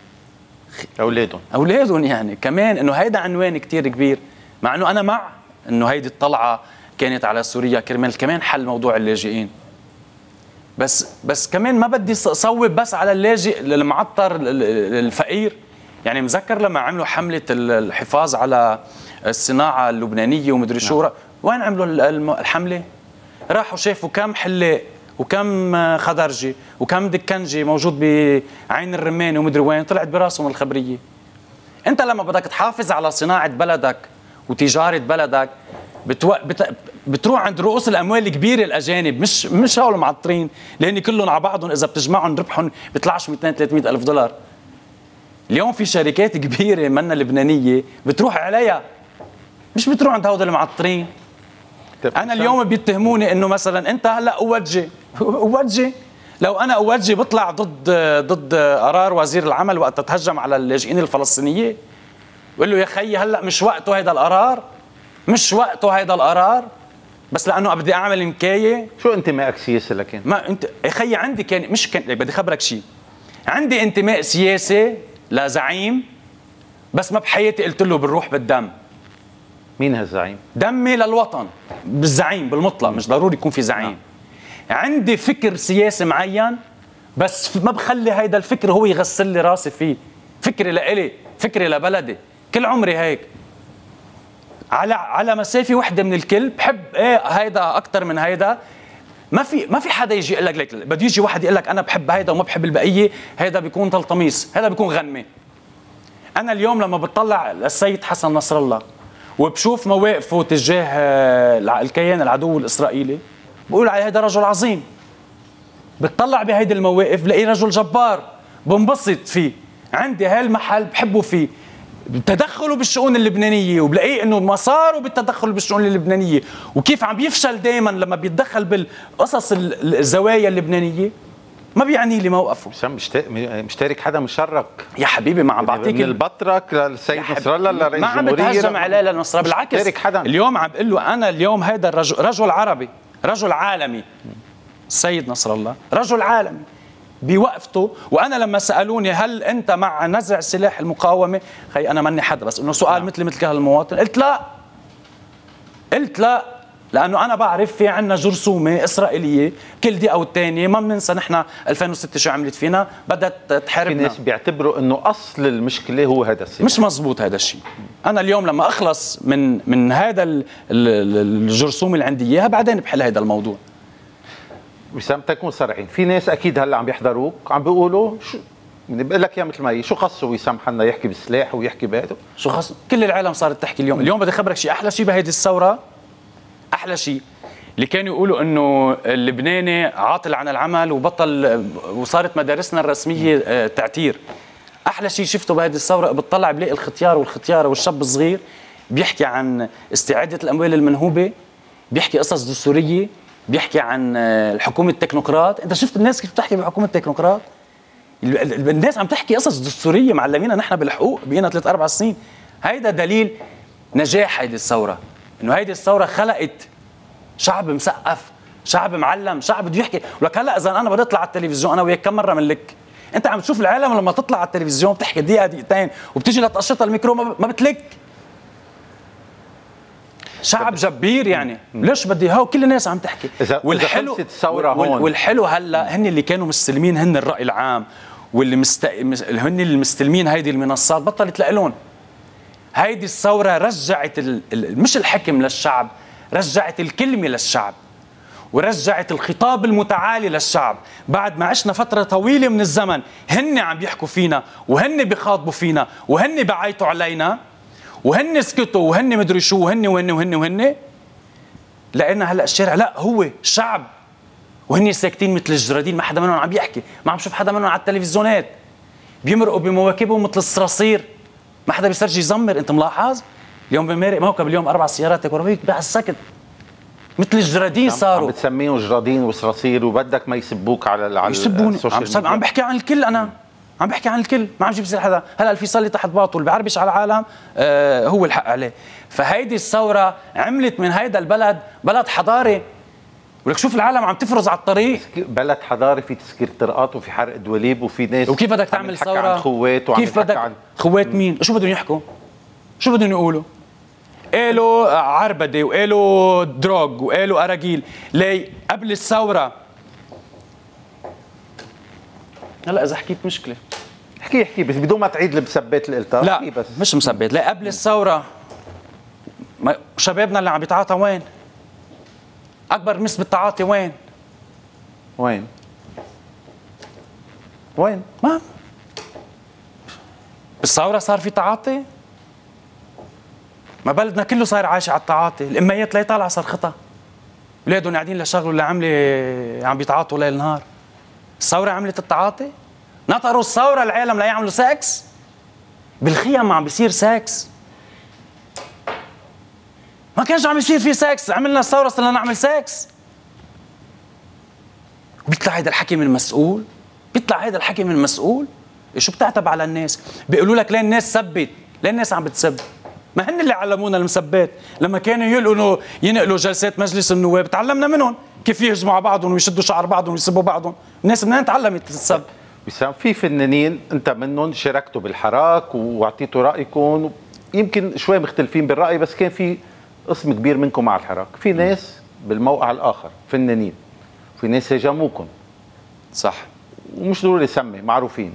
اولادهم يعني كمان، انه هيدا عنوان كتير كبير. مع انه انا مع انه هيدي الطلعه كانت على سوريا كرمال كمان حل موضوع اللاجئين، بس كمان ما بدي صوب بس على اللاجئ المعطر الفقير. يعني مذكر لما عملوا حمله الحفاظ على الصناعه اللبنانيه ومدري شو، وين عملوا الحمله؟ راحوا شافوا كم حلاق وكم خضرجي وكم دكنجي موجود بعين الرمانه ومدري وين، طلعت براسهم الخبريه. انت لما بدك تحافظ على صناعه بلدك وتجاره بلدك بتروح عند رؤوس الاموال الكبيره الاجانب، مش هول معطرين، لان كلهم على بعضهم اذا بتجمعهم ربحهم بيطلعش 200 300 الف دولار. اليوم في شركات كبيره منا لبنانيه بتروح عليها، مش بتروح عند هودول المعطرين. انا اليوم بيتهموني انه مثلا انت هلا اوجي لو انا اوجي بطلع ضد قرار وزير العمل وقت تهجم على اللاجئين الفلسطينيين، بقول له يا خيي هلا مش وقته هيدا القرار، مش وقته هيدا القرار، بس لانه بدي اعمل نكايه.
شو انتمائك سياسي لكن؟
ما انت يا خيي عندي بدي خبرك شيء، عندي انتماء سياسي لزعيم، بس ما بحياتي قلت له بالروح بالدم.
مين هالزعيم؟
دمي للوطن بالزعيم بالمطلق، مش ضروري يكون في زعيم. عندي فكر سياسي معين، بس ما بخلي هيدا الفكر هو يغسل لي راسي فيه. فكري لإلي، فكري لبلدي، كل عمري هيك على مسافه وحده من الكل. بحب هيدا اكثر من هيدا. ما في حدا يجي يقول لك بده يجي واحد يقول لك انا بحب هيدا وما بحب البقيه، هيدا بيكون تلطميس، هيدا بيكون غنمه. انا اليوم لما بتطلع للسيد حسن نصر الله وبشوف مواقفه تجاه الكيان العدو الاسرائيلي، بقول عليه هيدا رجل عظيم. بتطلع بهيدي المواقف بلاقيه رجل جبار، بنبسط فيه. عندي هالمحل بحبه فيه تدخله بالشؤون اللبنانيه، وبلاقيه انه مساره بالتدخل بالشؤون اللبنانيه، وكيف عم بيفشل دائما لما بيتدخل بالقصص الزوايا اللبنانيه. ما بيعني لي موقفه.
مشترك حدا مشرك
يا حبيبي، ما عم بعطيك
من البطرك للسيد نصر الله لرئيس الجمهوريه،
ما عم بتهجم عليه لنصر، بالعكس اليوم عم بقول له انا اليوم هذا رجل عربي، رجل عالمي. السيد نصر الله رجل عالمي بوقفته. وانا لما سالوني هل انت مع نزع سلاح المقاومه، خي انا ماني حدا، بس انه سؤال مثل كهالمواطن، قلت لا، لانه انا بعرف في عندنا جرثومه اسرائيليه كل دقيقه او الثانيه. ما بننسى نحن 2006 شو عملت فينا، بدات تحاربنا.
في ناس بيعتبروا انه اصل المشكله هو هذا السلاح.
مش مزبوط هذا الشيء. انا اليوم لما اخلص من هذا الجرثومه اللي عندي اياها، بعدين بحل هذا الموضوع.
وسام تكون صريحين، في ناس اكيد هلا عم يحضروك عم بيقولوا بقول لك يا مثل ما هي، شو خصه يسمح لنا يحكي بالسلاح ويحكي بهذا؟
شو خص كل العالم صارت تحكي اليوم بدي خبرك شيء احلى شيء بهيدي الثوره، احلى شيء اللي كانوا يقولوا انه اللبناني عاطل عن العمل وبطل وصارت مدارسنا الرسميه تعتير. احلى شيء شفته بهذه الثوره بتطلع بلاقي الختيار والختياره والشاب الصغير بيحكي عن استعاده الاموال المنهوبه، بيحكي قصص دستوريه، بيحكي عن الحكومه التكنوقراط. انت شفت الناس كيف بتحكي بحكومه التكنوقراط؟ الناس عم تحكي قصص دستوريه معلمينا نحن بالحقوق بقينا 3-4 سنين. هيدا دليل نجاح هيدي الثوره، انه هيدي الثوره خلقت شعب مثقف، شعب معلم، شعب بده يحكي. ولك هلا اذا انا بدي اطلع على التلفزيون انا وياك كم مره بنلك؟ انت عم تشوف العالم لما تطلع على التلفزيون بتحكي دقيقه دقيقتين وبتيجي لتقشطها الميكرو ما بتلك. شعب جبير يعني. ليش بدي هاو كل الناس عم تحكي.
والحلو الثوره هون
والحلو هلا هن اللي كانوا مستلمين هن الراي العام واللي هن اللي مستلمين هيدي المنصات بطلت تلاقي لهم. هيدي الثوره رجعت مش الحكم للشعب، رجعت الكلمه للشعب ورجعت الخطاب المتعالي للشعب. بعد ما عشنا فتره طويله من الزمن هن عم بيحكوا فينا وهن بيخاطبوا فينا وهن بعيطوا علينا وهن سكتوا وهن مدري شو وهن لقينا هلا الشارع لا هو شعب وهن ساكتين مثل الجرادين، ما حدا منهم عم بيحكي، ما عم شوف حدا منهم على التلفزيونات، بيمرقوا بمواكبهم مثل الصراصير، ما حدا بيسترجي يزمر. انت ملاحظ اليوم بمارق موكب اليوم 4 سيارات وربيك على السكت مثل الجرادين صاروا.
عم بتسميهم جرادين وصراصير وبدك ما يسبوك على السوشيال ميديا.
عم بحكي عن الكل، انا عم بحكي عن الكل، ما عم جيب سير حدا. هلا الفيصل اللي تحت باطل بيعربش على العالم هو الحق عليه. فهيدي الثوره عملت من هيدا البلد بلد حضاري. ولك شوف العالم عم تفرز على الطريق،
بلد حضاري في تسكير طرقات وفي حرق دواليب وفي ناس.
وكيف بدك تعمل ثوره؟
عن خوات
كيف بدك خوات مين؟ شو بدهم يحكوا؟ شو بدهم يقولوا؟ قالوا عربده وقالوا دروغ وقالوا اراجيل. ليه؟ قبل الثوره هلا اذا حكيت مشكله
احكي بس بدون ما تعيد المسبات اللي قلتها.
لا
بس
مش مسبات. لا قبل الثوره شبابنا اللي عم بيتعاطى وين؟ اكبر نسبه تعاطي وين؟ ما بالثوره صار في تعاطي؟ ما بلدنا كله صار عايش على التعاطي. الاميات لا يطالع صرختها، اولادهم قاعدين لشغلوا اللي عامله عم بيتعاطوا ليل نهار. الثوره عملت التعاطي؟ نطروا الثوره العالم لا يعملوا سكس؟ بالخيام عم بيصير سكس، ما كانش عم يصير في سكس، عملنا الثوره صرنا نعمل سكس. بيطلع هيدا الحكي من المسؤول، بيطلع هيدا الحكي من المسؤول. شو بتعتب على الناس؟ بيقولوا لك ليه الناس سبت؟ ليه الناس عم بتسب؟ ما هن اللي علمونا المسبات. لما كانوا ينقلوا جلسات مجلس النواب تعلمنا منهم كيف يهجموا على بعضهم ويشدوا شعر بعضهم ويسبوا بعضهم. الناس منين تعلمت تسب؟
وسام في فنانين انت منهم شاركتوا بالحراك واعطيتوا رايكم، يمكن شوي مختلفين بالراي بس كان في قسم كبير منكم مع الحراك. في ناس بالموقع الاخر فنانين، في ناس هاجموكم.
صح،
ومش ضروري سمي معروفين.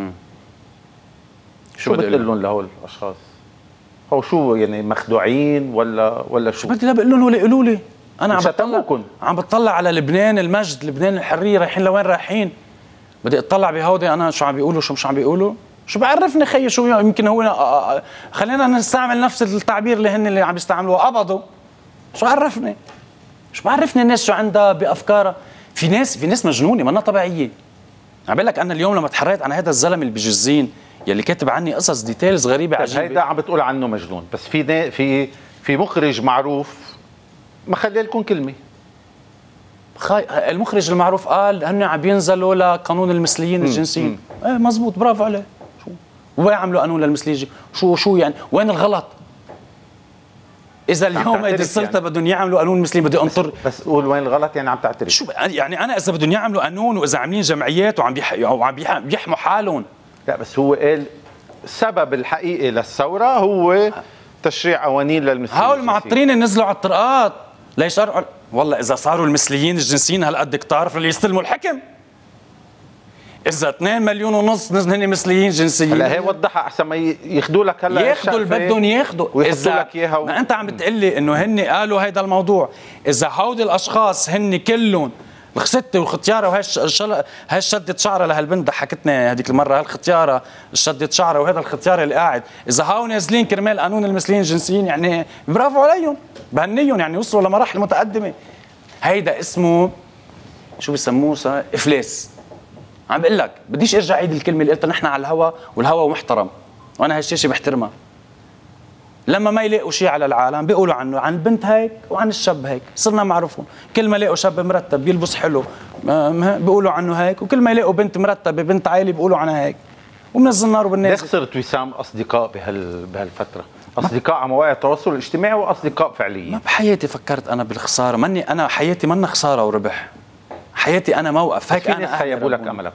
شو بتقول لهم لهول الاشخاص؟ هو شو يعني مخدوعين ولا شو؟
بدي لا بقول لهم ولا يقولوا لي. انا عم بتطلع على لبنان المجد، لبنان الحريه، رايحين لوين رايحين؟ بدي اطلع بهودي انا شو عم بيقولوا شو مش عم بيقولوا؟ شو بعرفني خيي شو يمكن هو خلينا نستعمل نفس التعبير اللي هن اللي عم يستعملوه قبضوا. شو عرفني؟ شو بعرفني الناس شو عندها بافكارها؟ في ناس مجنونه منا طبيعيه. عم بقول لك انا اليوم لما تحريت عن هذا الزلمه اللي بجزين يلي كاتب عني قصص ديتيلز غريبه عجيبه.
هيدا عم بتقول عنه مجنون، بس في مخرج معروف ما خلي لكم كلمه.
المخرج المعروف قال هن عم بينزلوا لقانون المثليين الجنسيين. ايه مزبوط، برافو عليه. شو ويعملوا قانون للمثليين؟ شو يعني وين الغلط؟ اذا اليوم هيدي السلطه يعني بدهم يعملوا قانون مثليين بدي انطر
بس قول وين الغلط يعني عم تعترف.
شو يعني انا اذا بدهم يعملوا قانون واذا عاملين جمعيات وعم بيحموا حالهم.
لا بس هو قال السبب الحقيقي للثوره هو تشريع قوانين للمثليين.
هول المعطرين نزلوا على الطرقات ليش والله اذا صاروا المثليين الجنسيين هالقد كتار فاللي يستلموا الحكم. اذا 2.5 مليون هن مثليين جنسيين
هلا هي وضحها احسن ما ياخذوا لك هلا
ياخذوا اللي بدهم ياخذوا.
ويحطوا لك اياها
ما انت عم بتقلي انه هن قالوا هيدا الموضوع. اذا هودي الاشخاص هن كلهم الخستة والختيارة وهي شدت شعرها لهالبنت ضحكتني هذيك المرة، هالختيارة شدت شعرها وهذا الختيار اللي قاعد، إذا هاو نازلين كرمال قانون المثليين الجنسيين يعني برافو عليهم، بهنيهم يعني وصلوا لمراحل متقدمة. هيدا اسمه شو بسموه إفلاس. عم بقول لك بديش ارجع عيد الكلمة اللي قلتها نحن على الهوا، والهوا محترم وأنا هالشاشة بحترمها. لما ما يلاقوا شيء على العالم بيقولوا عنه، عن البنت هيك وعن الشاب هيك، صرنا معروفون. كل ما يلاقوا شاب مرتب بيلبس حلو بيقولوا عنه هيك، وكل ما يلاقوا بنت مرتبه بنت عائله بيقولوا عنها هيك، ومن الزنار وبالناس.
ليش صرت وسام اصدقاء بهالفتره؟ اصدقاء على مواقع التواصل الاجتماعي واصدقاء فعليين؟
ما بحياتي فكرت انا بالخساره، ماني انا حياتي منا خساره وربح، حياتي انا موقف هيك.
في ناس خيبوا لك املك؟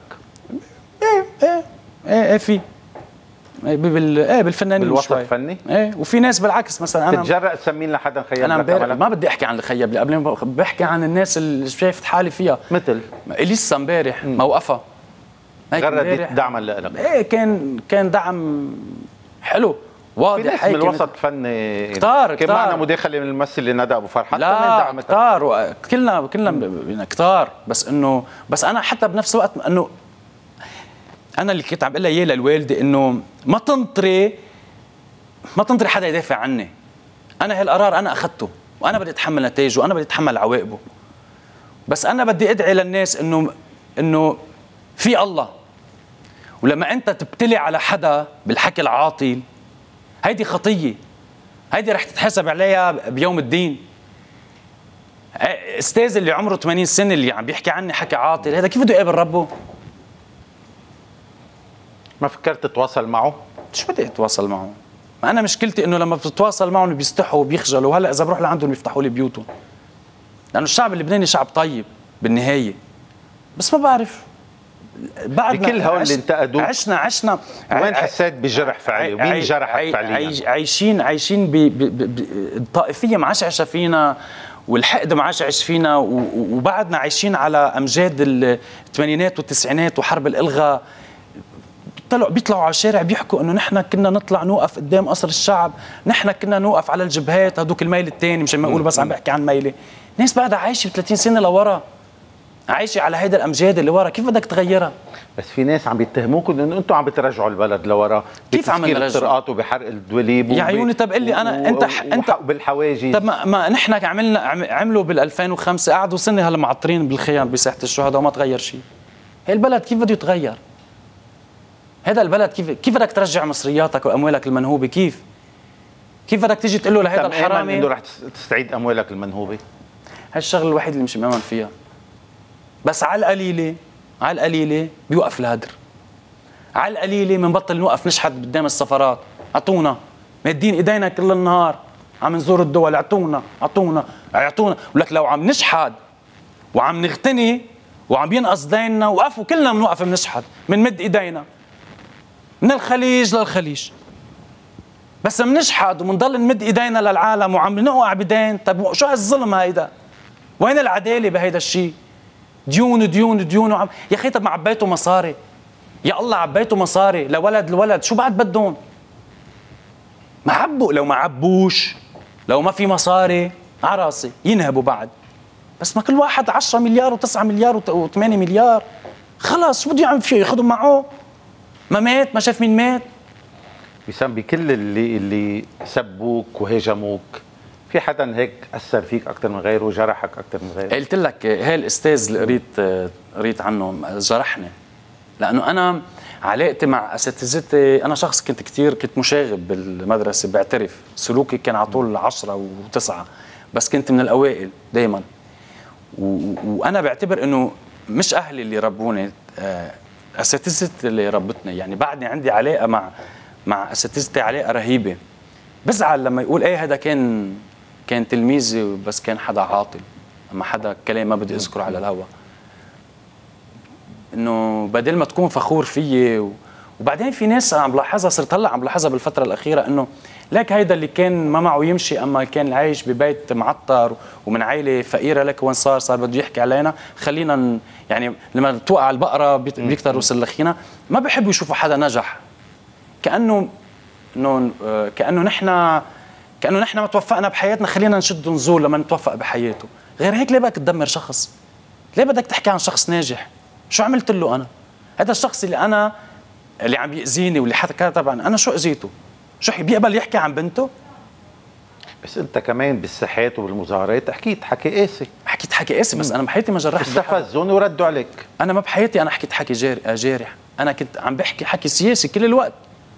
ايه في بالفنانين
بالوسط الفني؟
ايه، وفي ناس بالعكس مثلا انا
بتتجرأ تسمين لحدا خيب
انا
لك املك؟
ما بدي احكي عن اللي خيب لي قبل، بحكي عن الناس اللي شايفت حالي فيها،
مثل
اليسا امبارح موقفها
غردت دعما لك.
ايه كان دعم حلو واضح.
في ناس من الوسط الفني
كتار
كان معنا مداخله من الممثل ندى ابو فرح حتى من دعمتك.
كتار كلنا كتار، بس انا حتى بنفس الوقت انه انا اللي كنت عم بقول لها اياه للوالده انه ما تنطري حدا يدافع عني. انا هالقرار انا اخذته وانا بدي اتحمل نتائجه وانا بدي اتحمل عواقبه، بس انا بدي ادعي للناس انه في الله، ولما انت تبتلي على حدا بالحكي العاطل هيدي خطيه، هيدي رح تتحاسب عليها بيوم الدين. استاذ اللي عمره 80 سنه اللي عم بيحكي عني حكي عاطل، هذا كيف بده يقابل ربه؟
ما فكرت تتواصل معه؟
شو بدي اتواصل معه؟ ما انا مشكلتي انه لما بتتواصل معهم بيستحوا وبيخجلوا، وهلا اذا بروح لعندهم بيفتحوا لي بيوتهم، لانه الشعب اللبناني شعب طيب بالنهايه. بس ما بعرف بعدنا
بكل هول اللي انتقدوك
عشنا
وين حسيت بجرح فعلي؟ مين جرحك فعليا؟
عايشين الطائفيه معشعشه فينا، والحقد معشعش فينا، وبعدنا عايشين على امجاد الثمانينات والتسعينات وحرب الالغاء. بيطلعوا على الشارع بيحكوا انه نحن كنا نطلع نوقف قدام قصر الشعب، نحن كنا نوقف على الجبهات، هذوك الميل الثاني، مش ما يقولوا بس عم بحكي عن ميله. ناس بعدها عايشه ب 30 سنه لورا، عايشه على هيدا الامجاد اللي ورا، كيف بدك تغيرها؟
بس في ناس عم بيتهموكم انه انتم عم بترجعوا البلد لورا،
كيف عم نرجع؟
الطرقات وبحرق الدوليب
يا عيوني. طب قل لي انا انت
بالحواجز.
طب ما نحن عملوا بال 2005 قعدوا سنه هلا معطرين بالخيام بساحه الشهداء وما تغير شيء. هي البلد كيف بده يتغير؟ هذا البلد كيف بدك ترجع مصرياتك واموالك المنهوبه؟ كيف بدك تيجي تقول له لهذا الحرامي
انه رح تستعيد اموالك المنهوبه؟
هالشغله الوحيد اللي مش مؤمن فيها. بس على القليله بيوقف الهدر، على القليله بنبطل نوقف نشحت قدام السفارات، اعطونا، مادين ايدينا كل النهار عم نزور الدول، اعطونا، ولك لو عم نشحت وعم نغتني وعم ينقص ديننا، وقفوا كلنا بنوقف بنشحت، بنمد ايدينا من الخليج للخليج. بس بنشحت وبنضل نمد ايدينا للعالم وعم نوقع بدين. طيب شو هالظلم هيدا؟ وين العداله بهيدا الشيء؟ ديون يا اخي طب ما عبيتوا مصاري، يا الله عبيتوا مصاري لولد شو بعد بدهم؟ ما عبوا، لو ما عبوش، لو ما في مصاري على راسي ينهبوا بعد، بس ما كل واحد 10 مليار و9 مليار و8 مليار، خلص شو بده يعمل فيه؟ ياخذهم معه؟ ما مات، ما شاف مين مات.
وسام بكل اللي سبوك وهاجموك، في حدا هيك اثر فيك اكثر من غيره، جرحك اكثر من غيره؟
قلت لك هي الاستاذ اللي قريت عنه جرحني، لانه انا علاقتي مع اساتذتي، انا شخص كنت مشاغب بالمدرسه، بعترف سلوكي كان على طول 10 و9، بس كنت من الاوائل دائما. وانا بعتبر انه مش اهلي اللي ربوني، اساتذتي اللي ربتني. يعني بعدني عندي علاقه مع اساتذتي علاقه رهيبه. بزعل لما يقول ايه هذا كان تلميذي بس كان حدا عاطل، اما حدا كلام ما بدي اذكره على الهوا، انه بدل ما تكون فخور فيي. وبعدين في ناس عم بلاحظها، صرت هلا عم بلاحظها بالفتره الاخيره، انه لك هيدا اللي كان ما معه يمشي، اما كان عايش ببيت معطر ومن عائله فقيره، لك وين صار بده يحكي علينا، خلينا يعني لما توقع البقره بيكتر وسلخينا. ما بحبوا يشوفوا حدا نجح، كانه نحن ما توفقنا بحياتنا، خلينا نشد نزول لما نتوفق بحياته. غير هيك ليه بدك تدمر شخص؟ ليه بدك تحكي عن شخص ناجح؟ شو عملت له انا؟ هذا الشخص اللي عم يأذيني واللي حتى طبعا انا شو اذيته؟ شو بيقبل يحكي عن بنته؟
بس انت كمان بالساحات وبالمظاهرات حكيت حكي قاسي.
حكيت حكي قاسي، بس انا بحياتي ما جرحت
استفزون وردوا عليك.
انا ما بحياتي انا حكيت حكي جارح، انا كنت عم بحكي حكي سياسي كل الوقت.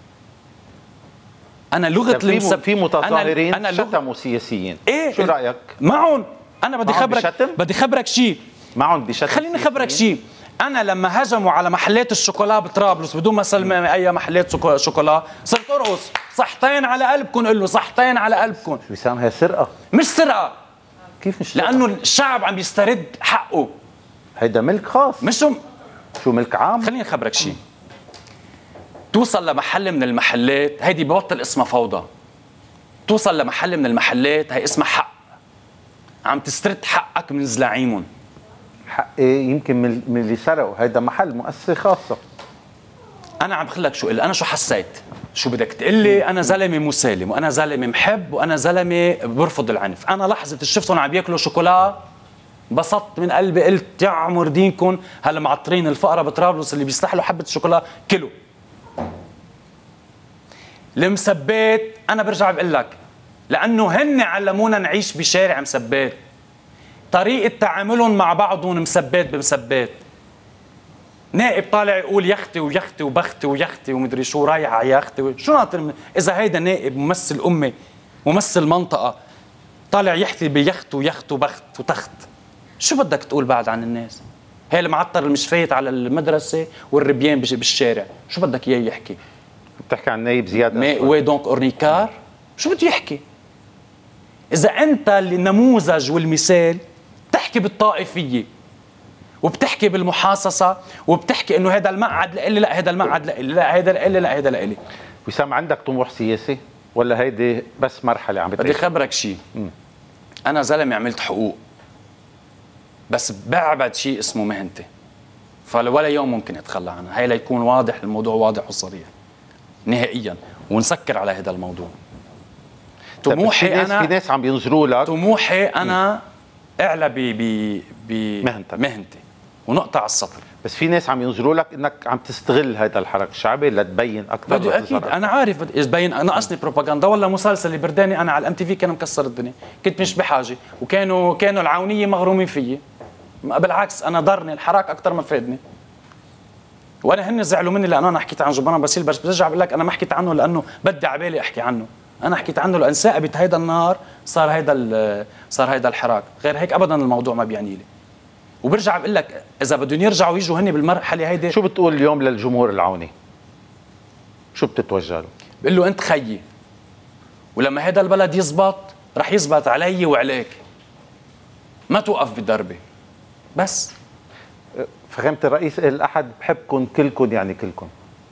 انا لغه
في متظاهرين شتموا سياسيين.
ايه
شو رايك
معهم؟ انا بدي خبرك شيء
معهم بشتم.
خليني خبرك شيء. انا لما هجموا على محلات الشوكولا بطرابلس بدون ما اسلم اي محلات شوكولا صرت ارقص صحتين على قلبكم، قل له صحتين على قلبكم.
وسام هي سرقه.
مش سرقه.
كيف مش سرقة؟
لانه الشعب عم بيسترد حقه.
هيدا ملك خاص.
مش
شو ملك عام؟
خليني اخبرك شيء. توصل لمحل من المحلات، هيدي ببطل اسمها فوضى. توصل لمحل من المحلات هي اسمها حق. عم تسترد حقك من زلاعيمهم.
حق يمكن من اللي سرقوا، هيدا محل مؤسسه خاصه.
انا عم بقول لك شو انا شو حسيت. شو بدك تقول لي؟ انا زلمه مسالم وانا زلمه محب وانا زلمه برفض العنف. انا لحظه شفتهم عم ياكلوا شوكولا انبسطت من قلبي، قلت يا عمر دينكم هالمعطرين الفقراء بطرابلس اللي بيستحلوا حبه شوكولا كيلو. المسبات انا برجع بقول لك لانه هن علمونا نعيش بشارع مسبات. طريقه تعاملهم مع بعضهم مسبات بمسبات. نائب طالع يقول يختي ويختي وبختي ويختي ومدري شو رايح على يختي شو ناطر. اذا هيدا نائب ممثل امه ممثل منطقه طالع يحكي بيخت ويخت وبخت وتخت، شو بدك تقول بعد عن الناس؟ هي المعطر اللي مش فايت على المدرسه والربيان بالشارع، شو بدك اياه يحكي؟
بتحكي عن نائب زياد
مي وي دونك اورنيكار؟ شو بده يحكي؟ اذا انت النموذج والمثال بتحكي بالطائفيه وبتحكي بالمحاصصه وبتحكي انه هذا المقعد لإلي، لا هذا المقعد لإلي، لا هذا لإلي، لا هذا لإلي.
وسام عندك طموح سياسي ولا هيدي بس مرحله عم بتعيش؟
بدي خبرك شيء. انا زلمه عملت حقوق بس بعبد شيء اسمه مهنتي، فولا يوم ممكن اتخلى عنها. هي ليكون واضح، الموضوع واضح وصريح نهائيا ونسكر على هذا الموضوع. طموحي انا
في ناس عم ينظروا لك.
طموحي انا اعلى مهنتي ونقطع السطر.
بس في ناس عم ينظروا لك انك عم تستغل هذا الحراك الشعبي لتبين اكثر.
بدي اكيد انا عارف تبين. ناقصني بروباغندا ولا مسلسل اللي برداني انا على الMTV كان مكسر الدنيا، كنت مش بحاجه وكانوا العونيه مغرومين فيي. بالعكس انا ضرني الحراك اكثر ما فادني. وانا هن زعلوا مني لانه انا حكيت عن جبران باسيل، بس برجع بقول لك انا ما حكيت عنه لانه بدي على بالي احكي عنه. انا حكيت عنه لان ثاقبت هيدا النهار صار هيدا الحراك، غير هيك ابدا الموضوع ما بيعني لي. وبرجع بقول لك اذا بدهم يرجعوا يجوا هن بالمرحله هيدي.
شو بتقول اليوم للجمهور العوني؟ شو بتتوجه له؟
بقول له انت خيي، ولما هذا البلد يزبط رح يزبط علي وعليك، ما توقف بدربي بس.
فخامة الرئيس الأحد بحبكم كلكم، يعني كلكم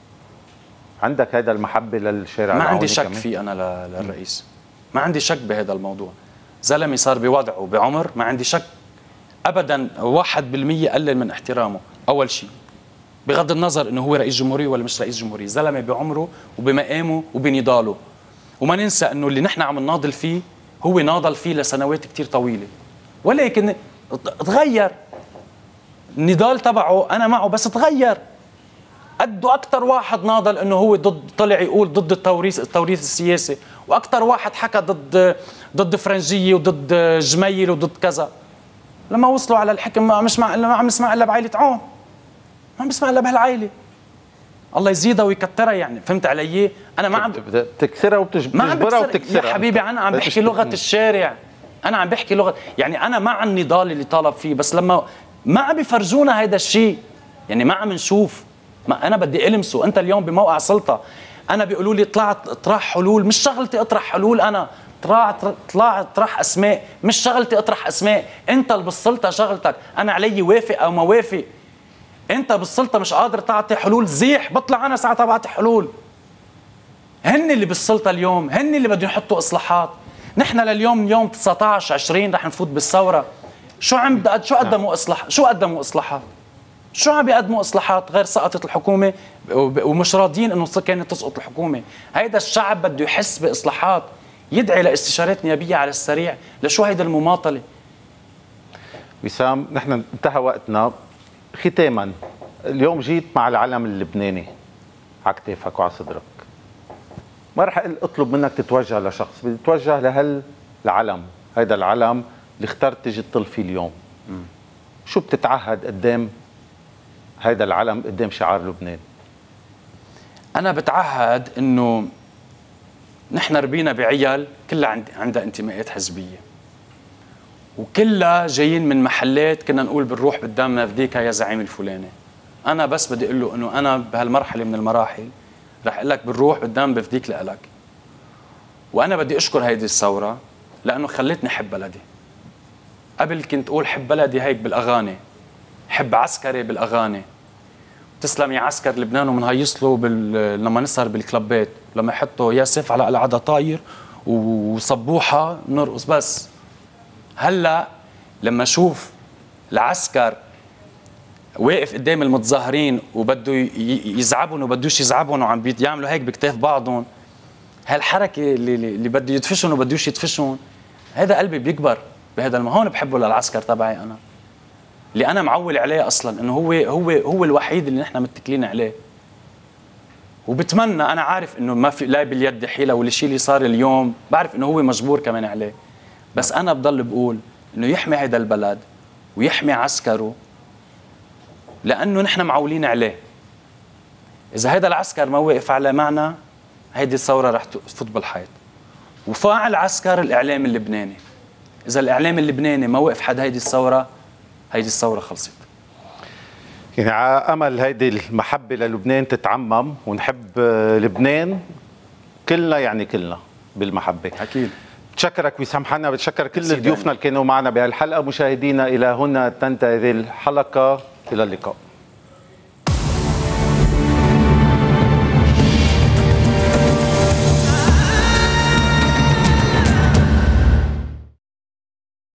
عندك هذا المحبة للشارع
ما
العوني؟
عندي شك فيه أنا للرئيس، ما عندي شك بهذا الموضوع. زلمي صار بوضعه وبعمر، ما عندي شك أبدا 1% قلل من احترامه. أول شيء بغض النظر إنه هو رئيس جمهورية ولا مش رئيس جمهورية، زلمة بعمره وبمقامه وبنضاله. وما ننسى إنه اللي نحن عم نناضل فيه هو ناضل فيه لسنوات كتير طويلة، ولكن تغير النضال تبعه. أنا معه بس تغير. قده أكتر واحد ناضل إنه هو طلع يقول ضد التوريث السياسي، وأكتر واحد حكى ضد فرنجية وضد جميل وضد كذا. لما وصلوا على الحكم ما عم نسمع إلا بعائلة عون، ما عم نسمع إلا بهالعائلة. الله يزيدها ويكترها، يعني فهمت علي؟ أنا ما عم
تكسرها وتجبرها وتكسرها.
يا حبيبي أنا عم بحكي لغة الشارع، أنا عم بحكي لغة، يعني أنا مع النضال اللي طالب فيه، بس لما ما عم بيفرجونا هيدا الشيء، يعني ما عم نشوف. ما أنا بدي ألمسه. أنت اليوم بموقع سلطة، أنا بيقولوا لي طلعت اطرح حلول، مش شغلتي اطرح حلول. أنا طلع اطرح أسماء، مش شغلتي اطرح أسماء. أنت اللي بالسلطة شغلتك، أنا علي وافق أو ما وافق. أنت بالسلطة مش قادر تعطي حلول، زيح بطلع أنا ساعتها بعطي حلول. هن اللي بالسلطة اليوم، هن اللي بدهم يحطوا إصلاحات. نحن لليوم يوم 19/20 رح نفوت بالثورة. شو قدموا إصلاحات؟ شو عم بيقدموا إصلاحات غير سقطت الحكومة ومش راضيين إنه كانت تسقط الحكومة؟ هيدا الشعب بده يحس بإصلاحات، يدعي لاستشارات نيابية على السريع. لشو هيدا المماطلة؟
وسام، نحن انتهى وقتنا. ختاما، اليوم جيت مع العلم اللبناني على كتافك وعلى صدرك. ما رح اطلب منك تتوجه لشخص، بدي تتوجه العلم، هيدا العلم اللي اخترت تجي تطل فيه اليوم. شو بتتعهد قدام هيدا العلم، قدام شعار لبنان؟
انا بتعهد انه نحن ربينا بعيال كلها عندها انتماءات حزبيه، وكلها جايين من محلات كنا نقول بنروح قدام نفديك يا زعيم الفلاني. انا بس بدي اقول له انه انا بهالمرحله من المراحل رح اقول لك بنروح قدام بفديك لك. وانا بدي اشكر هيدي الثوره لانه خلتني حب بلدي. قبل كنت اقول حب بلدي هيك بالاغاني، حب عسكري بالاغاني، تسلم يا عسكر لبنان ومنهيص له لما نسهر بالكلبات، لما يحطوا ياسف على قلعه طاير وصبوحه نرقص. بس هلا لما اشوف العسكر واقف قدام المتظاهرين وبده يزعبهم وبدوش يزعبهم وعم يعملوا هيك بكتاف بعضهم، هالحركه اللي بده يدفشهم وبدوش يدفشهم، هذا قلبي بيكبر بهذا هون بحبه للعسكر تبعي انا، اللي انا معول عليه اصلا، انه هو الوحيد اللي نحن متكلين عليه. وبتمنى، انا عارف انه ما في لا باليد حيله، والشيء اللي صار اليوم بعرف انه هو مجبور كمان عليه، بس انا بضل بقول انه يحمي هذا البلد ويحمي عسكره، لانه نحن معولين عليه. اذا هذا العسكر ما وقف على معنا، هيدي الثوره رح تفوت بالحيط. وفاعل عسكر الاعلام اللبناني، اذا الاعلام اللبناني ما وقف حد هيدي الثوره، هيدي الثوره خلصت.
يعني على امل هيدي المحبه للبنان تتعمم ونحب لبنان كلنا، يعني كلنا بالمحبه.
اكيد.
بتشكرك وسام حنا، بتشكر كل ضيوفنا اللي كانوا معنا بهالحلقه. مشاهدينا، الى هنا تنتهي هذه الحلقه، الى اللقاء.